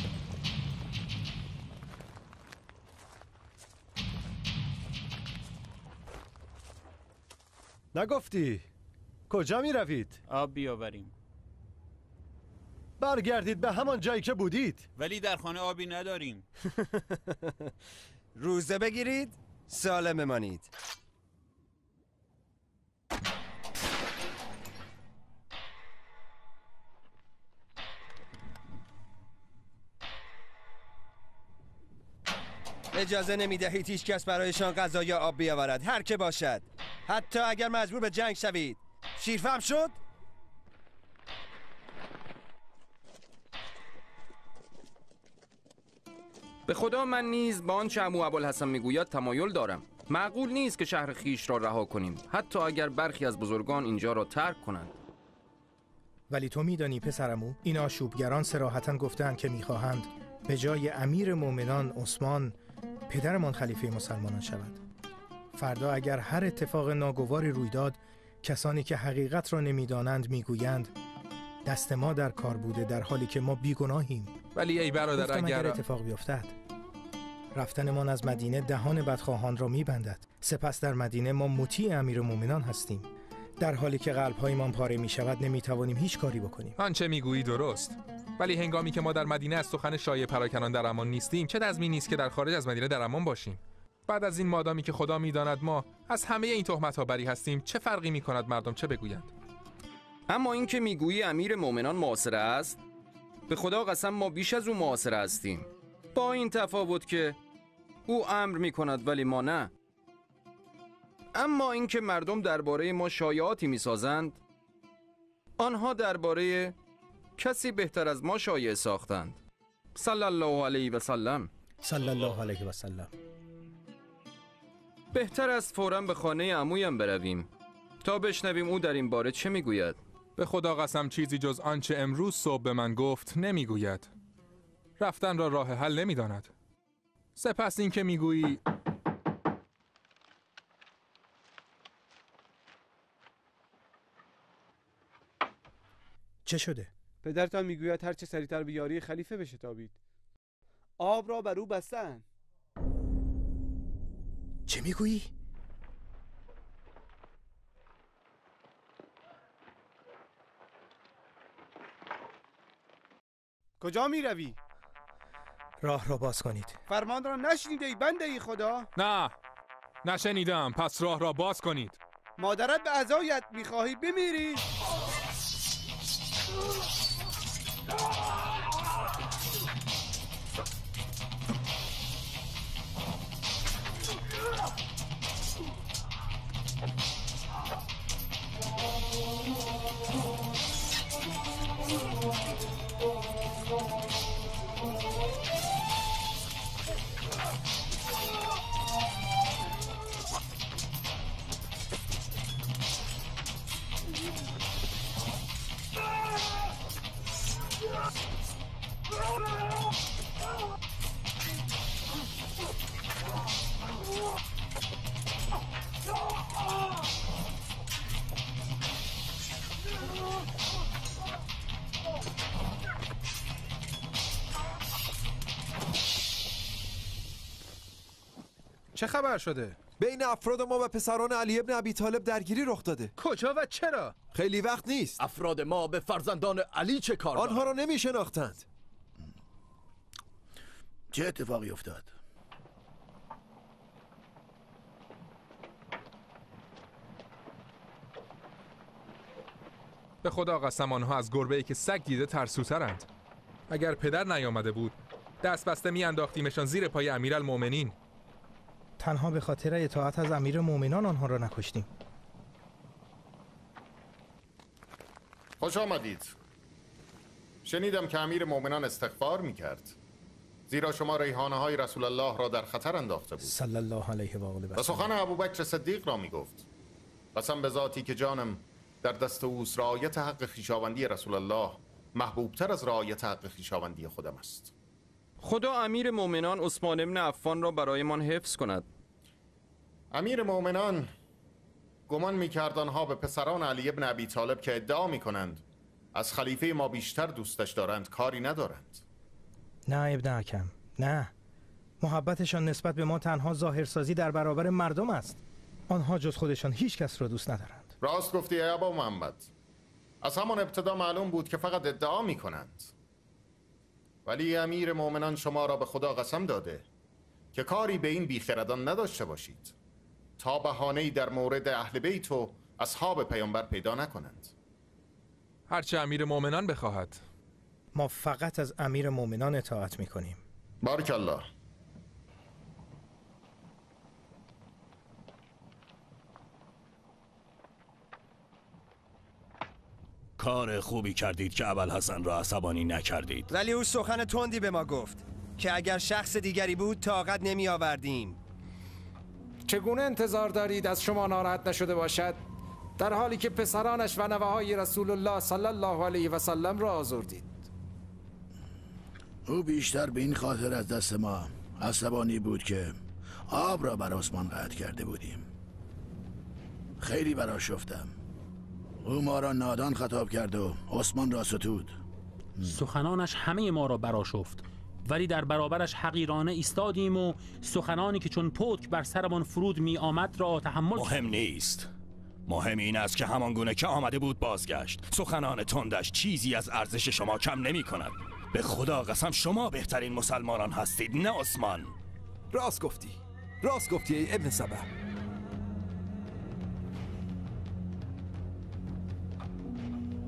نگفتی؟ کجا می روید؟
آب بیاوریم.
برگردید به همان جایی که بودید.
ولی در خانه آبی نداریم.
روزه بگیرید سالم بمانید. اجازه نمی دهید هیچ کس برایشان غذا یا آب بیاورد، هر که باشد، حتی اگر مجبور به جنگ شوید. شیرفهم شد؟
به خدا من نیز با آنچه عمو ابوالحسن میگوید تمایل دارم. معقول نیست که شهر خیش را رها کنیم حتی اگر برخی از بزرگان اینجا را ترک کنند.
ولی تو میدانی پسرمو، این آشوبگران صراحتاً گفتند که میخواهند به جای امیر مومنان عثمان پدرمان خلیفه مسلمانان شود. فردا اگر هر اتفاق ناگواری روی داد، کسانی که حقیقت را نمیدانند میگویند دست ما در کار بوده در حالی که ما بیگناهیم.
ولی ای برادر اگر...
اگر اتفاق بیفتد رفتنمان از مدینه دهان بدخواهان را میبندد. سپس در مدینه ما مطیع امیر مومنان هستیم، در حالی که قلب‌هایمان پاره میشود نمیتوانیم هیچ کاری بکنیم.
آنچه میگویی درست، ولی هنگامی که ما در مدینه از سخن شایع پراکنان در امان نیستیم، چه تضمینی است که در خارج از مدینه در امان باشیم؟ بعد از این مادامی که خدا میداند ما از همه این تهمت‌ها بری هستیم، چه فرقی میکند مردم چه بگویند؟
اما این که میگویی امیر مؤمنان معاصر است، به خدا قسم ما بیش از او معاصر هستیم، با این تفاوت که او امر میکند ولی ما نه. اما این که مردم درباره ما شایعاتی میسازند، آنها درباره کسی بهتر از ما شایعه ساختند. صلی الله علیه و سلم.
صلی الله علیه و سلم.
بهتر است فوراً به خانه عمویم برویم تا بشنویم او در این باره چه میگوید.
به خدا قسم چیزی جز آنچه امروز صبح به من گفت نمیگوید. رفتن را راه حل نمیداند. سپس این که میگویی
چه شده؟
پدرتان میگوید هر چه سریعتر به یاری خلیفه بشتابید. آب را بر او بستند.
چه میگویی؟
کجا میروی؟
راه را باز کنید.
فرمان را نشنیده ای بنده ای خدا؟
نه، نشنیدم. پس راه را باز کنید.
مادرت به عزایت میخواهی بمیری؟
چه خبر شده؟
بین افراد ما و پسران علی ابن ابی طالب درگیری رخ داده.
کجا و چرا؟
خیلی وقت نیست.
افراد ما به فرزندان علی چه کار دارند؟
آنها را نمی شناختند.
چه اتفاقی افتاد؟
به خدا قسم آنها از گربه‌ای که سگ دیده ترسوترند. اگر پدر نیامده بود دست بسته می انداختیمشان زیر پای امیرالمومنین.
تنها به خاطر اطاعت از امیر مومنان آنها را نکشتیم.
خوش آمدید. شنیدم که امیر مومنان استغفار می کرد، زیرا شما ریحانه های رسول الله را در خطر انداخته بود.
صلی الله علیه و آله و
و سخن ابوبکر صدیق را می گفت. قسم به ذاتی که جانم در دست اوست، رعایت حق خویشاوندی رسول الله محبوبتر از رعایت حق خویشاوندی خودم است.
خدا امیر مومنان عثمان ابن عفان را برایمان حفظ کند.
امیر مومنان گمان می‌کرد آنها به پسران علی ابن ابی طالب که ادعا می‌کنند از خلیفه ما بیشتر دوستش دارند کاری ندارند.
نه ابن حکم، نه. محبتشان نسبت به ما تنها ظاهرسازی در برابر مردم است. آنها جز خودشان هیچ کس را دوست ندارند.
راست گفتی ای ابا محمد. از همان ابتدا معلوم بود که فقط ادعا می‌کنند. ولی امیر مومنان شما را به خدا قسم داده که کاری به این بیخردان نداشته باشید تا بهانه‌ای در مورد اهل بیت و اصحاب پیامبر پیدا نکنند.
هرچه امیر مومنان بخواهد.
ما فقط از امیر مومنان اطاعت میکنیم.
بارک الله.
کار خوبی کردید که ابوالحسن را عصبانی نکردید.
ولی او سخن تندی به ما گفت که اگر شخص دیگری بود طاقت نمی آوردیم.
چگونه انتظار دارید از شما ناراحت نشده باشد در حالی که پسرانش و نوه‌های رسول الله صلی الله علیه و سلم را آزردید؟
او بیشتر به این خاطر از دست ما عصبانی بود که آب را بر عثمان قطع کرده بودیم. خیلی برآشفتم. او ما را نادان خطاب کرد و عثمان را ستود.
سخنانش همه ما را برآشفت، ولی در برابرش حقیرانه ایستادیم و سخنانی که چون پتک بر سرمان فرود می آمد را تحمل.
مهم نیست. مهم این است که همان گونه که آمده بود بازگشت. سخنان تندش چیزی از ارزش شما کم نمی کند. به خدا قسم شما بهترین مسلمانان هستید، نه عثمان.
راست گفتی. راست گفتی ای ابن سبع.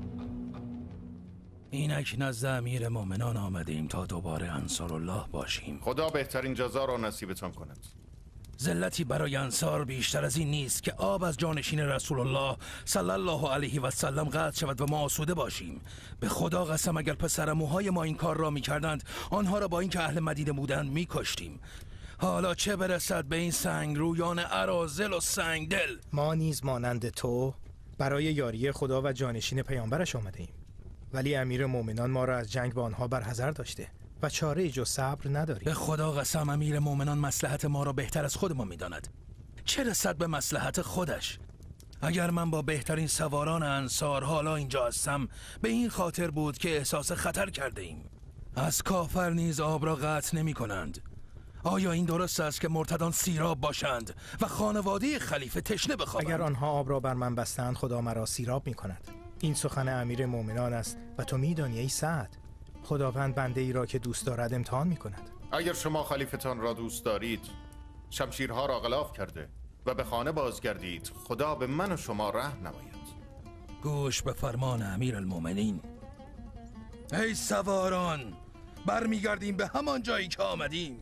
اینک نزد امیر مومنان آمدیم تا دوباره انصار الله باشیم.
خدا بهترین جزا را نصیبتان کند.
ذلتی برای انصار بیشتر از این نیست که آب از جانشین رسول الله صلی الله علیه و سلم قطع شود و ما آسوده باشیم. به خدا قسم اگر پسر موهای ما این کار را میکردند آنها را با اینکه اهل مدینه بودند میکشتیم. حالا چه برسد به این سنگ رویان اراذل و سنگ دل.
ما نیز مانند تو برای یاری خدا و جانشین پیامبرش آمده ایم، ولی امیر مومنان ما را از جنگ با آنها برحذر داشته و چاره جز صبر نداریم.
به خدا قسم امیر مومنان مصلحت ما را بهتر از خود ما میداند. چه رسد به مصلحت خودش؟ اگر من با بهترین سواران انصار حالا اینجا هستم به این خاطر بود که احساس خطر کرده ایم. از کافر نیز آب را قطع نمی کنند. آیا این درست است که مرتدان سیراب باشند و خانواده خلیفه تشنه بخوابند؟
اگر آنها آب را بر من بستند خدا مرا سیراب می کند. این سخن امیر مومنان است و تو میدانی ای سعد خداوند بنده ای را که دوست دارد امتحان می کند.
اگر شما خلیفتان را دوست دارید شمشیرها را غلاف کرده و به خانه بازگردید خدا به من و شما رحم نماید.
گوش به فرمان امیر المومنین. ای سواران برمیگردیم به همان جایی که آمدیم.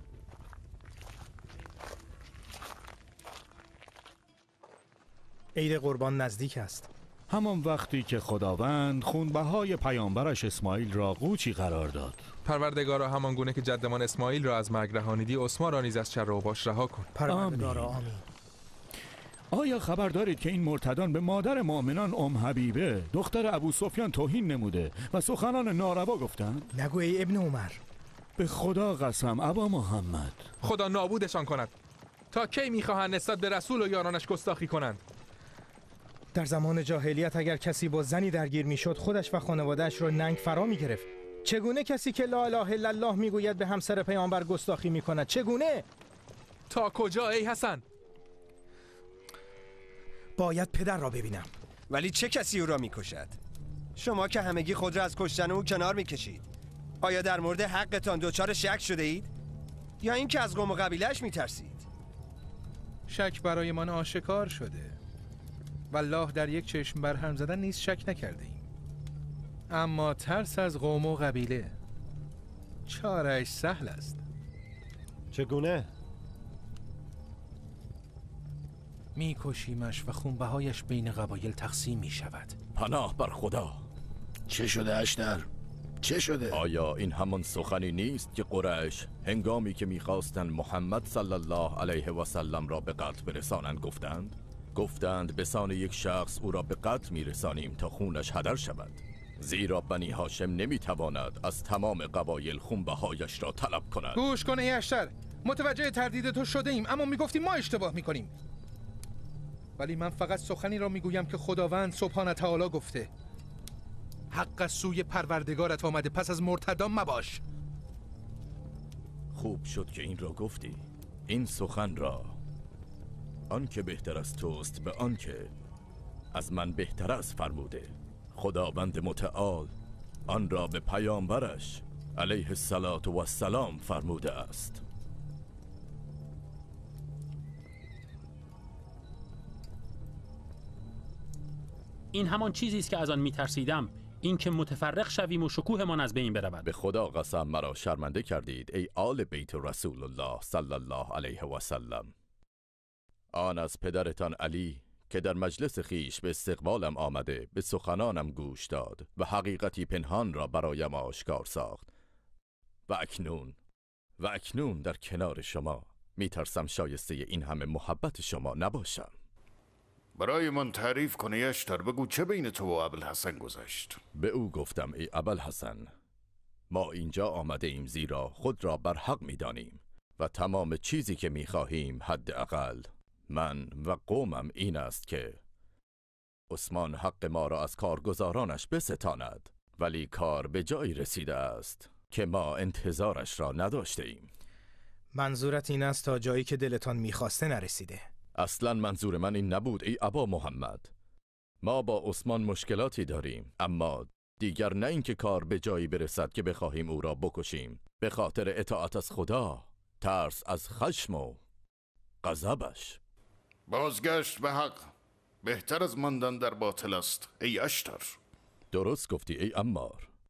عید قربان نزدیک است.
همان وقتی که خداوند خونبهای پیامبرش اسماعیل را قوچی قرار داد.
پروردگارا همان گونه که جدمان اسماعیل را از مرگ رهانیدی عثمان را نیز از شر و باش رها کن.
پروردگارا آمین.
آیا خبر دارید که این مرتدان به مادر مؤمنان ام حبیبه دختر ابو سفیان توهین نموده و سخنان ناروا گفتند؟
نگو ای ابن عمر.
به خدا قسم ابا محمد
خدا نابودشان کند. تا کی میخواهند نسبت به رسول و یارانش گستاخی کنند؟
در زمان جاهلیت اگر کسی با زنی درگیر میشد خودش و خانوادهش را ننگ فرا میگرفت. چگونه کسی که لا اله الا الله میگوید به همسر پیامبر گستاخی میکند؟ چگونه؟
تا کجا ای حسن؟
باید پدر را ببینم.
ولی چه کسی او را میکشد؟ شما که همگی خود را از کشتن او کنار میکشید. آیا در مورد حقتان دچار شک شده اید؟ یا اینکه از قوم و قبیله‌اش میترسید؟
شک برای من آشکار شده. والله در یک چشم بر هم زدن نیز شک نکرده ایم. اما ترس از قوم و قبیله چاره‌اش سهل است.
چگونه؟
میکشیمش و خونبهایش بین قبایل تقسیم میشود.
پناه بر خدا.
چه شده اشتر؟ چه شده؟
آیا این همان سخنی نیست که قریش هنگامی که میخواستند محمد صلی الله علیه و سلم را به قتل برسانند گفتند؟ گفتند به سان یک شخص او را به قتل میرسانیم تا خونش هدر شود، زیرا بنی هاشم نمیتواند از تمام قبایل خونبهایش را طلب کند.
گوش کن ای اشتر، متوجه تردید تو شده ایم، اما میگفتی ما اشتباه میکنیم. ولی من فقط سخنی را میگویم که خداوند سبحانه تعالی گفته. حق از سوی پروردگارت آمده، پس از مرتدان مباش.
خوب شد که این را گفتی. این سخن را آن که بهتر از توست به آن که از من بهتر است فرموده. خداوند متعال آن را به پیامبرش علیه الصلاة و السلام فرموده است.
این همان چیزی است که از آن میترسیدم، این که متفرق شویم و شکوهمان از بین برود.
به خدا قسم مرا شرمنده کردید ای آل بیت رسول الله صلی الله علیه و سلم. آن از پدرتان علی که در مجلس خیش به استقبالم آمده به سخنانم گوش داد و حقیقتی پنهان را برایم آشکار ساخت و اکنون و اکنون در کنار شما میترسم شایسته این همه محبت شما نباشم.
برای من تعریف کنه اشتر، بگو چه بین تو و ابوالحسن گذشت؟
به او گفتم ای ابوالحسن، ما اینجا آمده ایم زیرا خود را بر حق میدانیم و تمام چیزی که میخواهیم حداقل من و قومم این است که عثمان حق ما را از کارگزارانش بستاند، ولی کار به جایی رسیده است که ما انتظارش را نداشته ایم.
منظورت این است تا جایی که دلتان میخواسته نرسیده؟
اصلا منظور من این نبود ای ابا محمد. ما با عثمان مشکلاتی داریم، اما دیگر نه اینکه کار به جایی برسد که بخواهیم او را بکشیم، به خاطر اطاعت از خدا، ترس از خشم و غضبش.
بازگشت به حق بهتر از ماندن در باطل است ای اشتر.
درست گفتی ای عمار.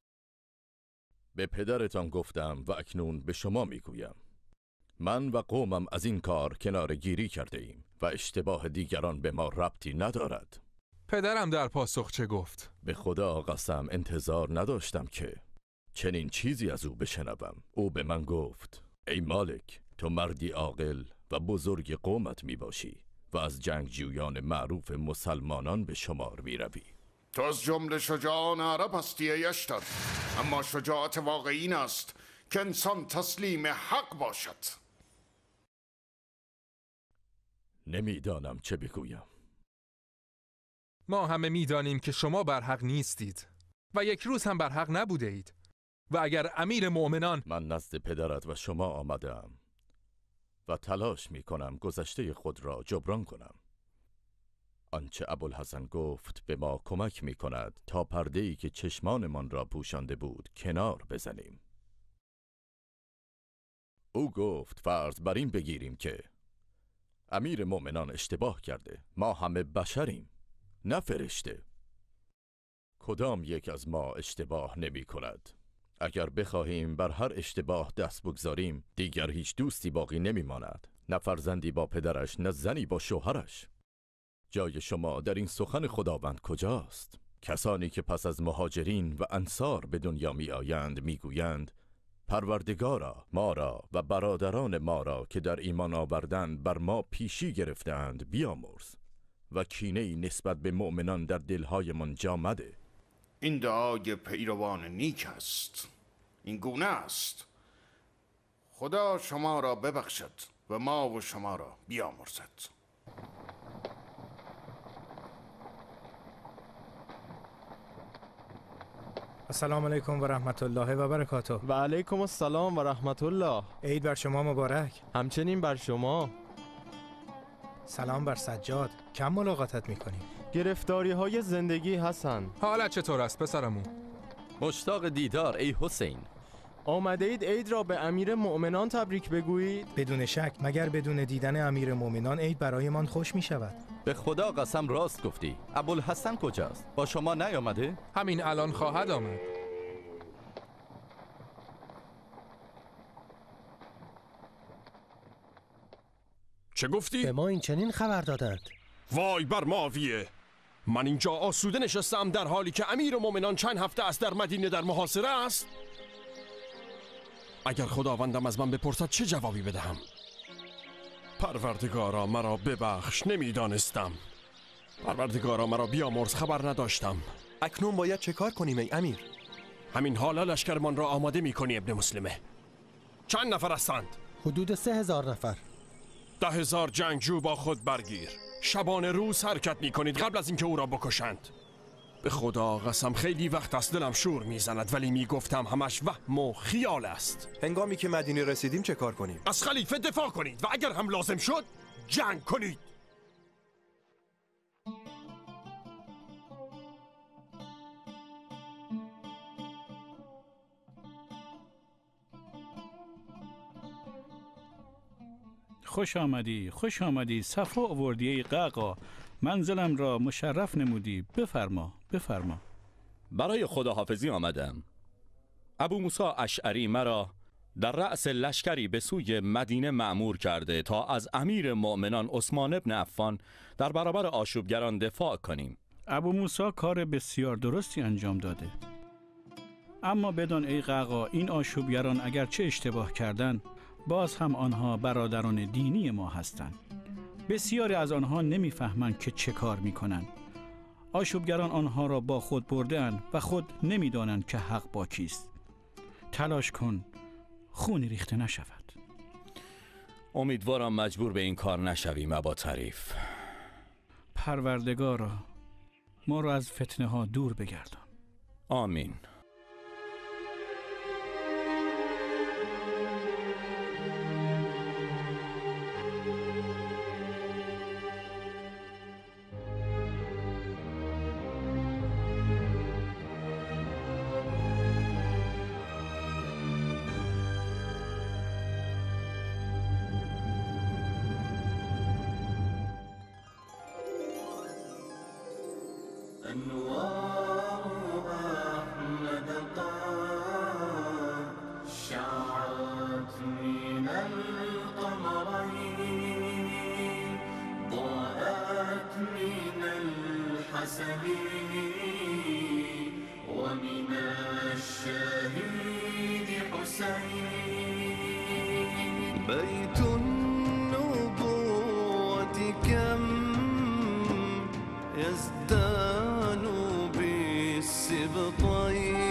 به پدرتان گفتم و اکنون به شما میگویم. من و قومم از این کار کناره گیری کرده ایم و اشتباه دیگران به ما ربطی ندارد.
پدرم در پاسخ چه گفت؟
به خدا قسم انتظار نداشتم که چنین چیزی از او بشنوم. او به من گفت ای مالک، تو مردی عاقل و بزرگ قومت می باشی و از جنگجویان معروف مسلمانان به شمار می روی.
تو از جمله شجاعان عرب هستی ای اشتر، اما شجاعت واقعی این است که انسان تسلیم حق باشد.
نمیدانم چه بگویم.
ما همه میدانیم که شما بر حق نیستید و یک روز هم بر حق نبوده اید و اگر امیر مؤمنان...
من نزد پدرت و شما آمدم و تلاش می کنم گذشته خود را جبران کنم. آنچه ابوالحسن گفت به ما کمک می کند تا پرده‌ای که چشمانمان را پوشانده بود کنار بزنیم. او گفت فرض بر این بگیریم که امیر مؤمنان اشتباه کرده. ما همه بشریم، نه فرشته. کدام یک از ما اشتباه نمی کند؟ اگر بخواهیم بر هر اشتباه دست بگذاریم دیگر هیچ دوستی باقی نمی ماند، نه فرزندی با پدرش، نه زنی با شوهرش. جای شما در این سخن خداوند کجاست؟ کسانی که پس از مهاجرین و انصار به دنیا می آیند می گویند پروردگارا ما را و برادران ما را که در ایمان آوردند بر ما پیشی گرفتند بیامرز و کینه‌ای نسبت به مؤمنان در دلهایمان جا مده.
این دعای پیروان نیک است. این گونه است: خدا شما را ببخشد و ما و شما را بیامرزد.
السلام علیکم و رحمت الله و برکاته.
و علیکم السلام و رحمت الله.
عید بر شما مبارک.
همچنین بر شما.
سلام بر سجاد. کم ملاقاتت میکنیم.
گرفتاری های زندگی حسن.
حالت چطور است پسرمون؟
مشتاق دیدار ای حسین.
آمده اید عید را به امیر مؤمنان تبریک بگویید؟
بدون شک، مگر بدون دیدن امیر مؤمنان عید برایمان خوش می شود.
به خدا قسم راست گفتی. ابوالحسن کجاست؟ با شما نیامده؟
همین الان خواهد آمد.
چه گفتی؟
به ما این چنین خبر دادند.
وای بر ماویه، من اینجا آسوده نشستم در حالی که امیر مؤمنان چند هفته است در مدینه در محاصره است. اگر خداوندم از من بپرسد چه جوابی بدهم؟ پروردگارا مرا ببخش، نمیدانستم. پروردگارا مرا بیامرز، خبر نداشتم.
اکنون باید چه کار کنیم ای امیر؟
همین حالا لشکرمان را آماده می کنی ابن مسلمه. چند نفر هستند؟
حدود سه هزار نفر.
ده هزار جنگجو با خود برگیر. شبانه روز حرکت می کنید قبل از اینکه او را بکشند. به خدا قسم خیلی وقت است دلم شور میزند، ولی میگفتم همش وهم و خیال است.
هنگامی که مدینه رسیدیم چه کار کنیم؟
از خلیفه دفاع کنید و اگر هم لازم شد جنگ کنید.
خوش آمدی، خوش آمدی، صفا آوردی ای قعقا، منزلم را مشرف نمودی. بفرما، بفرما.
برای خداحافظی آمدم. ابو موسی اشعری مرا در رأس لشکری به سوی مدینه مأمور کرده تا از امیر مؤمنان عثمان ابن عفان در برابر آشوبگران دفاع کنیم.
ابو موسی کار بسیار درستی انجام داده، اما بدان ای قعقا این آشوبگران اگر چه اشتباه کردند باز هم آنها برادران دینی ما هستند. بسیاری از آنها نمیفهمند که چه کار میکنند. آشوبگران آنها را با خود برده‌اند و خود نمیدانند که حق با کیست. تلاش کن خونی ریخته نشود.
امیدوارم مجبور به این کار نشویم ابا طریف.
پروردگارا ما را از فتنه ها دور بگردان.
آمین.
بيت النبوة كم يزدان بالسبطين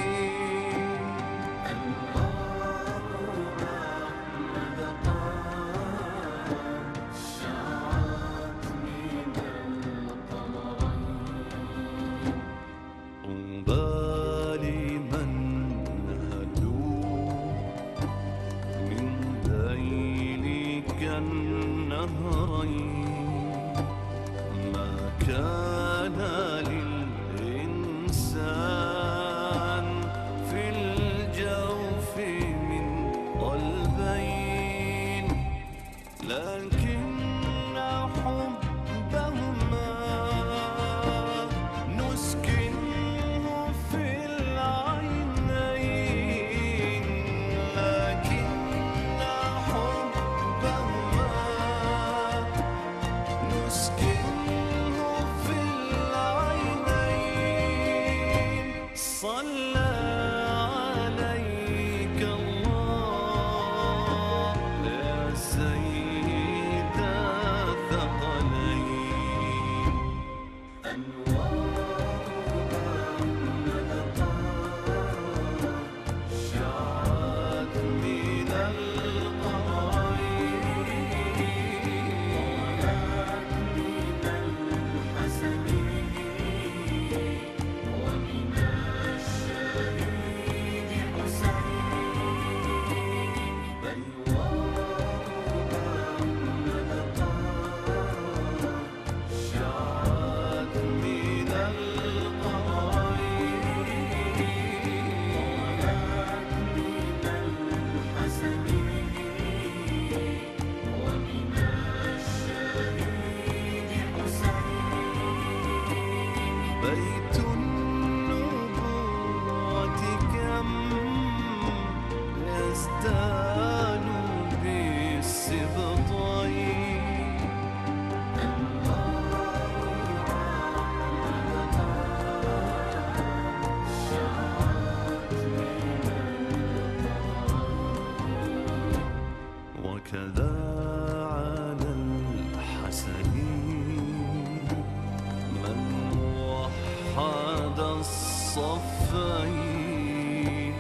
الصفين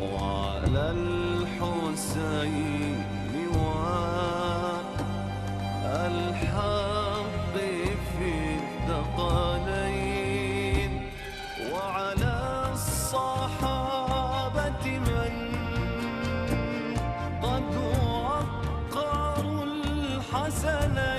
وعلى الحسين والحق في الثقلين وعلى الصحابة من قد وقروا الحسنين